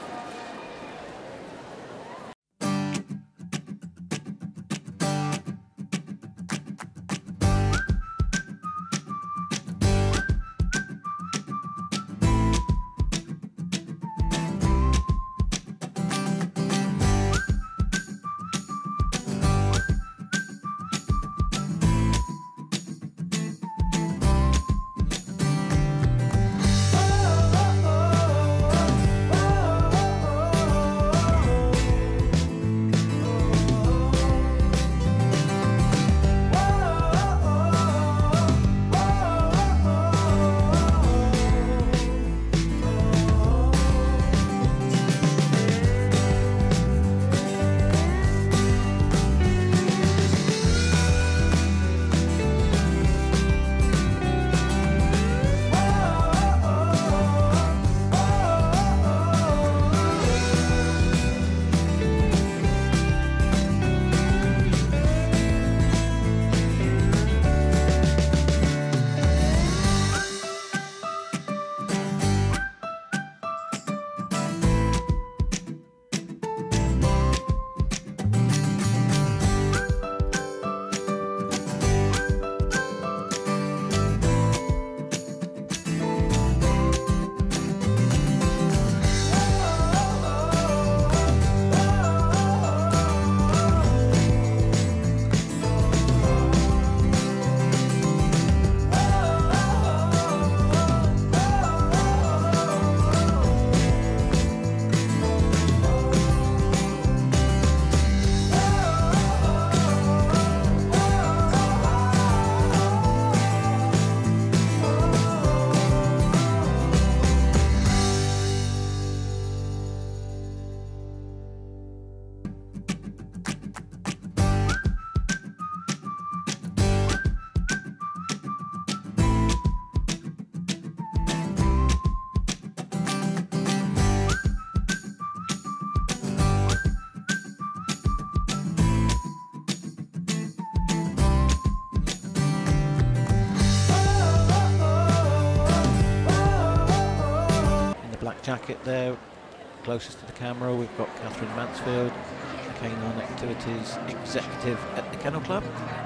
Jacket there, closest to the camera, we've got Catherine Mansfield, Canine Activities Executive at the Kennel Club.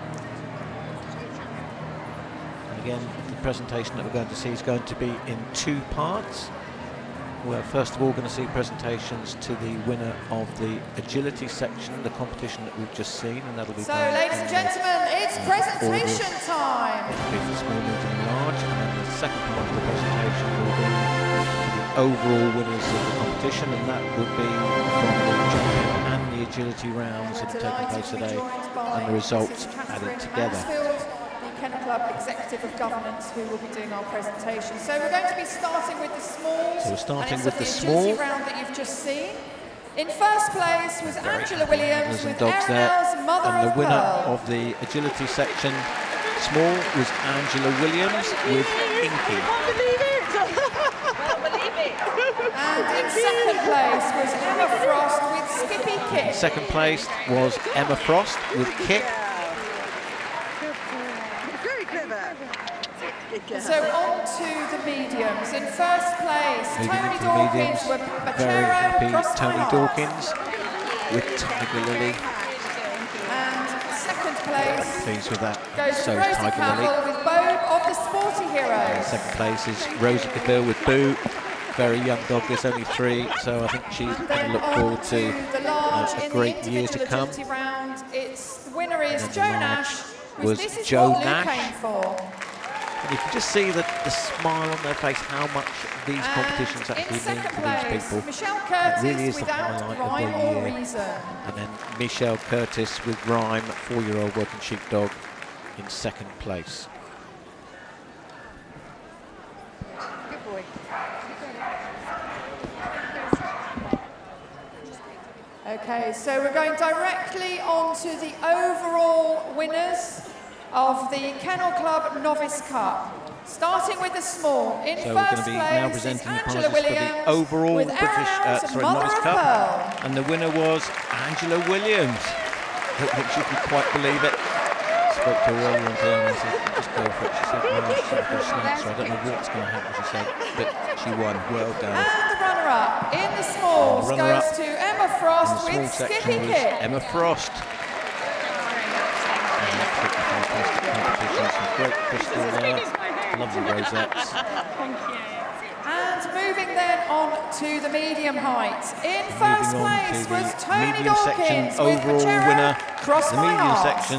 And again, the presentation that we're going to see is going to be in 2 parts. We're first of all going to see presentations to the winner of the agility section, the competition that we've just seen, and that'll be so, ladies and gentlemen, it's presentation time. It'll be for small, medium and large, and then the second part of the presentation will be overall winners of the competition, and that would be from the jumping and the agility rounds that have taken place today, and the results added together. The Kennel Club Executive of Governance, who will be doing our presentation. So we're going to be starting with the small. So we're starting with the small round that you've just seen. In first place was Angela Williams with dogs there, Mother and the winner Pearl. of the agility section small was Angela Williams with Inky. And in second place was Emma Frost with Skippy Kick. In second place was Emma Frost with Kick. Very clever. So on to the mediums. In first place, Tony Mediums, Dawkins with very happy Cross Tony My Heart. Dawkins with Tiger Lily. And second place Pleased with that. goes So to is Rosie Tiger Cavill Lily. with Bob of the Sporty Heroes. Second place is Rosie Cavill with Boo. Very young dog, is only 3, so I think she's going to look forward to a great year to come. Round, the winner is And Joe Nash. was This is Joe what Lou Nash. came for. And you can just see the smile on their face, how much these competitions actually mean to these people. Michelle It Curtis really is the without highlight rhyme of or the year. reason. And then Michelle Curtis with Rhyme, 4-year-old working sheepdog, in 2nd place. Good boy. Okay, so we're going directly on to the overall winners of the Kennel Club Novice Cup. Starting with the small. In So we're going first to be place now is presenting the Angela prizes for Williams the overall with British, Arrowhouse sorry, Mother Novice of Cup. Pearl. And the winner was Angela Williams. I don't think she could quite believe it. Spoke to her earlier on today and I said, just go for it. She said, well, she's got a snap, so I don't know what's going to happen, she said. But she won. Well done. And the runner-up in the smalls goes to Emma Frost with Skippy Kick. Emma Frost. Some great crystal there. Lovely rosettes. Thank you. And moving then on to the medium height. In first place was Tony medium section Dawkins with overall Pajero, winner. Cross The My medium Heart. section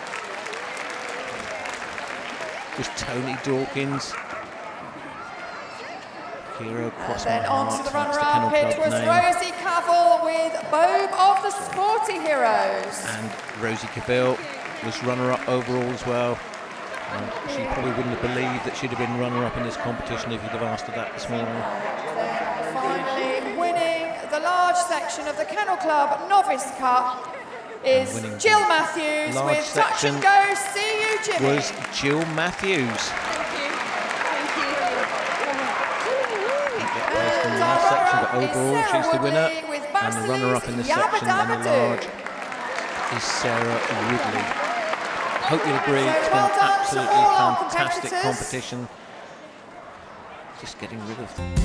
was Tony Dawkins. Hero, Cross My Then on Heart. to the That's runner-up, Kennel it Club was name. Rosie Cavill with Bob of the Sporty Heroes. And Rosie Cavill was runner-up overall as well. She probably wouldn't have believed that she'd have been runner-up in this competition if you'd have asked her that this morning. Then finally winning the large section of the Kennel Club Novice Cup is Jill Matthews large with Touch section and Go, See You Jimmy. Was Jill Matthews. In the last section, but overall she's the winner, and the runner-up in this section on the large is Sarah Woodley. Hope you'll agree, it's been an absolutely fantastic competition. Just getting rid of them.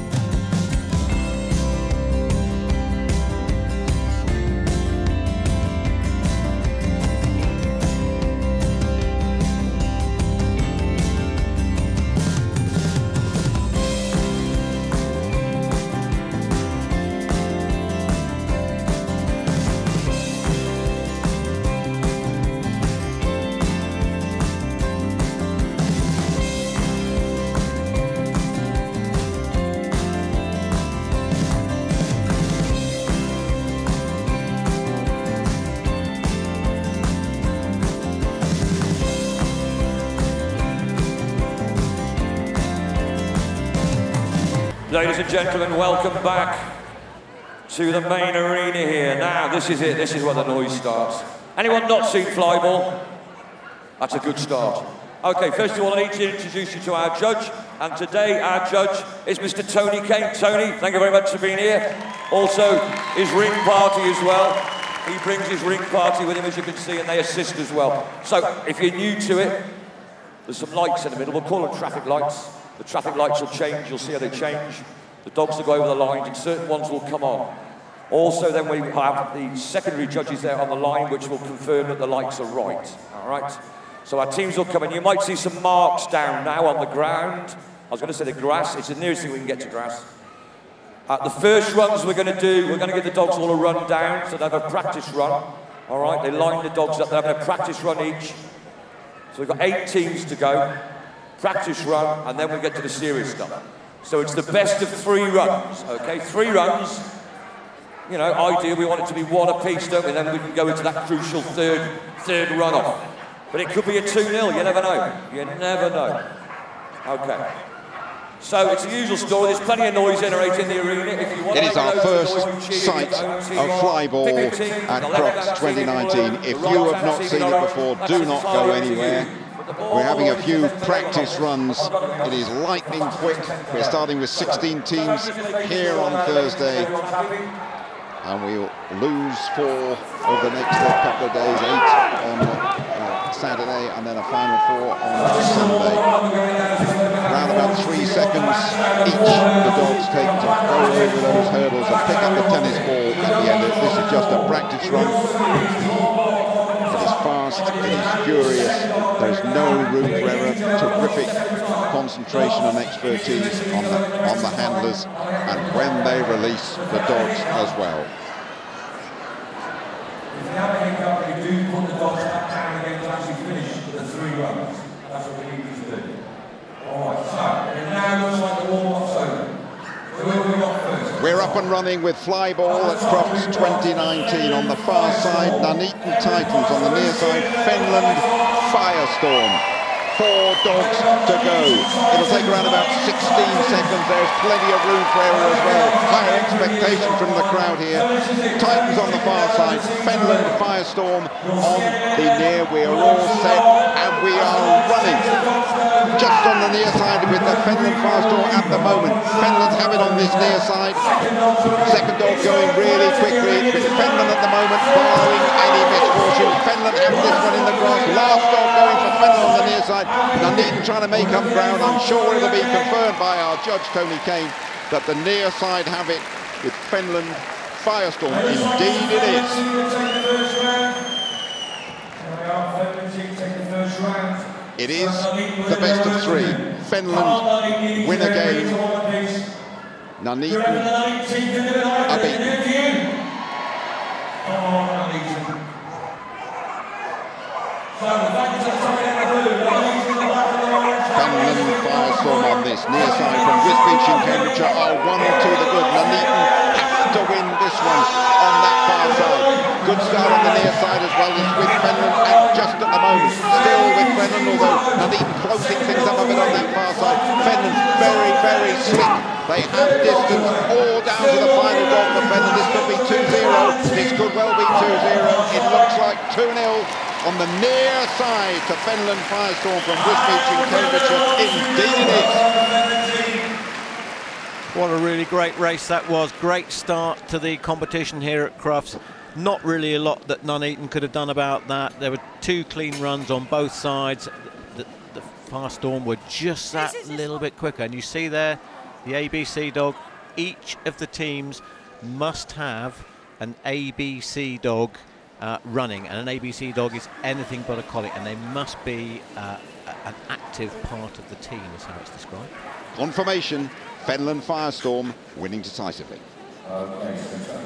Ladies and gentlemen, welcome back to the main arena here. Now, this is it. This is where the noise starts. Anyone not seen Flyball? That's a good start. Okay, first of all, I need to introduce you to our judge. And today, our judge is Mr. Tony Kane. Tony, thank you very much for being here. Also, his ring party as well. He brings his ring party with him, as you can see, and they assist as well. So, if you're new to it, there's some lights in the middle. We'll call them traffic lights. The traffic lights will change. You'll see how they change. The dogs will go over the lines, and certain ones will come on. Also, then we have the secondary judges there on the line, which will confirm that the lights are right. All right? So our teams will come in. You might see some marks down now on the ground. I was going to say the grass. It's the nearest thing we can get to grass. The first runs we're going to do, we're going to give the dogs all a run down, so they have a practice run. All right? They line the dogs up. They're having a practice run each. So we've got 8 teams to go. Practice run, and then we get to the serious stuff. So it's the best of 3 runs, okay? 3 runs. You know, ideally we want it to be 1 apiece, don't we? Then we can go into that crucial third runoff. But it could be a 2-0, you never know. You never know. Okay. So it's the usual story. There's plenty of noise generated in the arena. If you want it is our first sight of Flyball at Crufts 2019. If you have not seen it before, do not go anywhere. We're having a few practice runs. It is lightning quick. We're starting with 16 teams here on Thursday. And we'll lose 4 over the next couple of days, 8 on Saturday, and then a final 4 on Sunday. Around about 3 seconds each the dogs take to go over those hurdles and pick up the tennis ball at the end. This is just a practice run. It is fast, it is furious, there's no room for error. Terrific concentration and expertise on the handlers, and when they release the dogs as well. If you have any cover, you do put the dogs back down again to actually finish the 3 runs. That's what we need you to do. Alright, so it now looks like the warm-up's over. Who have we got first? We're up and running with Flyball at Crufts 2019. On the far side, Nuneaton Titans. On the near side, Fenland Firestorm. 4 dogs to go. It'll take around about 16 seconds. There's plenty of room for error as well. Higher expectation from the crowd here. Titans on the far side, Fenland Firestorm on the near. We are all set and we are running. Just on the near side with the Fenland Firestorm at the moment. Fenland's have it on this near side. Second dog going really quickly. With Fenland at the moment, barring any misfortune. Fenland have this one in the grass. Last dog going for Fenland on the near side. Nuneaton trying to make up ground. I'm sure it'll be confirmed by our judge, Tony Kane, that the near side have it with Fenland Firestorm. Indeed it is. It is the best of 3. Fenland win again. Nuneaton are beaten. Fenland Firestorm on this near side from Wisbech in Cambridgeshire are 1 or 2 the good. Nuneaton has to win this one on that far side. Good start on the near side as well as with Fenland, and just at the moment still with Fenland, although Nuneaton closing things up a bit on that far side. Fenland very, very slick. They have distance all down to the final dog for Fenland. This could be 2-0. This could well be 2-0. It looks like 2-0. On the near side to Fenland Firestorm from Wisbech in Cambridgeshire. Indeed it is. What a really great race that was. Great start to the competition here at Crufts. Not really a lot that Nuneaton could have done about that. There were 2 clean runs on both sides. The Firestorm were just that little bit quicker. And you see there, the ABC dog. Each of the teams must have an ABC dog running, and an ABC dog is anything but a collie, and they must be an active part of the team, is how it's described. Confirmation, Fenland Firestorm winning decisively. Okay,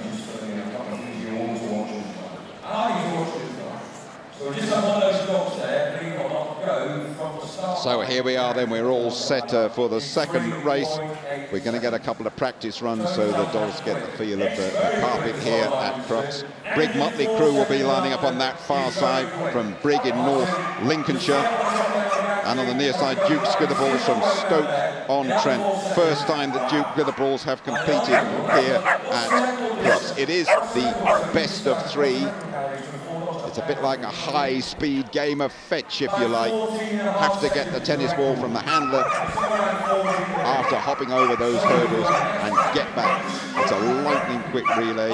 so just have one of those dogs there, believe it or not, go from the start. So here we are then, we're all set for the second race. We're going to get a couple of practice runs so the dogs get the feel of the carpet here at Crufts. Brigg Motley Crew will be lining up on that far side from Brigg in North Lincolnshire. And on the near side, Duke Skitterballs from Stoke-on-Trent. First time that Duke Skitterballs have competed here at Crufts. It is the best of 3. It's a bit like a high-speed game of fetch, if you like. Have to get the tennis ball from the handler after hopping over those hurdles and get back. It's a lightning-quick relay.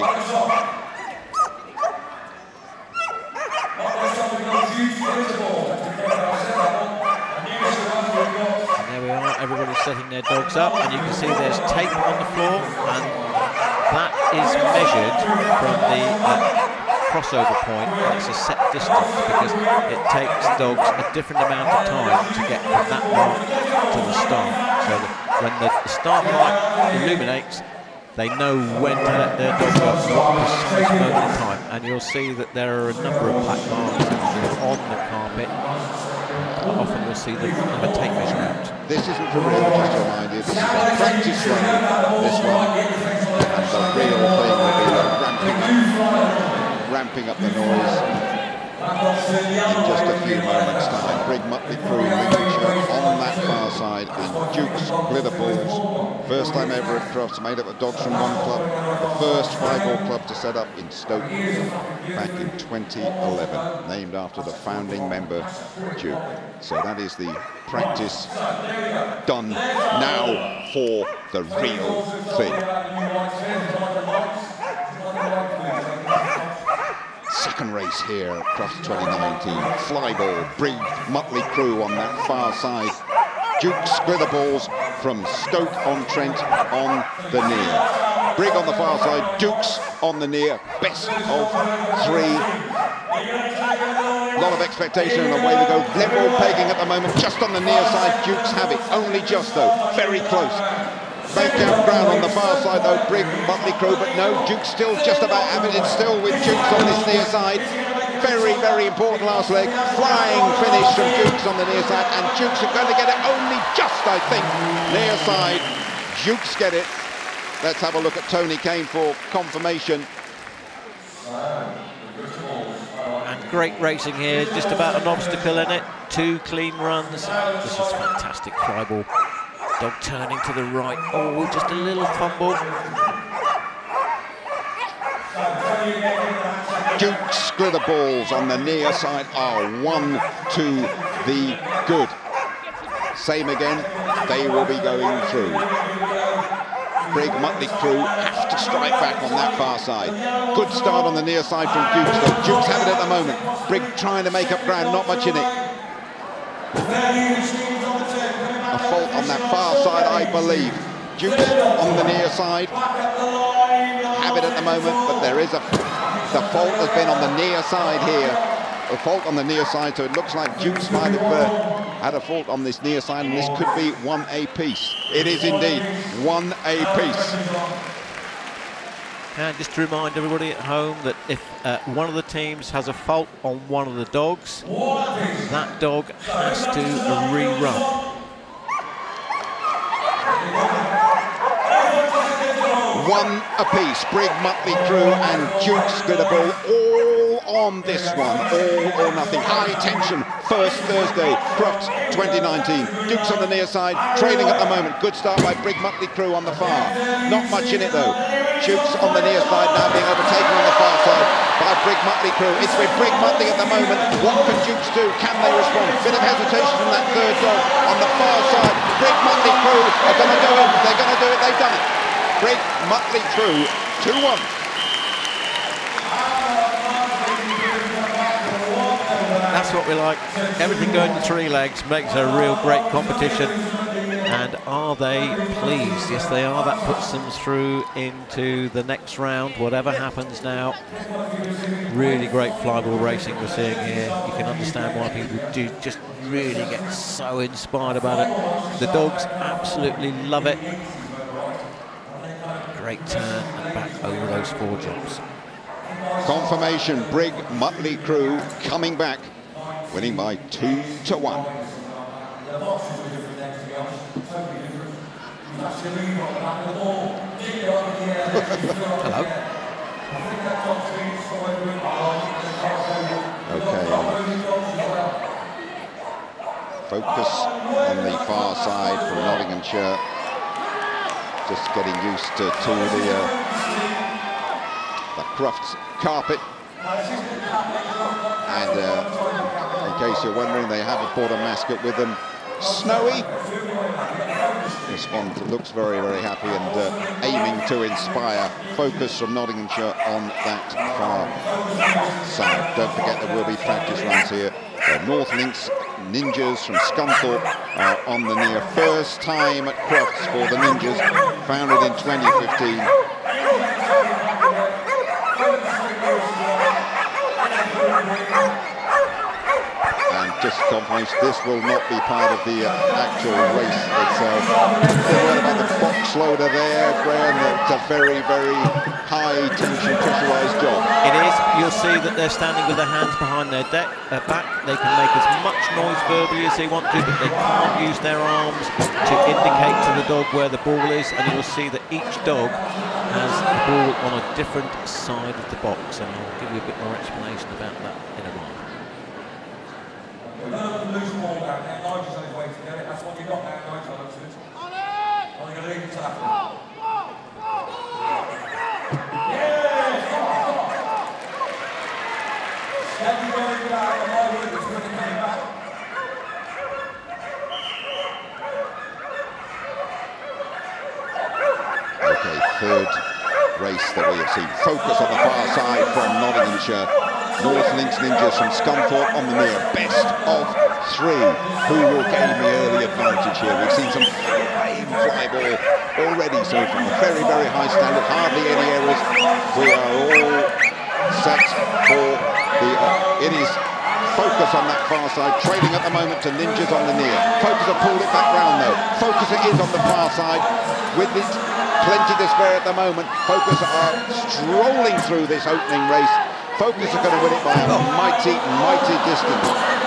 And there we are, everybody's setting their dogs up, and you can see there's tape on the floor, and that is measured from the crossover point, and it's a set distance because it takes dogs a different amount of time to get from that mark to the start. So that when the start light illuminates, they know when to let their dog go at what precise moment in time. And you'll see that there are a number of black marks on the carpet. Often you'll see the tape measure out. This isn't for real, just to remind you. This is a practice run, this one. And the real thing will be ramping up the noise in just a few moments' time. Brigg Motley Crew, Lincolnshire on that far side, and Duke's Glitterballs. First time ever at Crufts, made up of dogs from one club. The first Flyball club to set up in Stoke back in 2011, named after the founding member, Duke. So that is the practice done. Now for the real thing. Second race here at Crufts 2019. Flyball, Brigg Motley Crew on that far side. Duke's Glitterballs from Stoke-on-Trent on the near. Brigg on the far side, Duke's on the near. Best of 3. A lot of expectation, and away we go. Level pegging at the moment, just on the near side. Dukes have it, only just though, very close. Bank out ground on the far side though, Brig, Motley Crew, but no, Dukes still just about have it. It's still with Dukes on this near side. Very, very important last leg. Flying finish from Dukes on the near side, and Dukes are going to get it only just, I think. Near side, Dukes get it. Let's have a look at Tony Kane for confirmation. And great racing here, just about an obstacle in it. 2 clean runs. This is fantastic flyball. Dog turning to the right. Oh, just a little fumble. Dukes glitter balls on the near side are 1 to the good. Same again, they will be going through. Brig, Motley Crew have to strike back on that far side. Good start on the near side from Dukes though. Dukes have it at the moment. Brig trying to make up ground, not much in it. A fault on that far side, I believe. Dukes on the near side have it at the moment, but there is the fault has been on the near side here. A fault on the near side, so it looks like Dukes might have had a fault on this near side, and this could be 1 apiece. It is indeed 1 apiece. And just to remind everybody at home that if one of the teams has a fault on one of the dogs, that dog has to rerun. One apiece, Brig, Motley Crew and Dukes glitter ball, all on this one, all or nothing. High tension, first Thursday, Crufts 2019. Dukes on the near side, trailing at the moment. Good start by Brig, Motley Crew on the far. Not much in it though. Dukes on the near side now being overtaken on the far side by Brig, Motley Crew. It's with Brig, Motley at the moment. What can Dukes do? Can they respond? Bit of hesitation from that third dog on the far side. Brig, Motley Crew are going to do it. They're going to do it. They've done it. Brig, Motley Crew, 2-1. That's what we like. Everything going to 3 legs makes a real great competition. And are they pleased? Yes, they are. That puts them through into the next round, whatever happens now. Really great flyball racing we're seeing here. You can understand why people do just really get so inspired about it. The dogs absolutely love it. Great turn and back over those 4 jumps. Confirmation, Brig, Motley Crew coming back, winning by 2-1. Hello. Okay. Focus on the far side from Nottinghamshire. Just getting used to the Crufts carpet. And in case you're wondering, they haven't brought a mascot with them. Snowy. This one looks very, very happy and aiming to inspire. Focus from Nottinghamshire on that far side. Don't forget there will be practice runs here. North Links Ninjas from Scunthorpe are on the near. First time at Crufts for the Ninjas, founded in 2015. And just confirmation, this will not be part of the actual race itself. What about the box loader there, Graham? It's a very, very high tension pressurised job. It is. You'll see that they're standing with their hands behind their back. They can make as much noise verbally as they want to, but they can't use their arms to indicate to the dog where the ball is. And you'll see that each dog has the ball on a different side of the box. And I'll give you a bit more explanation about that in a while. Loose ball down there, Nigel's on his way to get it. That's what we got now, Nigel. I'm going to leave it to that. Yeah, stop. Everybody back, and Nigel is going to come back. Okay, third race that we have seen. Focus on the far side from Nottinghamshire. North Links Ninjas from Scunthorpe on the near. Best of 3. Who will gain the early advantage here? We've seen some fine flyball already so far. Very, very high standard. Hardly any errors. We are all set for the... it is focus Focus on that far side, trailing at the moment to Ninjas on the near. Focus have pulled it back round though. Focus it is on the far side with it plenty to spare at the moment. Focus are strolling through this opening race. Focus are going to win it by a mighty, mighty distance.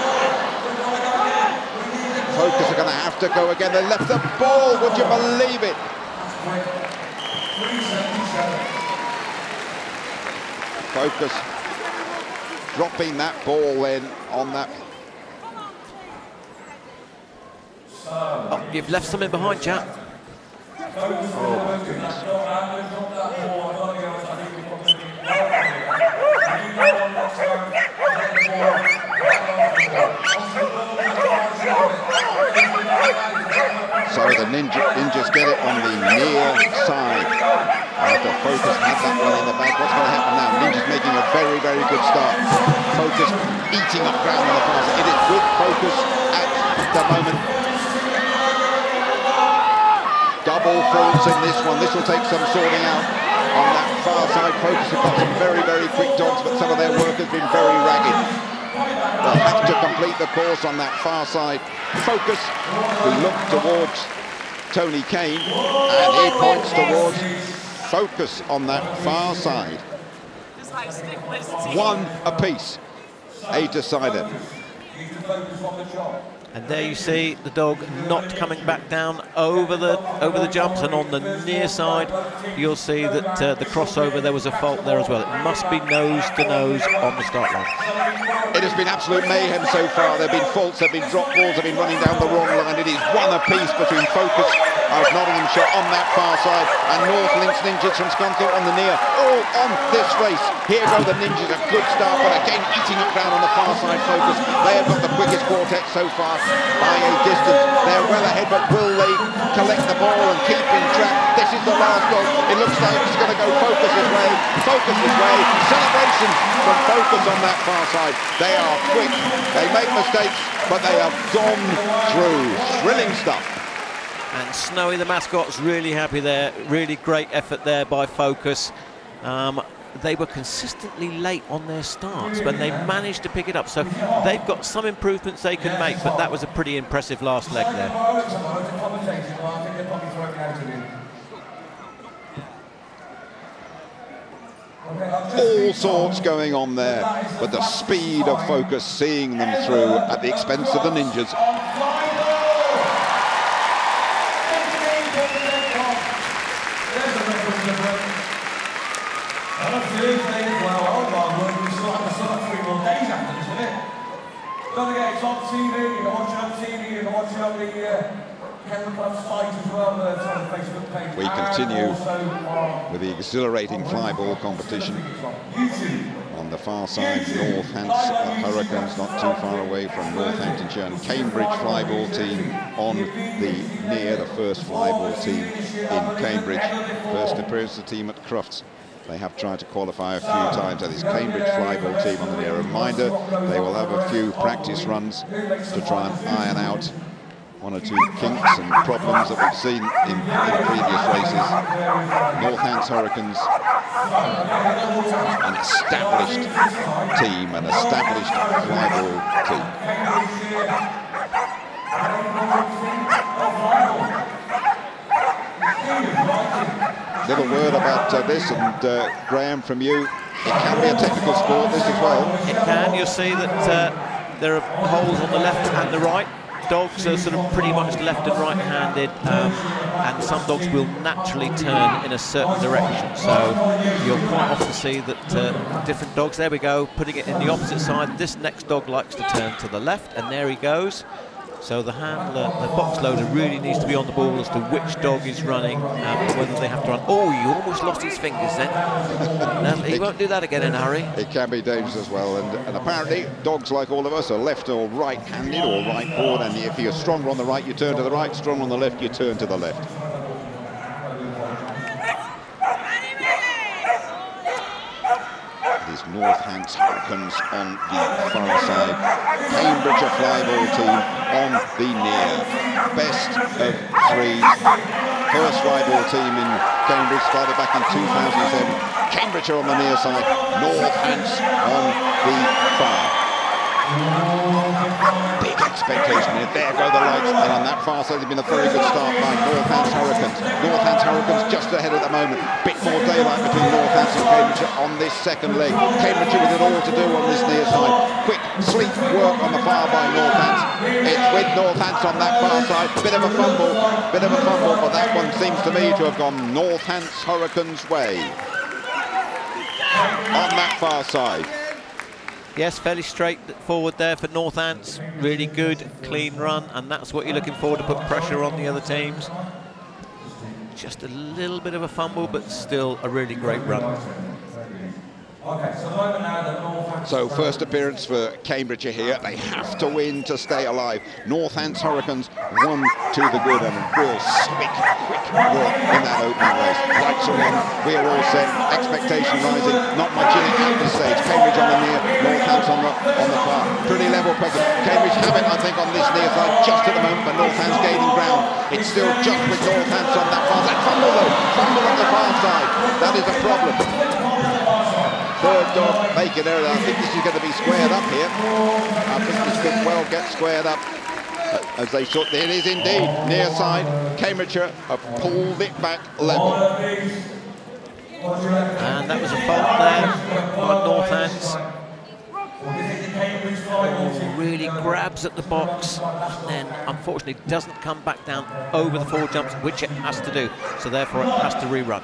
Focus are going to have to go again. They left the ball, would you believe it? Focus dropping that ball then on that. Oh, you've left something behind, chap. Oh, my goodness. So the Ninjas get it on the near side. After Focus had that one in the back, what's going to happen now? Ninjas making a very, very good start. Focus eating up ground on the far side. It is with Focus at the moment. Double faults in this one. This will take some sorting out on that far side. Focus have got some very, very quick dogs, but some of their work has been very ragged. They'll have to complete the course on that far side. Focus, who look towards Tony Kane, and he points towards Focus on that far side. One apiece, a decider. And there you see the dog not coming back down over the jumps, and on the near side you'll see that the crossover, there was a fault there as well. It must be nose to nose on the start line. It has been absolute mayhem so far. There have been faults, there have been drop balls, there have been running down the wrong line. It is one apiece between Focus of Nottinghamshire on that far side and North Links Ninjas from Scunthorpe on the near. All on this race. Here go the Ninjas, a good start, but again eating up ground on the far side. Focus, they have got the quickest quartet so far by a distance. They're well ahead, but will they collect the ball and keep in track? This is the last dog. It looks like it's going to go Focus's way. Focus's way. Celebration from Focus on that far side. They are quick. They make mistakes, but they have gone through. Thrilling stuff. And Snowy, the mascot's really happy there. Really great effort there by Focus. They were consistently late on their starts, but they managed to pick it up. So they've got some improvements they can make, but that was a pretty impressive last leg there. All sorts going on there, but the speed of Focus seeing them through at the expense of the Ninjas. Don't forget, it's on TV, you can watch it on TV, you can watch it on the Kennel Club site as well, it's on the Facebook page. We continue with the exhilarating flyball competition. On the far side, Northampton Hurricanes, not too far away from Northamptonshire, and Cambridge flyball team on the near, the first flyball team in Cambridge. First appearance of the team at Crufts. They have tried to qualify a few times. That is Cambridge flyball team on the near. Reminder, they will have a few practice runs to try and iron out one or two kinks and problems that we've seen in previous races. Northampton Hurricanes, an established team, an established flyball team. Little word about this, and Graham, from you, it can be a technical sport, this as well. It can. You'll see that there are holes on the left and the right. Dogs are sort of pretty much left and right-handed, and some dogs will naturally turn in a certain direction. So you'll quite often see that different dogs, there we go, putting it in the opposite side. This next dog likes to turn to the left, and there he goes. So the handler, the box loader, really needs to be on the ball as to which dog is running, whether they have to run. Oh, he almost lost his fingers then. He won't do that again in a hurry. It can be dangerous as well, and apparently dogs, like all of us, are left or right-handed or right-board, and if you're stronger on the right, you turn to the right, stronger on the left, you turn to the left. These Northampton Hurricanes on the far side. Cambridge a flyball team on the near. Best of three. First flyball team in Cambridge, started back in 2007. Cambridge are on the near side. Northampton on the far. Big expectation here. There go the lights. And on that far side, it's been a very good start by Northants Hurricanes. Northants Hurricanes just ahead at the moment. Bit more daylight between Northants and Cambridgeshire on this second leg. Cambridgeshire with it all to do on this near side. Quick, sleek work on the far by Northants. It's with Northants on that far side. Bit of a fumble, but that one seems to me to have gone Northants Hurricanes' way. On that far side. Yes, fairly straightforward there for Northants. Really good, clean run, and that's what you're looking for, to put pressure on the other teams. Just a little bit of a fumble, but still a really great run. So first appearance for Cambridgeshire here. They have to win to stay alive. Northants Hurricanes 1 to the good, and real quick work in that opening race. Lights are on, we are all set, expectation rising, not much in it at this stage. Cambridge on the near, Northants on the far. Pretty level pegging. Cambridge have it, I think, on this near side just at the moment, but Northants gaining ground. It's still just with Northants on that far side. Fumble though, fumble on the far side. That is a problem. Third dog making error. I think this is going to be squared up here. I think this could well get squared up as they short. It is indeed near side. Cambridgeshire have pulled it back level. And that was a fault there by Northants. Really grabs at the box, and then unfortunately doesn't come back down over the 4 jumps, which it has to do. So therefore it has to rerun.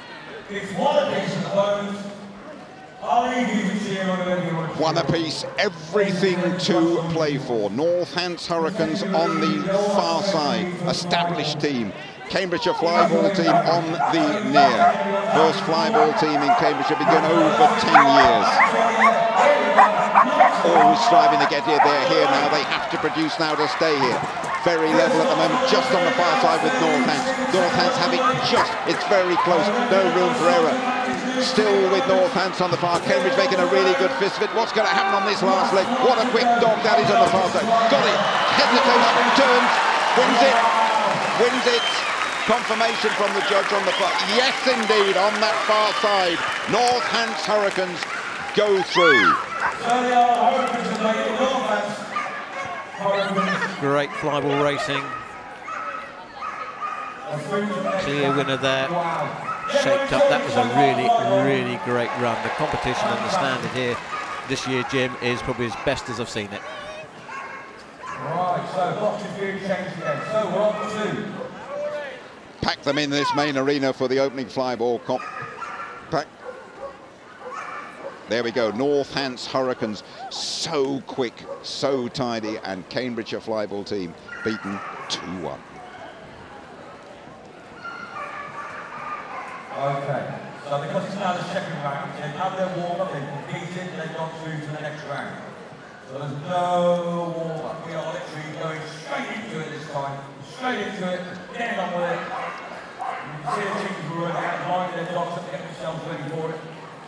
One apiece, everything to play for. Northants Hurricanes on the far side, established team. Cambridgeshire Flyball team on the near. First Flyball team in Cambridgeshire began over 10 years. Always striving to get here, they're here now. They have to produce now to stay here. Very level at the moment, just on the far side with Northants. Northants have it just, it's very close, no room for error. Still with Northants on the far. Cambridge making a really good fist of it. What's going to happen on this last leg? What a quick dog that is on the far side. Got it. Hesitation. Turns. Wins it. Confirmation from the judge on the far. Yes, indeed, on that far side. Northants Hurricanes go through. Great flyball racing. Clear winner there. Shaped up. That was a really great run. The competition and the standard here this year, Jim, is probably as best as I've seen it. Right, so boxes being changed again. So we're on to Pack them in this main arena for the opening flyball comp. There we go. Northants Hurricanes, so quick, so tidy, and Cambridgeshire Flyball team beaten 2-1. Okay, so because it's now the second round, they've had their warm-up, they've competed, they've gone through to the next round. So there's no warm-up. We are literally going straight into it this time. Straight into it, getting on with it. You can see the teams who are out, lining their dogs up, getting themselves ready for it.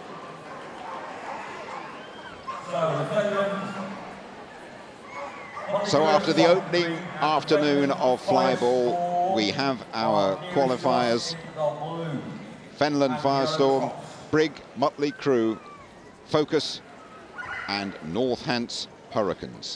So after the opening afternoon of flyball, we have our qualifiers. Fenland Firestorm, Brig Motley Crew, Focus and Northants Hurricanes.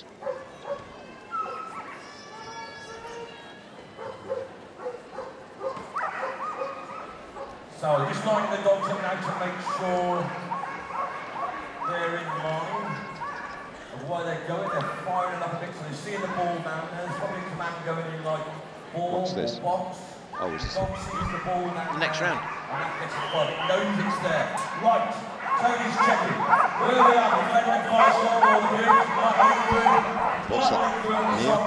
So just lining the dogs up now to make sure they're in line of where they're going. They're firing up a bit, so they're seeing the ball now. There's probably a command going in like ball What's this? or box. Oh, is this Dog sees the ball now. The next round. And that gets the ball. It knows it's there. Right. Tony's checking. Where we are, the Fenland Firestorm or the Motley Crew. What's that? Here?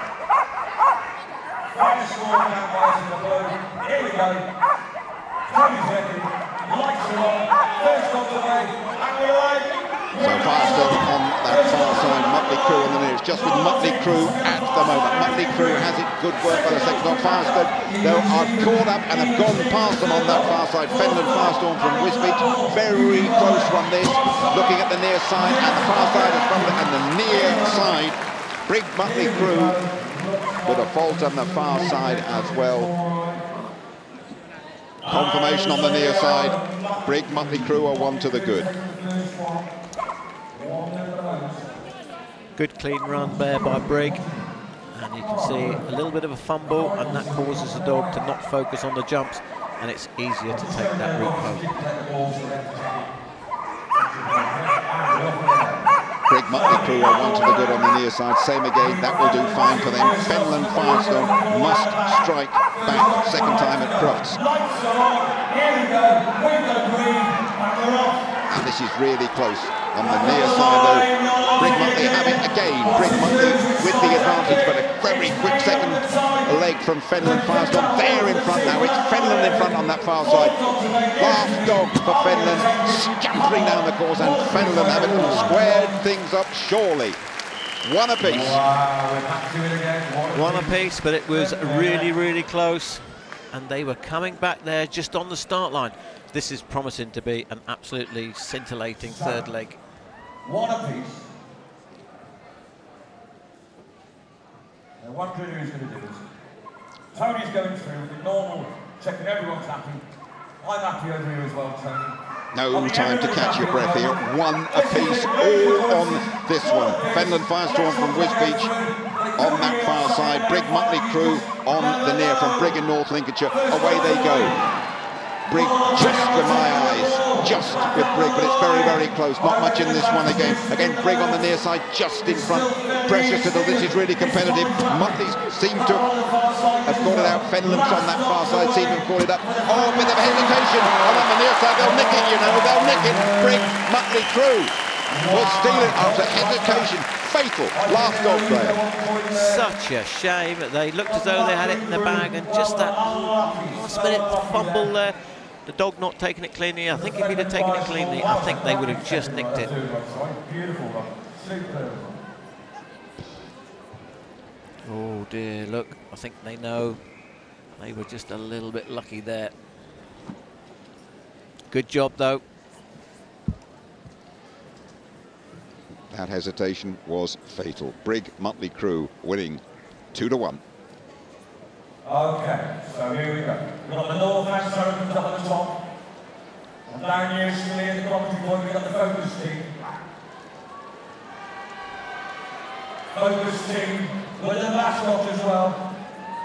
Firestorm now rising the blue. Here we go. Tony's ready. Lights are on. First off the way. And we're live. So Firestorm on that far side, Motley Crew on the near. It's just with Motley Crew at the moment. Motley Crew has it. Good work by the second dog. Firestorm, though, are caught up and have gone past them on that far side. Fenland Firestorm from Wisbech. Very close one this. Looking at the near side and the far side is from and the near side. Brig Motley Crew with a fault on the far side as well. Confirmation on the near side. Brig Motley Crew are 1 to the good. Good clean run there by Brig. And you can see a little bit of a fumble, and that causes the dog to not focus on the jumps, and it's easier to take that route home. Brig Mutley Crew are one to the good on the near side. Same again, that will do fine for them. Fenland Firestone must strike back second time at Crufts. And this is really close on the near side though. Brig Mutley have it again. Brig Mutley with the advantage, but a very quick second leg from Fenland Firestone. They're in front now. It's Fenland in front on that far side. Last dog for Fenland, scampering down the course, and Fenland have it squared things up surely. One apiece. One apiece, but it was really, really close. And they were coming back there just on the start line. This is promising to be an absolutely scintillating third leg. One apiece. Now what Drew is going to do is, Tony's going through the normal, checking everyone's happy. I'm happy over here as well, Tony. No time to catch your breath here. One apiece, all on this one. Fenland Firestorm from Wisbech on that far side. Brig Mutley Crew on the near from Brig in North Lincolnshire. Away they go. Brig just with my eyes, just with Brig, but it's very, very close. Not much in this one again. Again, Brig on the near side, just in front. Pressure to this is really competitive. Mutley's seem to have caught it out. Fenland's on that far side, seem to have caught it up. Oh, a bit of hesitation. And on the near side, they'll nick it, you know. They'll nick it. Brig Mutley Crew will steal it after hesitation. Fatal last dog player. Such a shame. They looked as though they had it in the bag, and just that last minute fumble there. The dog not taking it cleanly. I think if he'd have taken it cleanly, I think they would have just nicked it. Oh dear, look, I think they know. They were just a little bit lucky there. Good job though. That hesitation was fatal. Brig Mutley Crew winning 2-1. Okay, so here we go. We've got the North Hand Hurricanes up at the top. And down here, still in the commentary point, we've got the Focus team. Focus team with the mascot as well.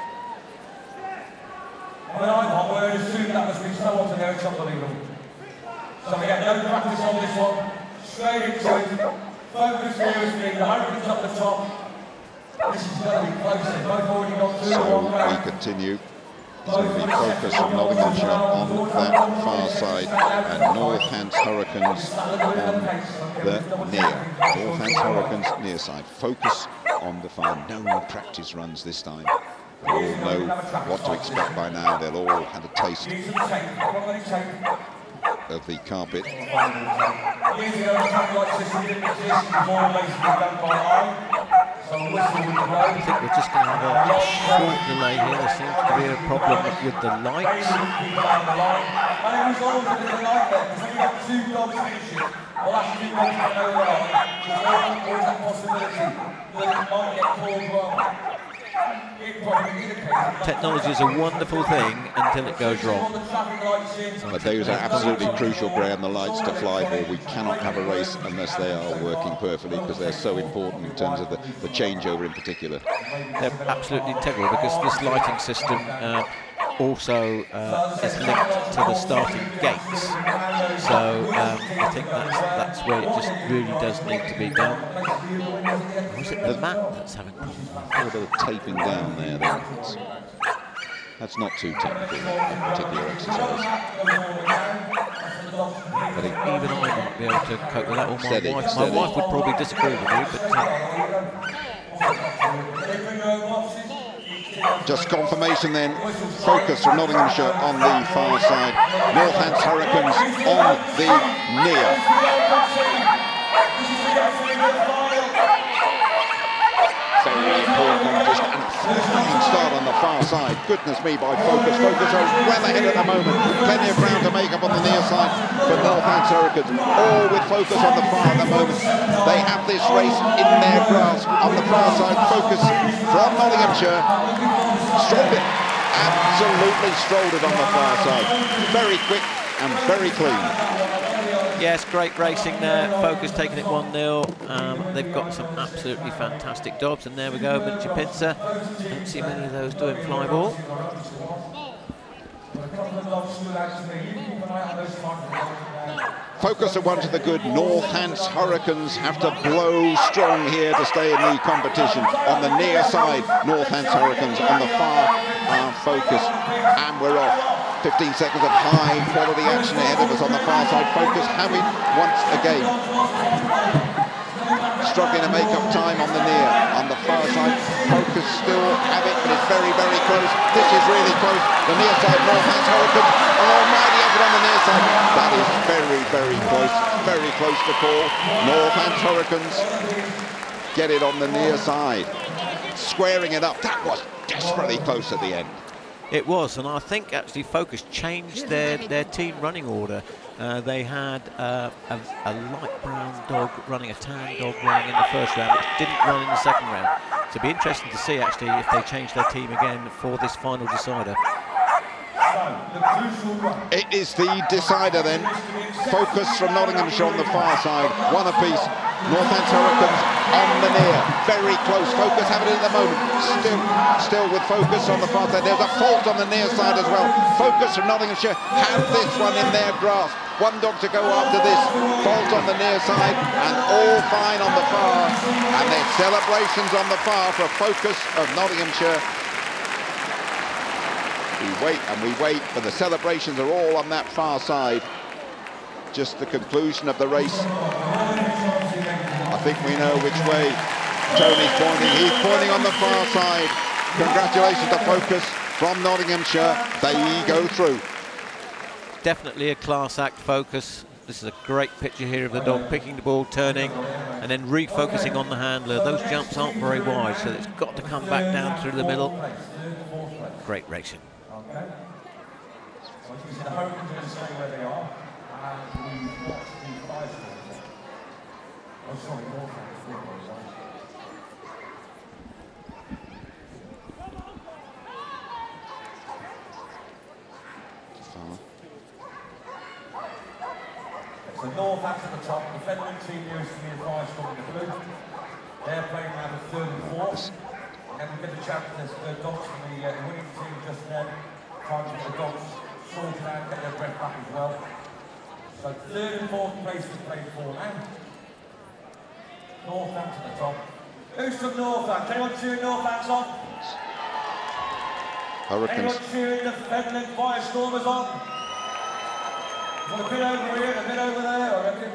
I mean, I'm wearing a suit that must be so hot in there, it's unbelievable. So we get no practice on this one. Straight into it. Focus seriously, the Hurricanes up the top. This is going to be close. They've both already got through So one round. we continue. It's going to be Focus from Nottinghamshire on that far side, and Northants Hurricanes on the near. Northants Hurricanes near side. Focus on the far. No practice runs this time. They all know what to expect by now. They'll all have a taste of the carpet. I think we're just going to have a short delay here. There seems to be a problem with the lights. Technology is a wonderful thing until it goes wrong. But those are absolutely crucial, Graham, the lights to Flyball. We cannot have a race unless they are working perfectly, because they're so important in terms of the changeover in particular. They're absolutely integral, because this lighting system also is linked to the starting gates. So I think that's where it just really does need to be done. Or is it the mat that's having problems? A little bit of taping down there, then. That's not too technical, that particular exercise. I think even I might be able to cope with that, or Steady. my wife would probably disagree with me, but just confirmation then. Focus from Nottinghamshire on the far side. Northants Hurricanes on the near. Very important competition, and flying start on the far side. Goodness me, by Focus. Focus are well ahead at the moment. Plenty of ground to make up on the near side for Northants Hurricanes. All with Focus on the far at the moment. They have this race in their grasp. On the far side, Focus from Nottinghamshire. Strolled it. Absolutely strolled it on the far side. Very quick and very clean. Yes, great racing there. Focus taking it 1-0. They've got some absolutely fantastic dogs, and there we go, Miniature Pincer. Don't see many of those doing flyball. Focus are one to the good. Northants Hurricanes have to blow strong here to stay in the competition. On the near side, Northants Hurricanes. On the far, Focus. And we're off. 15 seconds of high quality action ahead of us on the far side. Focus have it once again. Struggling to make up time on the near. On the far side, Focus still have it, but it's very, very close. This is really close. The near side, Northants Hurricanes. An almighty effort on the near side. That is very, very close. Very close to call. Northants Hurricanes get it on the near side. Squaring it up. That was desperately close at the end. It was, and I think actually Focus changed their team running order. They had a light brown dog running, a tan dog running in the first round, which didn't run in the second round. So it'll be interesting to see actually if they change their team again for this final decider. It is the decider then. Focus from Nottinghamshire on the far side, one apiece. Northants Hurricanes on the near, very close. Focus have it at the moment. Still with Focus on the far side. There's a fault on the near side as well. Focus from Nottinghamshire have this one in their grasp. One dog to go after this. Fault on the near side, and all fine on the far. And there's celebrations on the far for Focus of Nottinghamshire. We wait and we wait, but the celebrations are all on that far side. Just the conclusion of the race. I think we know which way Tony's pointing. He's pointing on the far side. Congratulations to Focus from Nottinghamshire. They go through. Definitely a class act, Focus. This is a great picture here of the dog picking the ball, turning, and then refocusing on the handler. Those jumps aren't very wide, so it's got to come back down through the middle. Great racing. So Northants at the top, the Fenland team used to be advised from the blue. They're playing now the third and fourth. And we get the champions, the dogs from the winning team just then, trying to get the dogs sorted out, get their breath back as well. So third and fourth place to play for now. Northants at the top. Who's from Northants? Anyone cheering Northants on? Hurricanes. Anyone cheering the Fenland Firestormers on? Well, a bit over here and a bit over there, I reckon.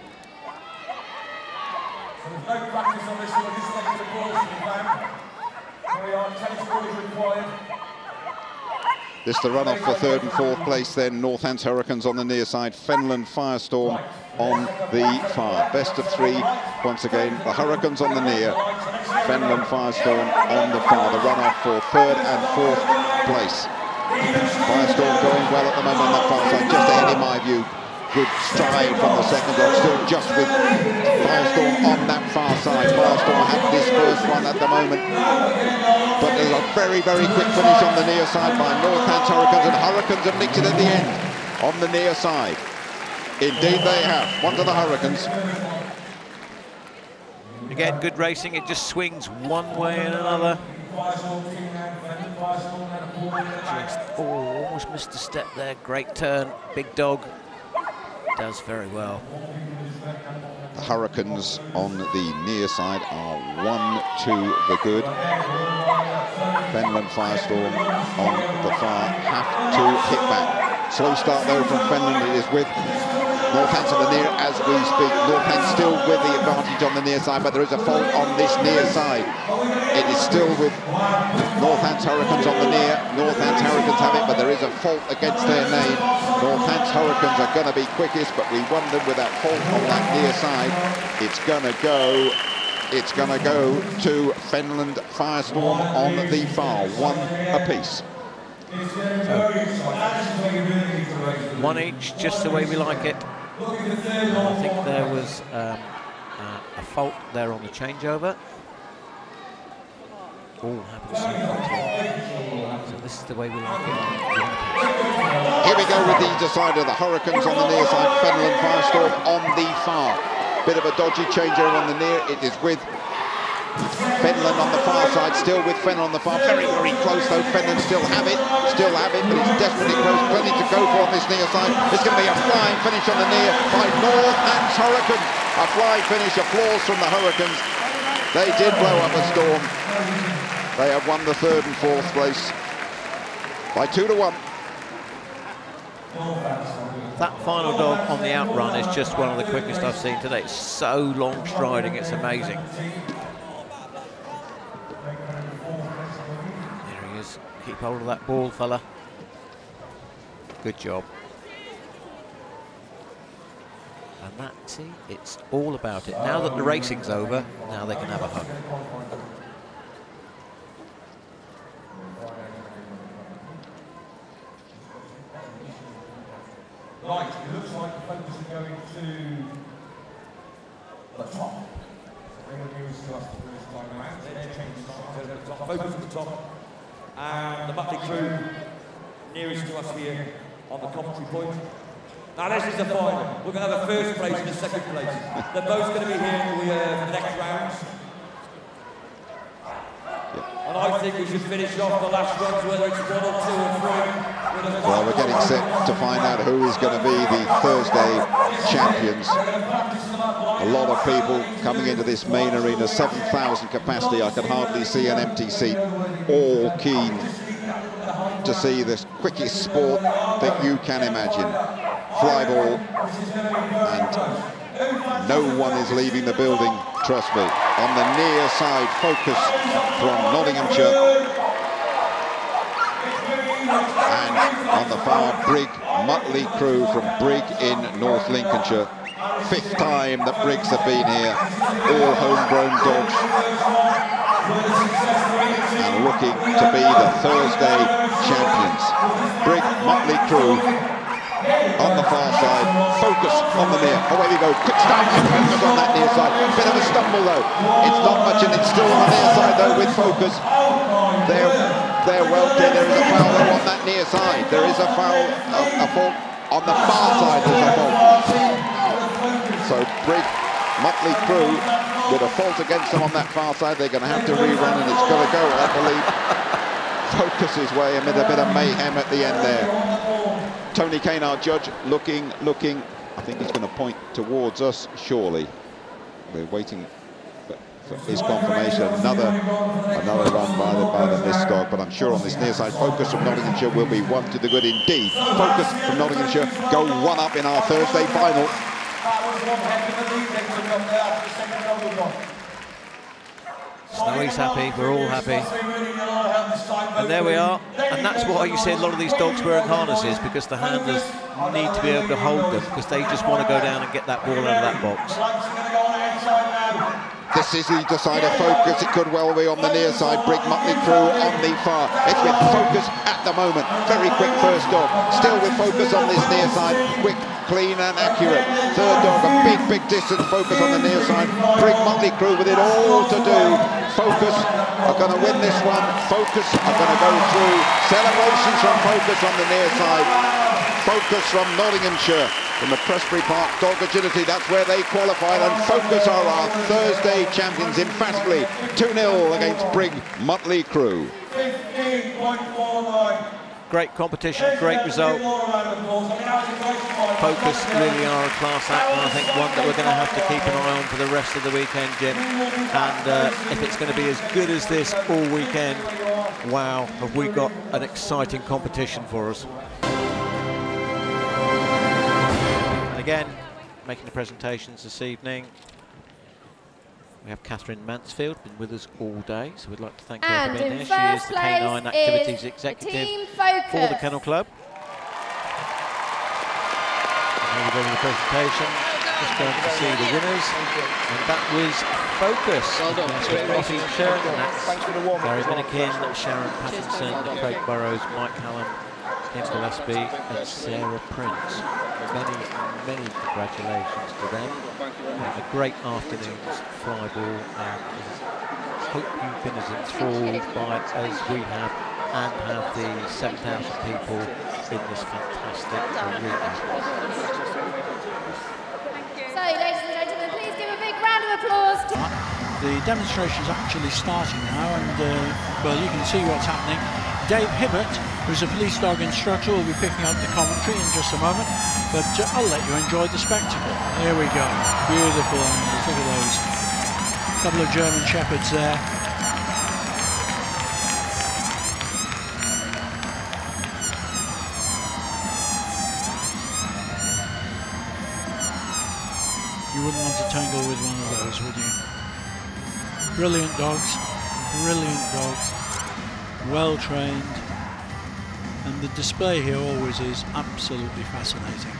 So there's no practice on this one, this is like the balls to be found. There we are, tennis ball is required. This the run-off for third and fourth place then. Northants Hurricanes on the near side, Fenland Firestorm on the far. Best of three, once again, the Hurricanes on the near, Fenland Firestorm on the far. The run-off for third and fourth place. Firestorm going well at the moment on that far side, just ahead in my view. Good stride from the second dog, still just with Firestorm on that far side. Firestorm had this first one at the moment, but there's a very, very quick finish on the near side by Northants Hurricanes, and Hurricanes have nicked it at the end on the near side. Indeed they have. One to the Hurricanes. Again, good racing, it just swings one way and another. Just, almost missed a step there, great turn, big dog. Does very well. The Hurricanes on the near side are one to the good. Fenland Firestorm on the far have to hit back. Slow start though from Fenland. It is with Northants on the near as we speak. Northants still with the advantage on the near side, but there is a fault on this near side. It is still with Northants Hurricanes on the near. Northants Hurricanes have it, but there is a fault against their name. Northants Hurricanes are going to be quickest, but we wonder with that fault on that near side, it's going to go to Fenland Firestorm on the far, one apiece. One each, just the way we like it. I think there was a fault there on the changeover. all happy to see it. So this is the way we like it. Here we go with the decider, the Hurricanes on the near side, Fenland Firestorm on the far. Bit of a dodgy changeover on the near. It is with Fenland on the far side, still with Fenland on the far. Very, very close though. Fenland still have it, but it's desperately close. Plenty to go for on this near side. It's going to be a flying finish on the near by Northants Hurricanes. A fly finish, applause from the Hurricanes. They did blow up a storm. They have won the 3rd and 4th place by 2-1. That final dog on the outrun is just one of the quickest I've seen today. It's so long striding, it's amazing. There he is. Keep hold of that ball, fella. Good job. And that, see, it's all about it. Now that the racing's over, now they can have a hug. Right, it looks like the focus is going to the top. So they're going to use to us the first time around. They're changing the top. Focus at the top. And the Mutley crew nearest to us here on the commentary point. Now this is the final. We're going to have a first place and a second place. They're both going to be here for the next rounds. And I think we should finish off the last runs, whether it's 1 or 2 or 3. Well, we're getting set to find out who is going to be the Thursday champions. A lot of people coming into this main arena, 7,000 capacity. I can hardly see an empty seat. All keen to see the quickest sport that you can imagine. Flyball, and no one is leaving the building, trust me. On the near side, Focus from Nottinghamshire. And on the far, Brig Mutley crew from Brig in North Lincolnshire. 5th time that Briggs have been here, all homegrown dogs. And looking to be the Thursday champions. Brig Mutley crew on the far side, Focus on the near. Away we go, quick start by Focus on that near side. Bit of a stumble though. It's not much and it's still on the near side though with Focus. They're well clear. There is a foul though on that near side. There is a foul, a fault on the far side. There's a fault. So Brig Mutley crew with a fault against them on that far side. They're going to have to rerun and it's going to go, I believe, Focus's way amid a bit of mayhem at the end there. Tony Kane, our judge, looking. I think he's going to point towards us, surely. We're waiting for his confirmation. Another run by the missed dog, but I'm sure on this near side, Focus from Nottinghamshire will be 1 to the good indeed. Focus from Nottinghamshire go 1 up in our Thursday final. Snowy's happy, we're all happy. And there we are. And that's why you see a lot of these dogs wearing harnesses, because the handlers need to be able to hold them, because they just want to go down and get that ball out of that box. This is the decider, Focus. It could well be on the near side. Brig Mutley crew on the far. It's with Focus at the moment. Very quick first dog. Still with Focus on this near side. Quick, clean and accurate. Third dog, a big distance. Focus on the near side. Brig Mutley crew with it all to do. Focus are going to win this one. Focus are going to go through. Celebrations from Focus on the near side. Focus from Nottinghamshire. From the Prestbury Park Dog Agility, that's where they qualified, and Focus are our Thursday champions emphatically. 2-0 against Brig Mutley crew. 15.49. Great competition, great result. Focus really are a class act, and I think one that we're going to have to keep an eye on for the rest of the weekend, Jim. And if it's going to be as good as this all weekend, wow, have we got an exciting competition for us. Again, making the presentations this evening, we have Catherine Mansfield, been with us all day, so we'd like to thank her for being here. She is the Canine Activities Executive for the Kennel Club. And here we go with the presentation, just going to see the winners, and that was Focus. Well done. Nottinghamshire, and that's Gary Minikin, Sharon Pattinson, Craig Burrows, Mike Callum, Kim Gillespie and Sarah Prince. Many congratulations to them. A great afternoon's flyball, and hope you've been as enthralled by it as we have, and have the 7,000 people in this fantastic arena. So, ladies and gentlemen, please give a big round of applause to... The demonstration's actually starting now, and well, you can see what's happening. Dave Hibbert, who's a police dog instructor, will be picking up the commentary in just a moment, but I'll let you enjoy the spectacle. Here we go. Beautiful animals. Look at those. A couple of German Shepherds there. You wouldn't want to tangle with one of those, would you? Brilliant dogs, well trained, and the display here always is absolutely fascinating.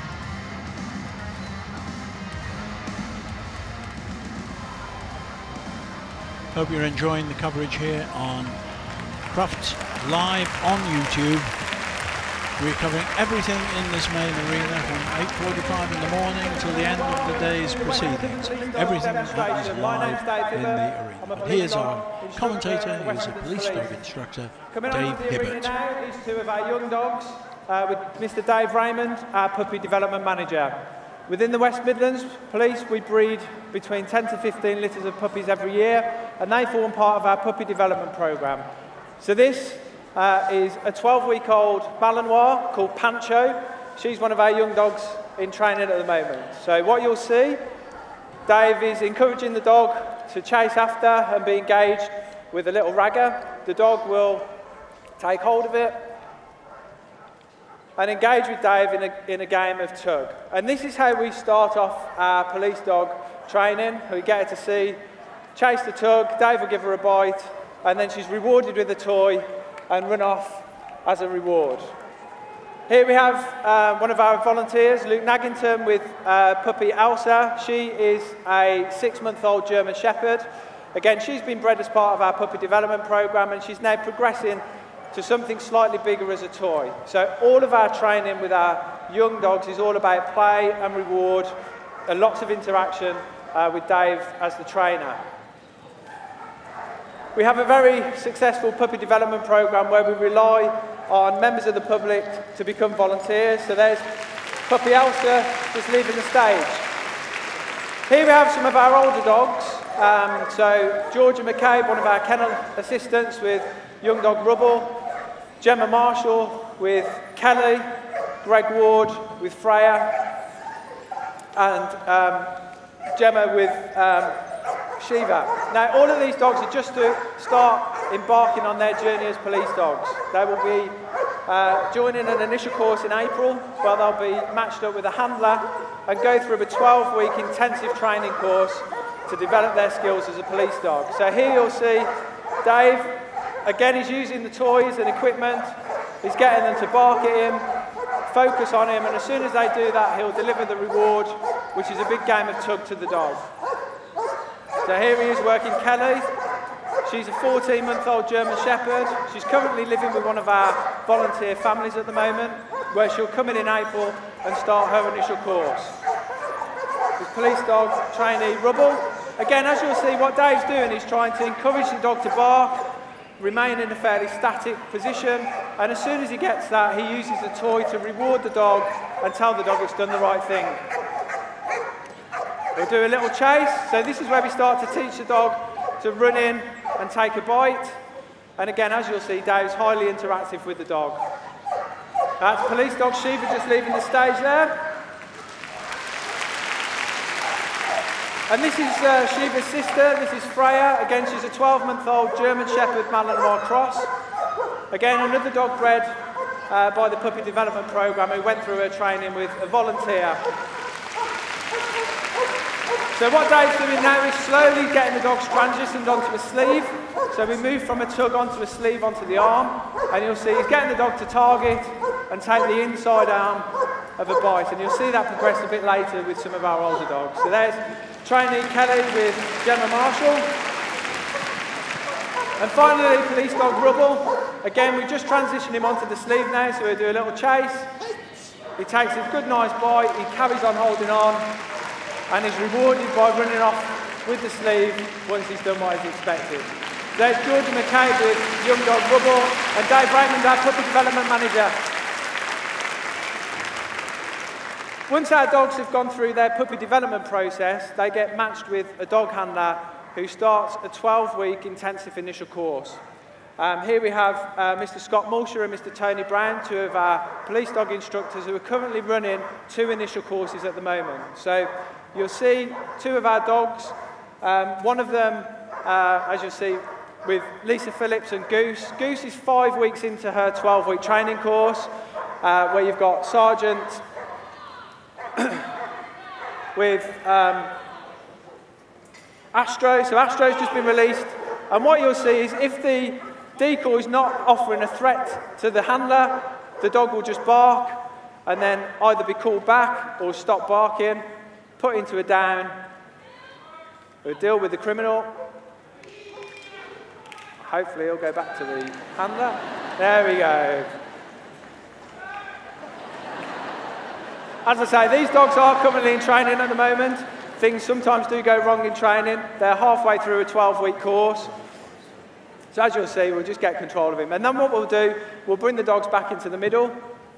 Hope you're enjoying the coverage here on Crufts live on YouTube. We're covering everything in this main arena from 8:45 in the morning till the end of the day's proceedings. Everything happens live in the arena. And here's our commentator, who's a police dog instructor, Dave Hibbert. Now is two of our young dogs with Mr. Dave Raymond, our puppy development manager. Within the West Midlands Police, we breed between 10 to 15 litters of puppies every year, and they form part of our puppy development programme. So this is a 12-week-old Malinois called Pancho. She's one of our young dogs in training at the moment. So what you'll see, Dave is encouraging the dog to chase after and be engaged with a little ragger. The dog will take hold of it and engage with Dave in a game of tug. And this is how we start off our police dog training. We get her to see, chase the tug, Dave will give her a bite, and then she's rewarded with a toy and run off as a reward. Here we have one of our volunteers, Luke Naggington, with puppy Elsa. She is a 6-month-old German Shepherd. Again, she's been bred as part of our puppy development programme, and she's now progressing to something slightly bigger as a toy. So all of our training with our young dogs is all about play and reward, and lots of interaction with Dave as the trainer. We have a very successful puppy development programme where we rely on members of the public to become volunteers. So there's puppy Elsa just leaving the stage. Here we have some of our older dogs. So Georgia McCabe, one of our kennel assistants with young dog Rubble, Gemma Marshall with Kelly, Greg Ward with Freya, and Gemma with Shiva. Now, all of these dogs are just to start embarking on their journey as police dogs. They will be joining an initial course in April, where they'll be matched up with a handler and go through a 12-week intensive training course to develop their skills as a police dog. So here you'll see Dave, again, he's using the toys and equipment. He's getting them to bark at him, focus on him, and as soon as they do that, he'll deliver the reward, which is a big game of tug to the dog. So here he is working Kelly. She's a 14-month-old German Shepherd. She's currently living with one of our volunteer families at the moment, where she'll come in April and start her initial course. This police dog trainee Rubble. Again, as you'll see, what Dave's doing is trying to encourage the dog to bark, remain in a fairly static position, and as soon as he gets that, he uses the toy to reward the dog and tell the dog it's done the right thing. We'll do a little chase. So this is where we start to teach the dog to run in and take a bite. And again, as you'll see, Dave's highly interactive with the dog. That's police dog Shiva just leaving the stage there. And this is Shiva's sister. This is Freya. Again, she's a 12-month-old German Shepherd Malinois cross. Again, another dog bred by the Puppy Development Programme who went through her training with a volunteer. So what Dave's doing now is slowly getting the dogs transitioned onto a sleeve. So we move from a tug onto a sleeve onto the arm, and you'll see he's getting the dog to target and take the inside arm of a bite, and you'll see that progress a bit later with some of our older dogs. So there's trainee Kelly with Gemma Marshall. And finally, police dog Rubble. Again, we just transition him onto the sleeve now, so we'll do a little chase. He takes a good nice bite, he carries on holding on, and is rewarded by running off with the sleeve once he's done what is expected. There's Georgia McCabe with young dog Rubble, and Dave Raymond, our puppy development manager. Once our dogs have gone through their puppy development process, they get matched with a dog handler who starts a 12-week intensive initial course. Here we have Mr. Scott Mulsher and Mr. Tony Brown, two of our police dog instructors who are currently running 2 initial courses at the moment. So you'll see 2 of our dogs, one of them, as you'll see, with Lisa Phillips and Goose. Goose is 5 weeks into her 12-week training course, where you've got Sergeant with Astro. So Astro's just been released, and what you'll see is if the decoy is not offering a threat to the handler, the dog will just bark and then either be called back or stop barking, put into a down, or deal with the criminal. Hopefully he'll go back to the handler. There we go. As I say, these dogs are currently in training at the moment. Things sometimes do go wrong in training. They're halfway through a 12-week course. So as you'll see, we'll just get control of him. And then what we'll do, we'll bring the dogs back into the middle.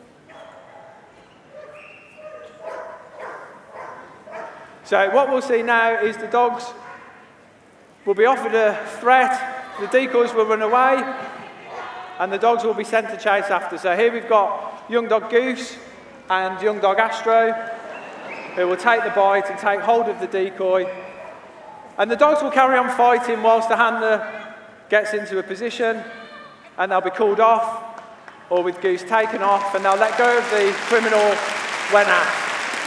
So what we'll see now is the dogs will be offered a threat, the decoys will run away, and the dogs will be sent to chase after. So here we've got young dog Goose and young dog Astro, who will take the bite and take hold of the decoy. And the dogs will carry on fighting whilst the handler gets into a position, and they'll be called off, or with Goose taken off, and they'll let go of the criminal when asked.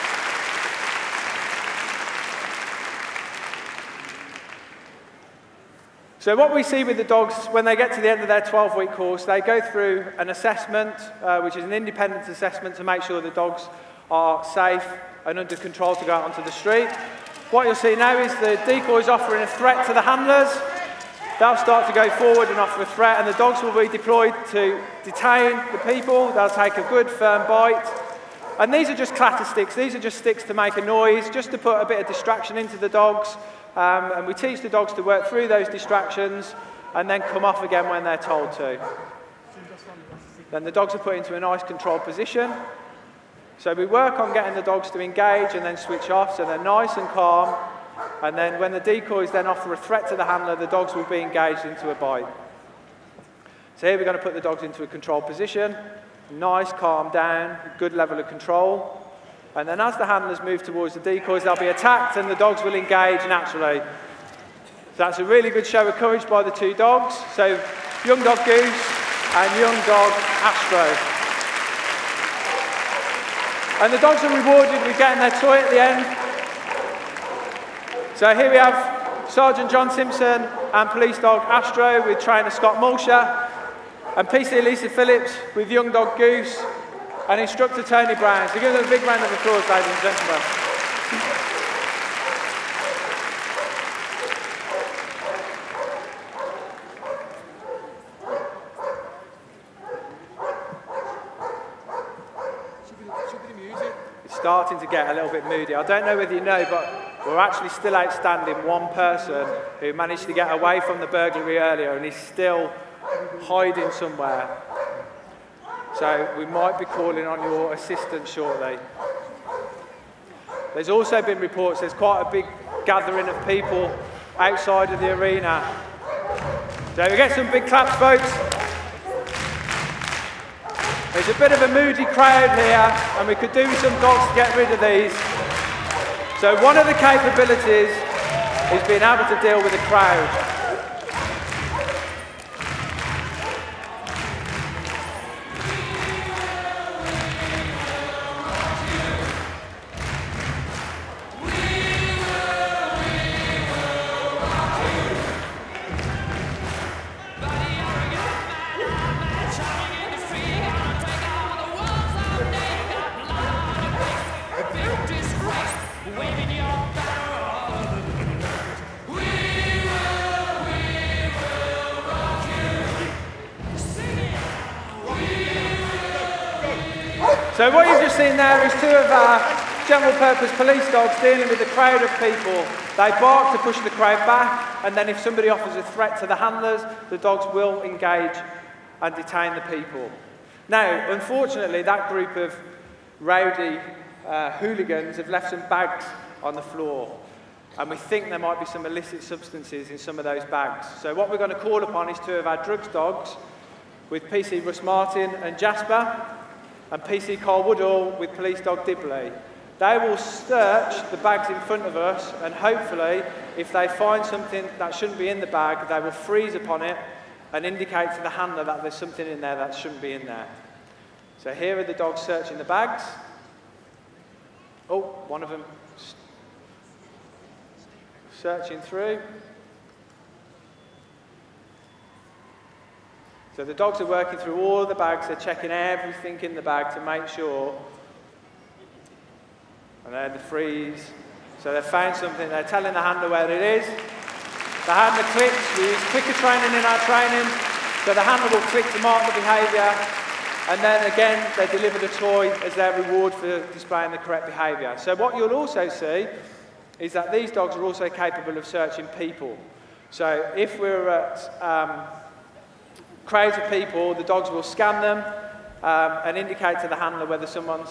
So what we see with the dogs, when they get to the end of their 12-week course, they go through an assessment, which is an independent assessment to make sure the dogs are safe and under control to go out onto the street. What you'll see now is the decoys offering a threat to the handlers. They'll start to go forward and offer a threat, and the dogs will be deployed to detain the people. They'll take a good firm bite. And these are just clatter sticks. These are just sticks to make a noise, just to put a bit of distraction into the dogs. And we teach the dogs to work through those distractions and then come off again when they're told to. Then the dogs are put into a nice controlled position. So we work on getting the dogs to engage and then switch off, so they're nice and calm. And then when the decoys then offer a threat to the handler, the dogs will be engaged into a bite. So here we're going to put the dogs into a controlled position. Nice, calm down, good level of control. And then as the handlers move towards the decoys, they'll be attacked and the dogs will engage naturally. So that's a really good show of courage by the 2 dogs. So young dog Goose and young dog Astro. And the dogs are rewarded with getting their toy at the end. So here we have Sergeant John Simpson and police dog Astro with trainer Scott Mulsher, and PC Lisa Phillips with young dog Goose and instructor Tony Brown. So give them a big round of applause, ladies and gentlemen. It's starting to get a little bit moody. I don't know whether you know, but we're actually still outstanding one person who managed to get away from the burglary earlier, and he's still hiding somewhere. So we might be calling on your assistance shortly. There's also been reports there's quite a big gathering of people outside of the arena. So we get some big claps, folks. There's a bit of a moody crowd here, and we could do with some dogs to get rid of these. So one of the capabilities is being able to deal with a crowd. So what you've just seen there is 2 of our general purpose police dogs dealing with a crowd of people. They bark to push the crowd back, and then if somebody offers a threat to the handlers, the dogs will engage and detain the people. Now, unfortunately, that group of rowdy hooligans have left some bags on the floor, and we think there might be some illicit substances in some of those bags. So what we're going to call upon is two of our drugs dogs, with PC Russ Martin and Jasper, and PC Carl Woodall with police dog Dibley. They will search the bags in front of us, and hopefully, if they find something that shouldn't be in the bag, they will freeze upon it and indicate to the handler that there's something in there that shouldn't be in there. So here are the dogs searching the bags. Oh, one of them searching through. So the dogs are working through all the bags, they're checking everything in the bag to make sure. And they're the freeze. So they've found something, they're telling the handler where it is. The handler clicks, we use clicker training in our training, so the handler will click to mark the behaviour, and then again they deliver the toy as their reward for displaying the correct behaviour. So what you'll also see is that these dogs are also capable of searching people. So if we're at crowds of people, the dogs will scan them and indicate to the handler whether someone's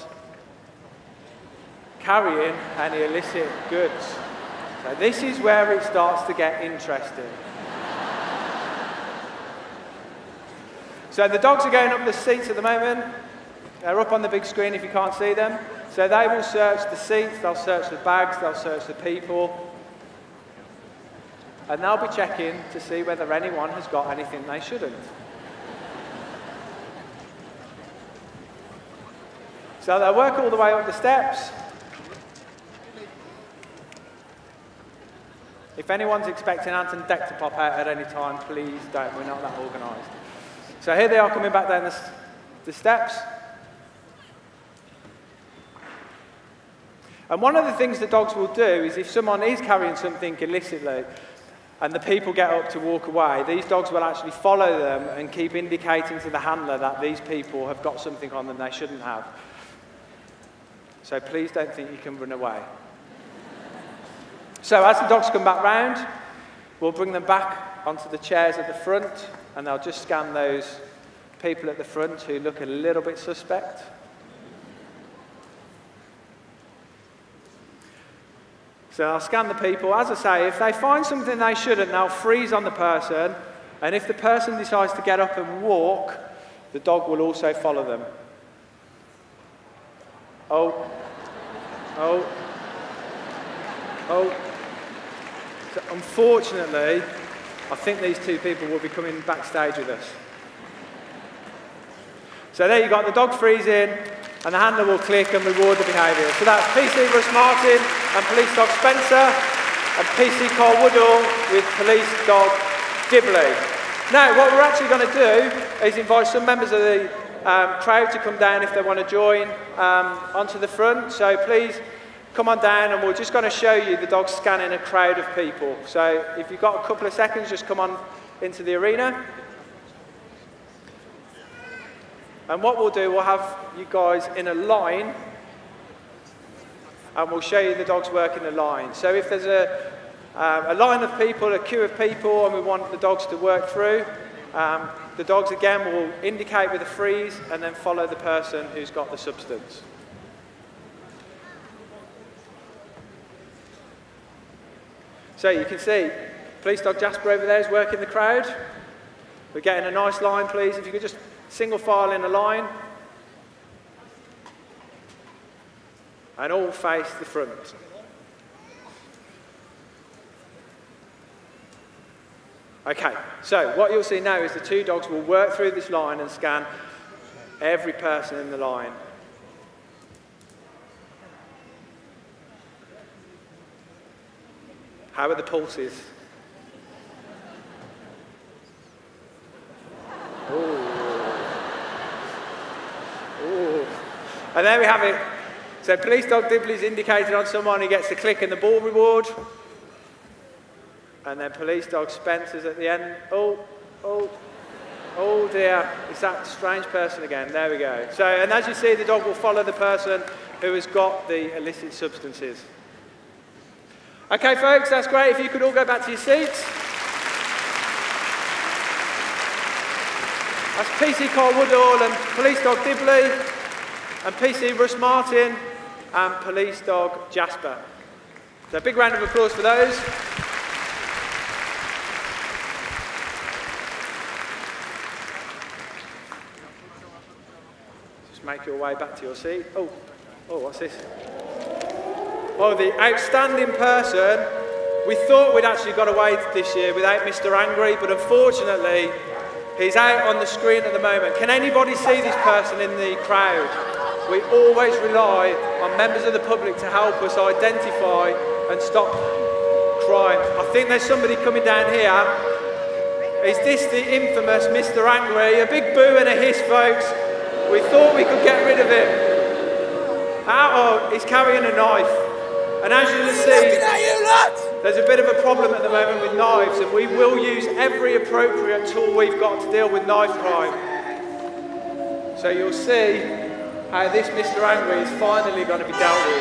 carrying any illicit goods. So this is where it starts to get interesting. So the dogs are going up the seats at the moment. They're up on the big screen if you can't see them. So they will search the seats, they'll search the bags, they'll search the people. And they'll be checking to see whether anyone has got anything they shouldn't. So they'll work all the way up the steps. If anyone's expecting Ant and Deck to pop out at any time, please don't, we're not that organised. So here they are coming back down the steps. And one of the things the dogs will do is if someone is carrying something illicitly and the people get up to walk away, these dogs will actually follow them and keep indicating to the handler that these people have got something on them they shouldn't have. So please don't think you can run away. So as the dogs come back round, we'll bring them back onto the chairs at the front, and they'll just scan those people at the front who look a little bit suspect. So I'll scan the people. As I say, if they find something they shouldn't, they'll freeze on the person, and if the person decides to get up and walk, the dog will also follow them. Oh. Oh. Oh. So unfortunately, I think these two people will be coming backstage with us. So there you got the dog freezing, and the handler will click and reward the behaviour. So that's PC Russ Martin and police dog Spencer, and PC Carl Woodall with police dog Dibley. Now, what we're actually going to do is invite some members of the crowd to come down if they want to join onto the front. So please come on down, and we're just going to show you the dogs scanning a crowd of people. So if you've got a couple of seconds, just come on into the arena. And what we'll do, we'll have you guys in a line, and we'll show you the dogs working a line. So if there's a line of people, a queue of people, and we want the dogs to work through, the dogs again will indicate with a freeze and then follow the person who's got the substance. So you can see police dog Jasper over there is working the crowd. We're getting a nice line, please. If you could just single file in a line. And all face the front. Okay, so what you'll see now is the two dogs will work through this line and scan every person in the line. How are the pulses? Ooh. Ooh. And there we have it. So police dog Dibley's indicated on someone, he gets the click and the ball reward. And then police dog Spencer's at the end. Oh, oh, oh dear, it's that strange person again. There we go. So, and as you see, the dog will follow the person who has got the illicit substances. Okay, folks, that's great. If you could all go back to your seats. That's PC Cole Woodall and Police Dog Dibley, and PC Russ Martin and Police Dog Jasper. So a big round of applause for those. Just make your way back to your seat. Oh, what's this? Oh, the outstanding person. We thought we'd actually got away this year without Mr. Angry, but unfortunately, he's out on the screen at the moment. Can anybody see this person in the crowd? We always rely on members of the public to help us identify and stop crime. I think there's somebody coming down here. Is this the infamous Mr. Angry? A big boo and a hiss, folks. We thought we could get rid of him. Oh, he's carrying a knife. And as you will see, there's a bit of a problem at the moment with knives, and we will use every appropriate tool we've got to deal with knife crime. So you'll see how this Mr. Angry is finally going to be dealt with.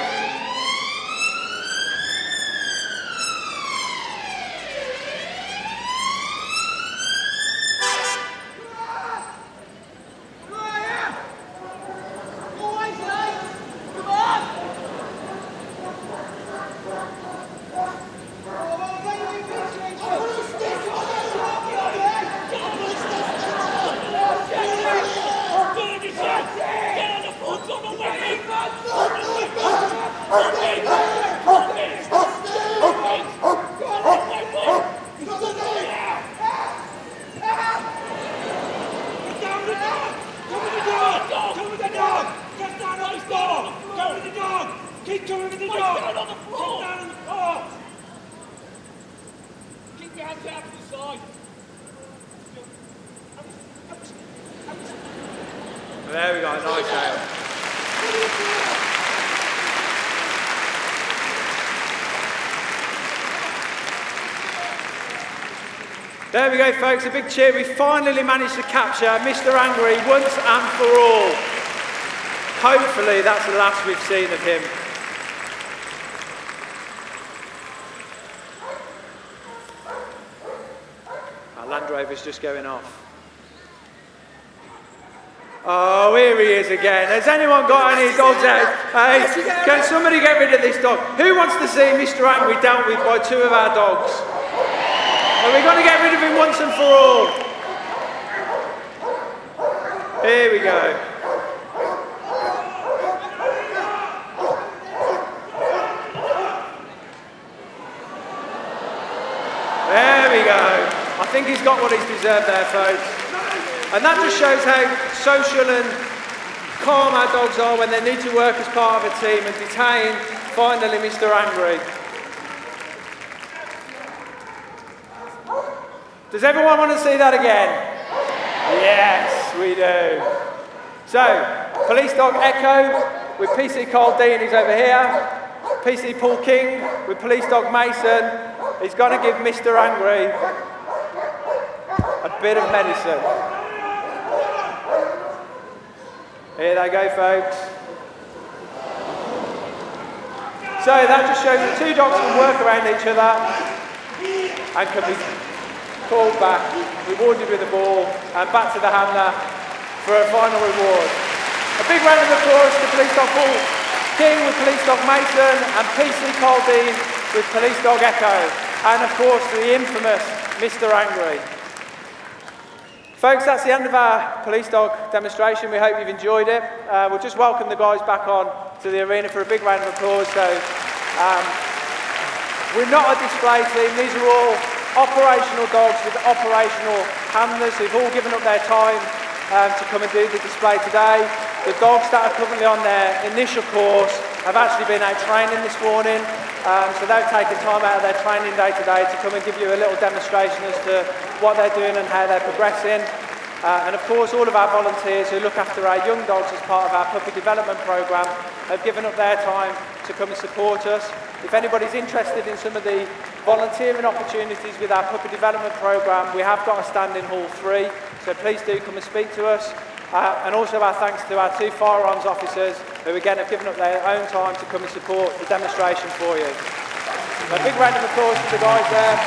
There we go, nice out. There we go, folks, a big cheer. We finally managed to capture Mr. Angry once and for all. Hopefully that's the last we've seen of him. Our Land Rover's just going off. Oh, here he is again. Has anyone got any dogs out? Hey, can somebody get rid of this dog? Who wants to see Mr. Angry dealt with by two of our dogs? Are we going to get rid of him once and for all? Here we go. There we go. I think he's got what he's deserved there, folks. And that just shows how social and calm our dogs are when they need to work as part of a team and detain, finally, Mr. Angry. Does everyone want to see that again? Yes, we do. So, Police Dog Echo with PC Cole Dean, he's over here. PC Paul King with Police Dog Mason. He's going to give Mr. Angry a bit of medicine. Here they go, folks. So that just shows that two dogs can work around each other and can be called back, rewarded with a ball, and back to the handler for a final reward. A big round of applause to Police Dog Paul King with Police Dog Mason and PC Cole Dean with Police Dog Echo. And of course the infamous Mr. Angry. Folks, that's the end of our police dog demonstration. We hope you've enjoyed it. We'll just welcome the guys back on to the arena for a big round of applause. So, we're not a display team. These are all operational dogs with operational handlers who've all given up their time to come and do the display today. The dogs that are currently on their initial course have actually been out training this morning. So they've taken time out of their training day today to come and give you a little demonstration as to what they're doing and how they're progressing. And of course all of our volunteers who look after our young dogs as part of our puppy development programme have given up their time to come and support us. If anybody's interested in some of the volunteering opportunities with our puppy development programme, we have got a stand in Hall 3. So please do come and speak to us. And also our thanks to our 2 firearms officers who again have given up their own time to come and support the demonstration for you. A big round of applause for the guys there.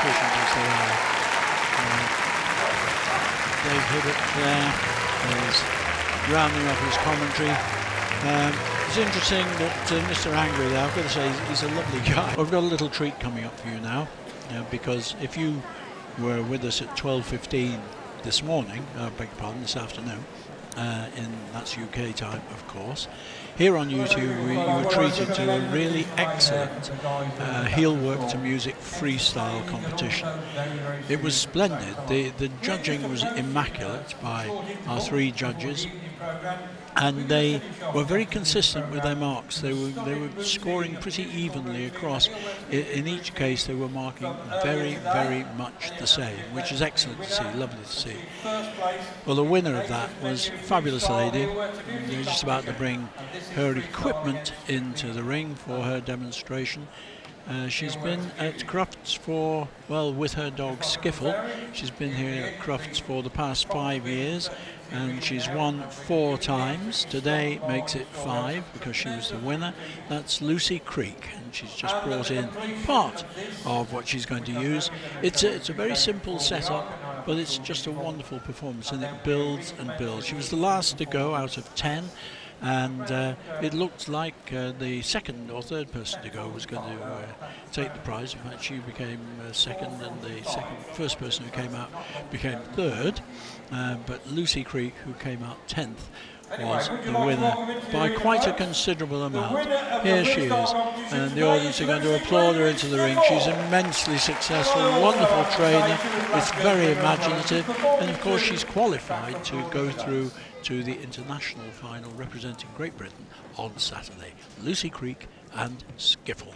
Dave Hibbert there is rounding up his commentary. It's interesting that Mr. Angry there, I've got to say, he's a lovely guy. I've got a little treat coming up for you now, because if you were with us at 12:15 this morning, beg your pardon, this afternoon, that's UK time, of course. Here on YouTube, you were treated to a really excellent Heelwork to music freestyle competition. It was splendid. The judging was immaculate by our 3 judges, and they were very consistent with their marks. They were scoring pretty evenly across. In each case, they were marking very, very much the same, which is excellent to see, lovely to see. Well, the winner of that was a fabulous lady. They were just about to bring her equipment into the ring for her demonstration. She's been at Crufts for, well, with her dog Skiffle. She's been here at Crufts for the past 5 years, and she's won 4 times. Today makes it 5 because she was the winner. That's Lucy Creek, and she's just brought in part of what she's going to use. It's a very simple setup, but it's just a wonderful performance, and it builds and builds. She was the last to go out of 10. And it looked like the second or third person to go was going to take the prize. In fact, she became second, and the first person who came out became third. But Lucy Creek, who came out 10th, was the winner by quite a considerable amount. Here she is, and the audience are going to applaud her into the ring. She's immensely successful, wonderful trainer, it's very imaginative, and of course she's qualified to go through to the international final representing Great Britain on Saturday. Lucy Creek and Skiffle.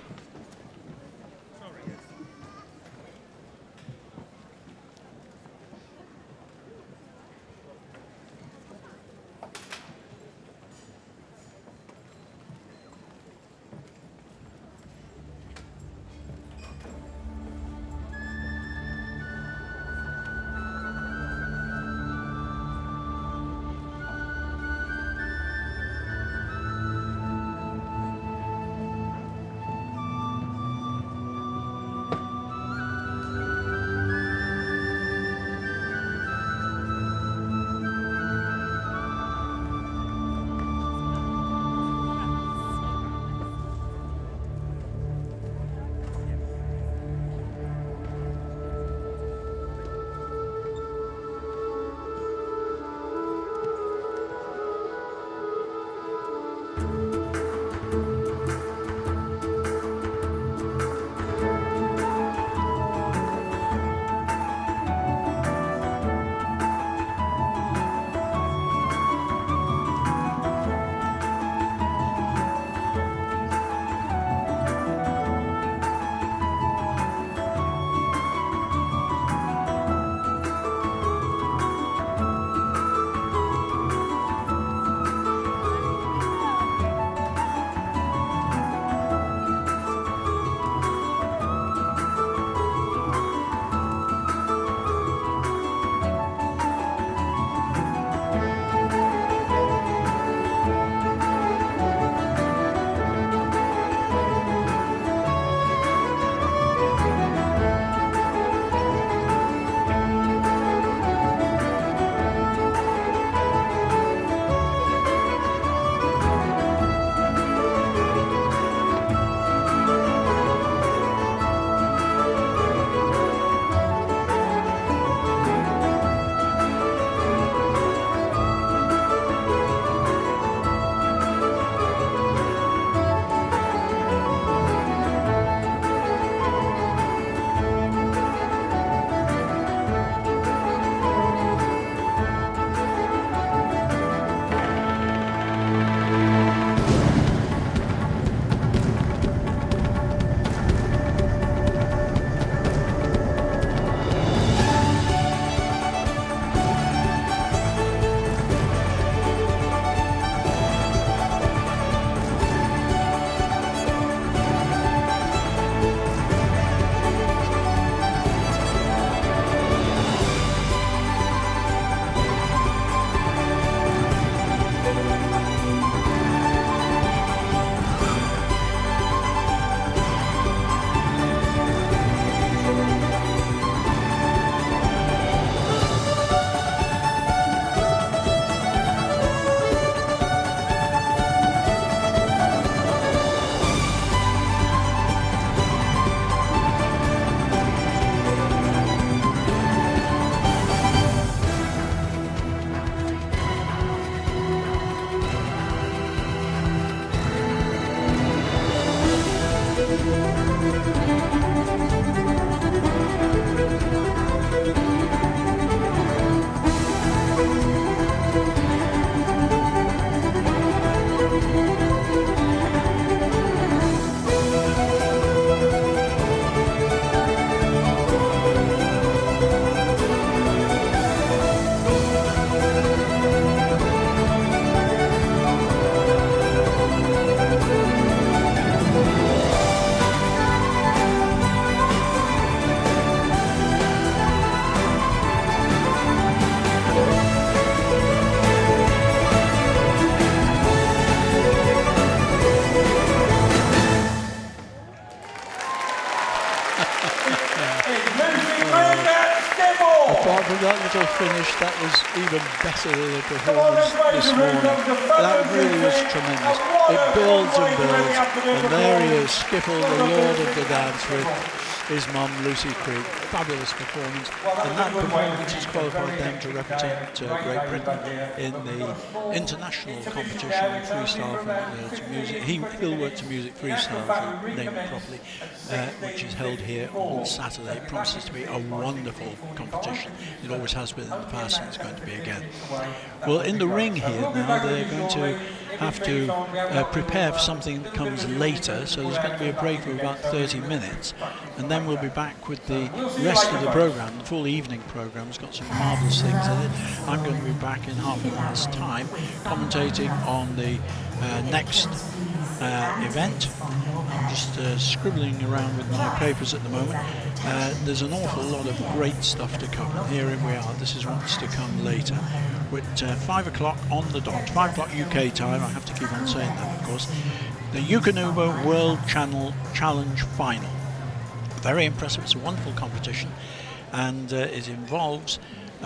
apart from that little finish, that was even better than the performance this morning. That really was tremendous. It builds and builds, and there he is, Skiffle, the lord of the dance, with his mum, Lucy Creek. Fabulous performance, and that performance has qualified them to represent Great Britain in the international competition freestyle to music, Heelwork to music freestyle, to name it properly, which is held here on Saturday. It promises to be a wonderful competition. It always has been in the past, and it's going to be again. Well, in the ring here now, they're going to have to prepare for something that comes later, so there's going to be a break of about 30 minutes, and then we'll be back with the rest of the programme. The full evening programme has got some marvellous things in it. I'm going to be back in half an hour's time commentating on the next event. I'm just scribbling around with my papers at the moment. There's an awful lot of great stuff to come. Here we are. This is what's to come later. At 5 o'clock on the dot, 5 o'clock UK time. I have to keep on saying that, of course. The Yukonuba World Challenge Final. Very impressive. It's a wonderful competition, and it involves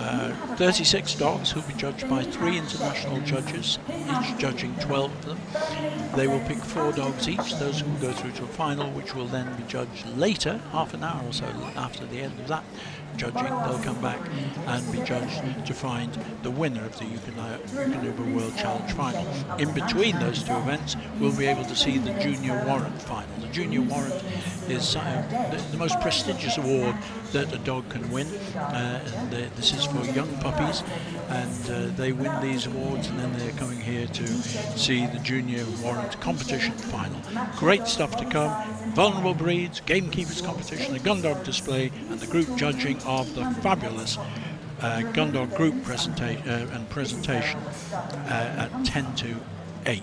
36 dogs who will be judged by 3 international judges, each judging 12 of them. They will pick 4 dogs each. Those will go through to a final, which will then be judged later, half an hour or so after the end of that judging. They'll come back and be judged to find the winner of the Yukonuba World Challenge Final. In between those 2 events, we'll be able to see the Junior Warrant Final. The Junior Warrant is the most prestigious award that a dog can win. This is for young puppies, and they win these awards, and then they're coming here to see the Junior Warrant Competition Final. Great stuff to come. Vulnerable breeds, gamekeepers competition, a gun dog display, and the group judging of the fabulous gun dog group presentation at 10 to 8.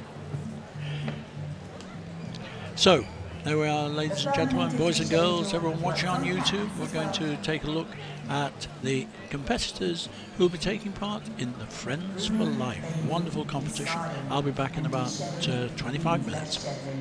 So, there we are, ladies and gentlemen, boys and girls, everyone watching on YouTube. We're going to take a look at the competitors who will be taking part in the Friends for Life. Wonderful competition. I'll be back in about 25 minutes.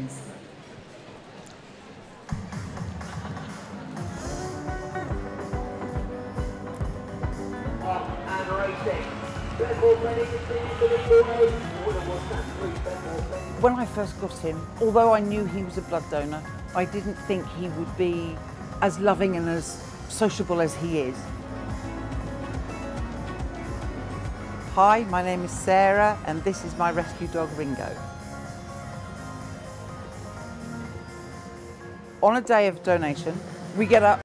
When I first got him, although I knew he was a blood donor, I didn't think he would be as loving and as sociable as he is. Hi, my name is Sarah, and this is my rescue dog Ringo. On a day of donation, we get up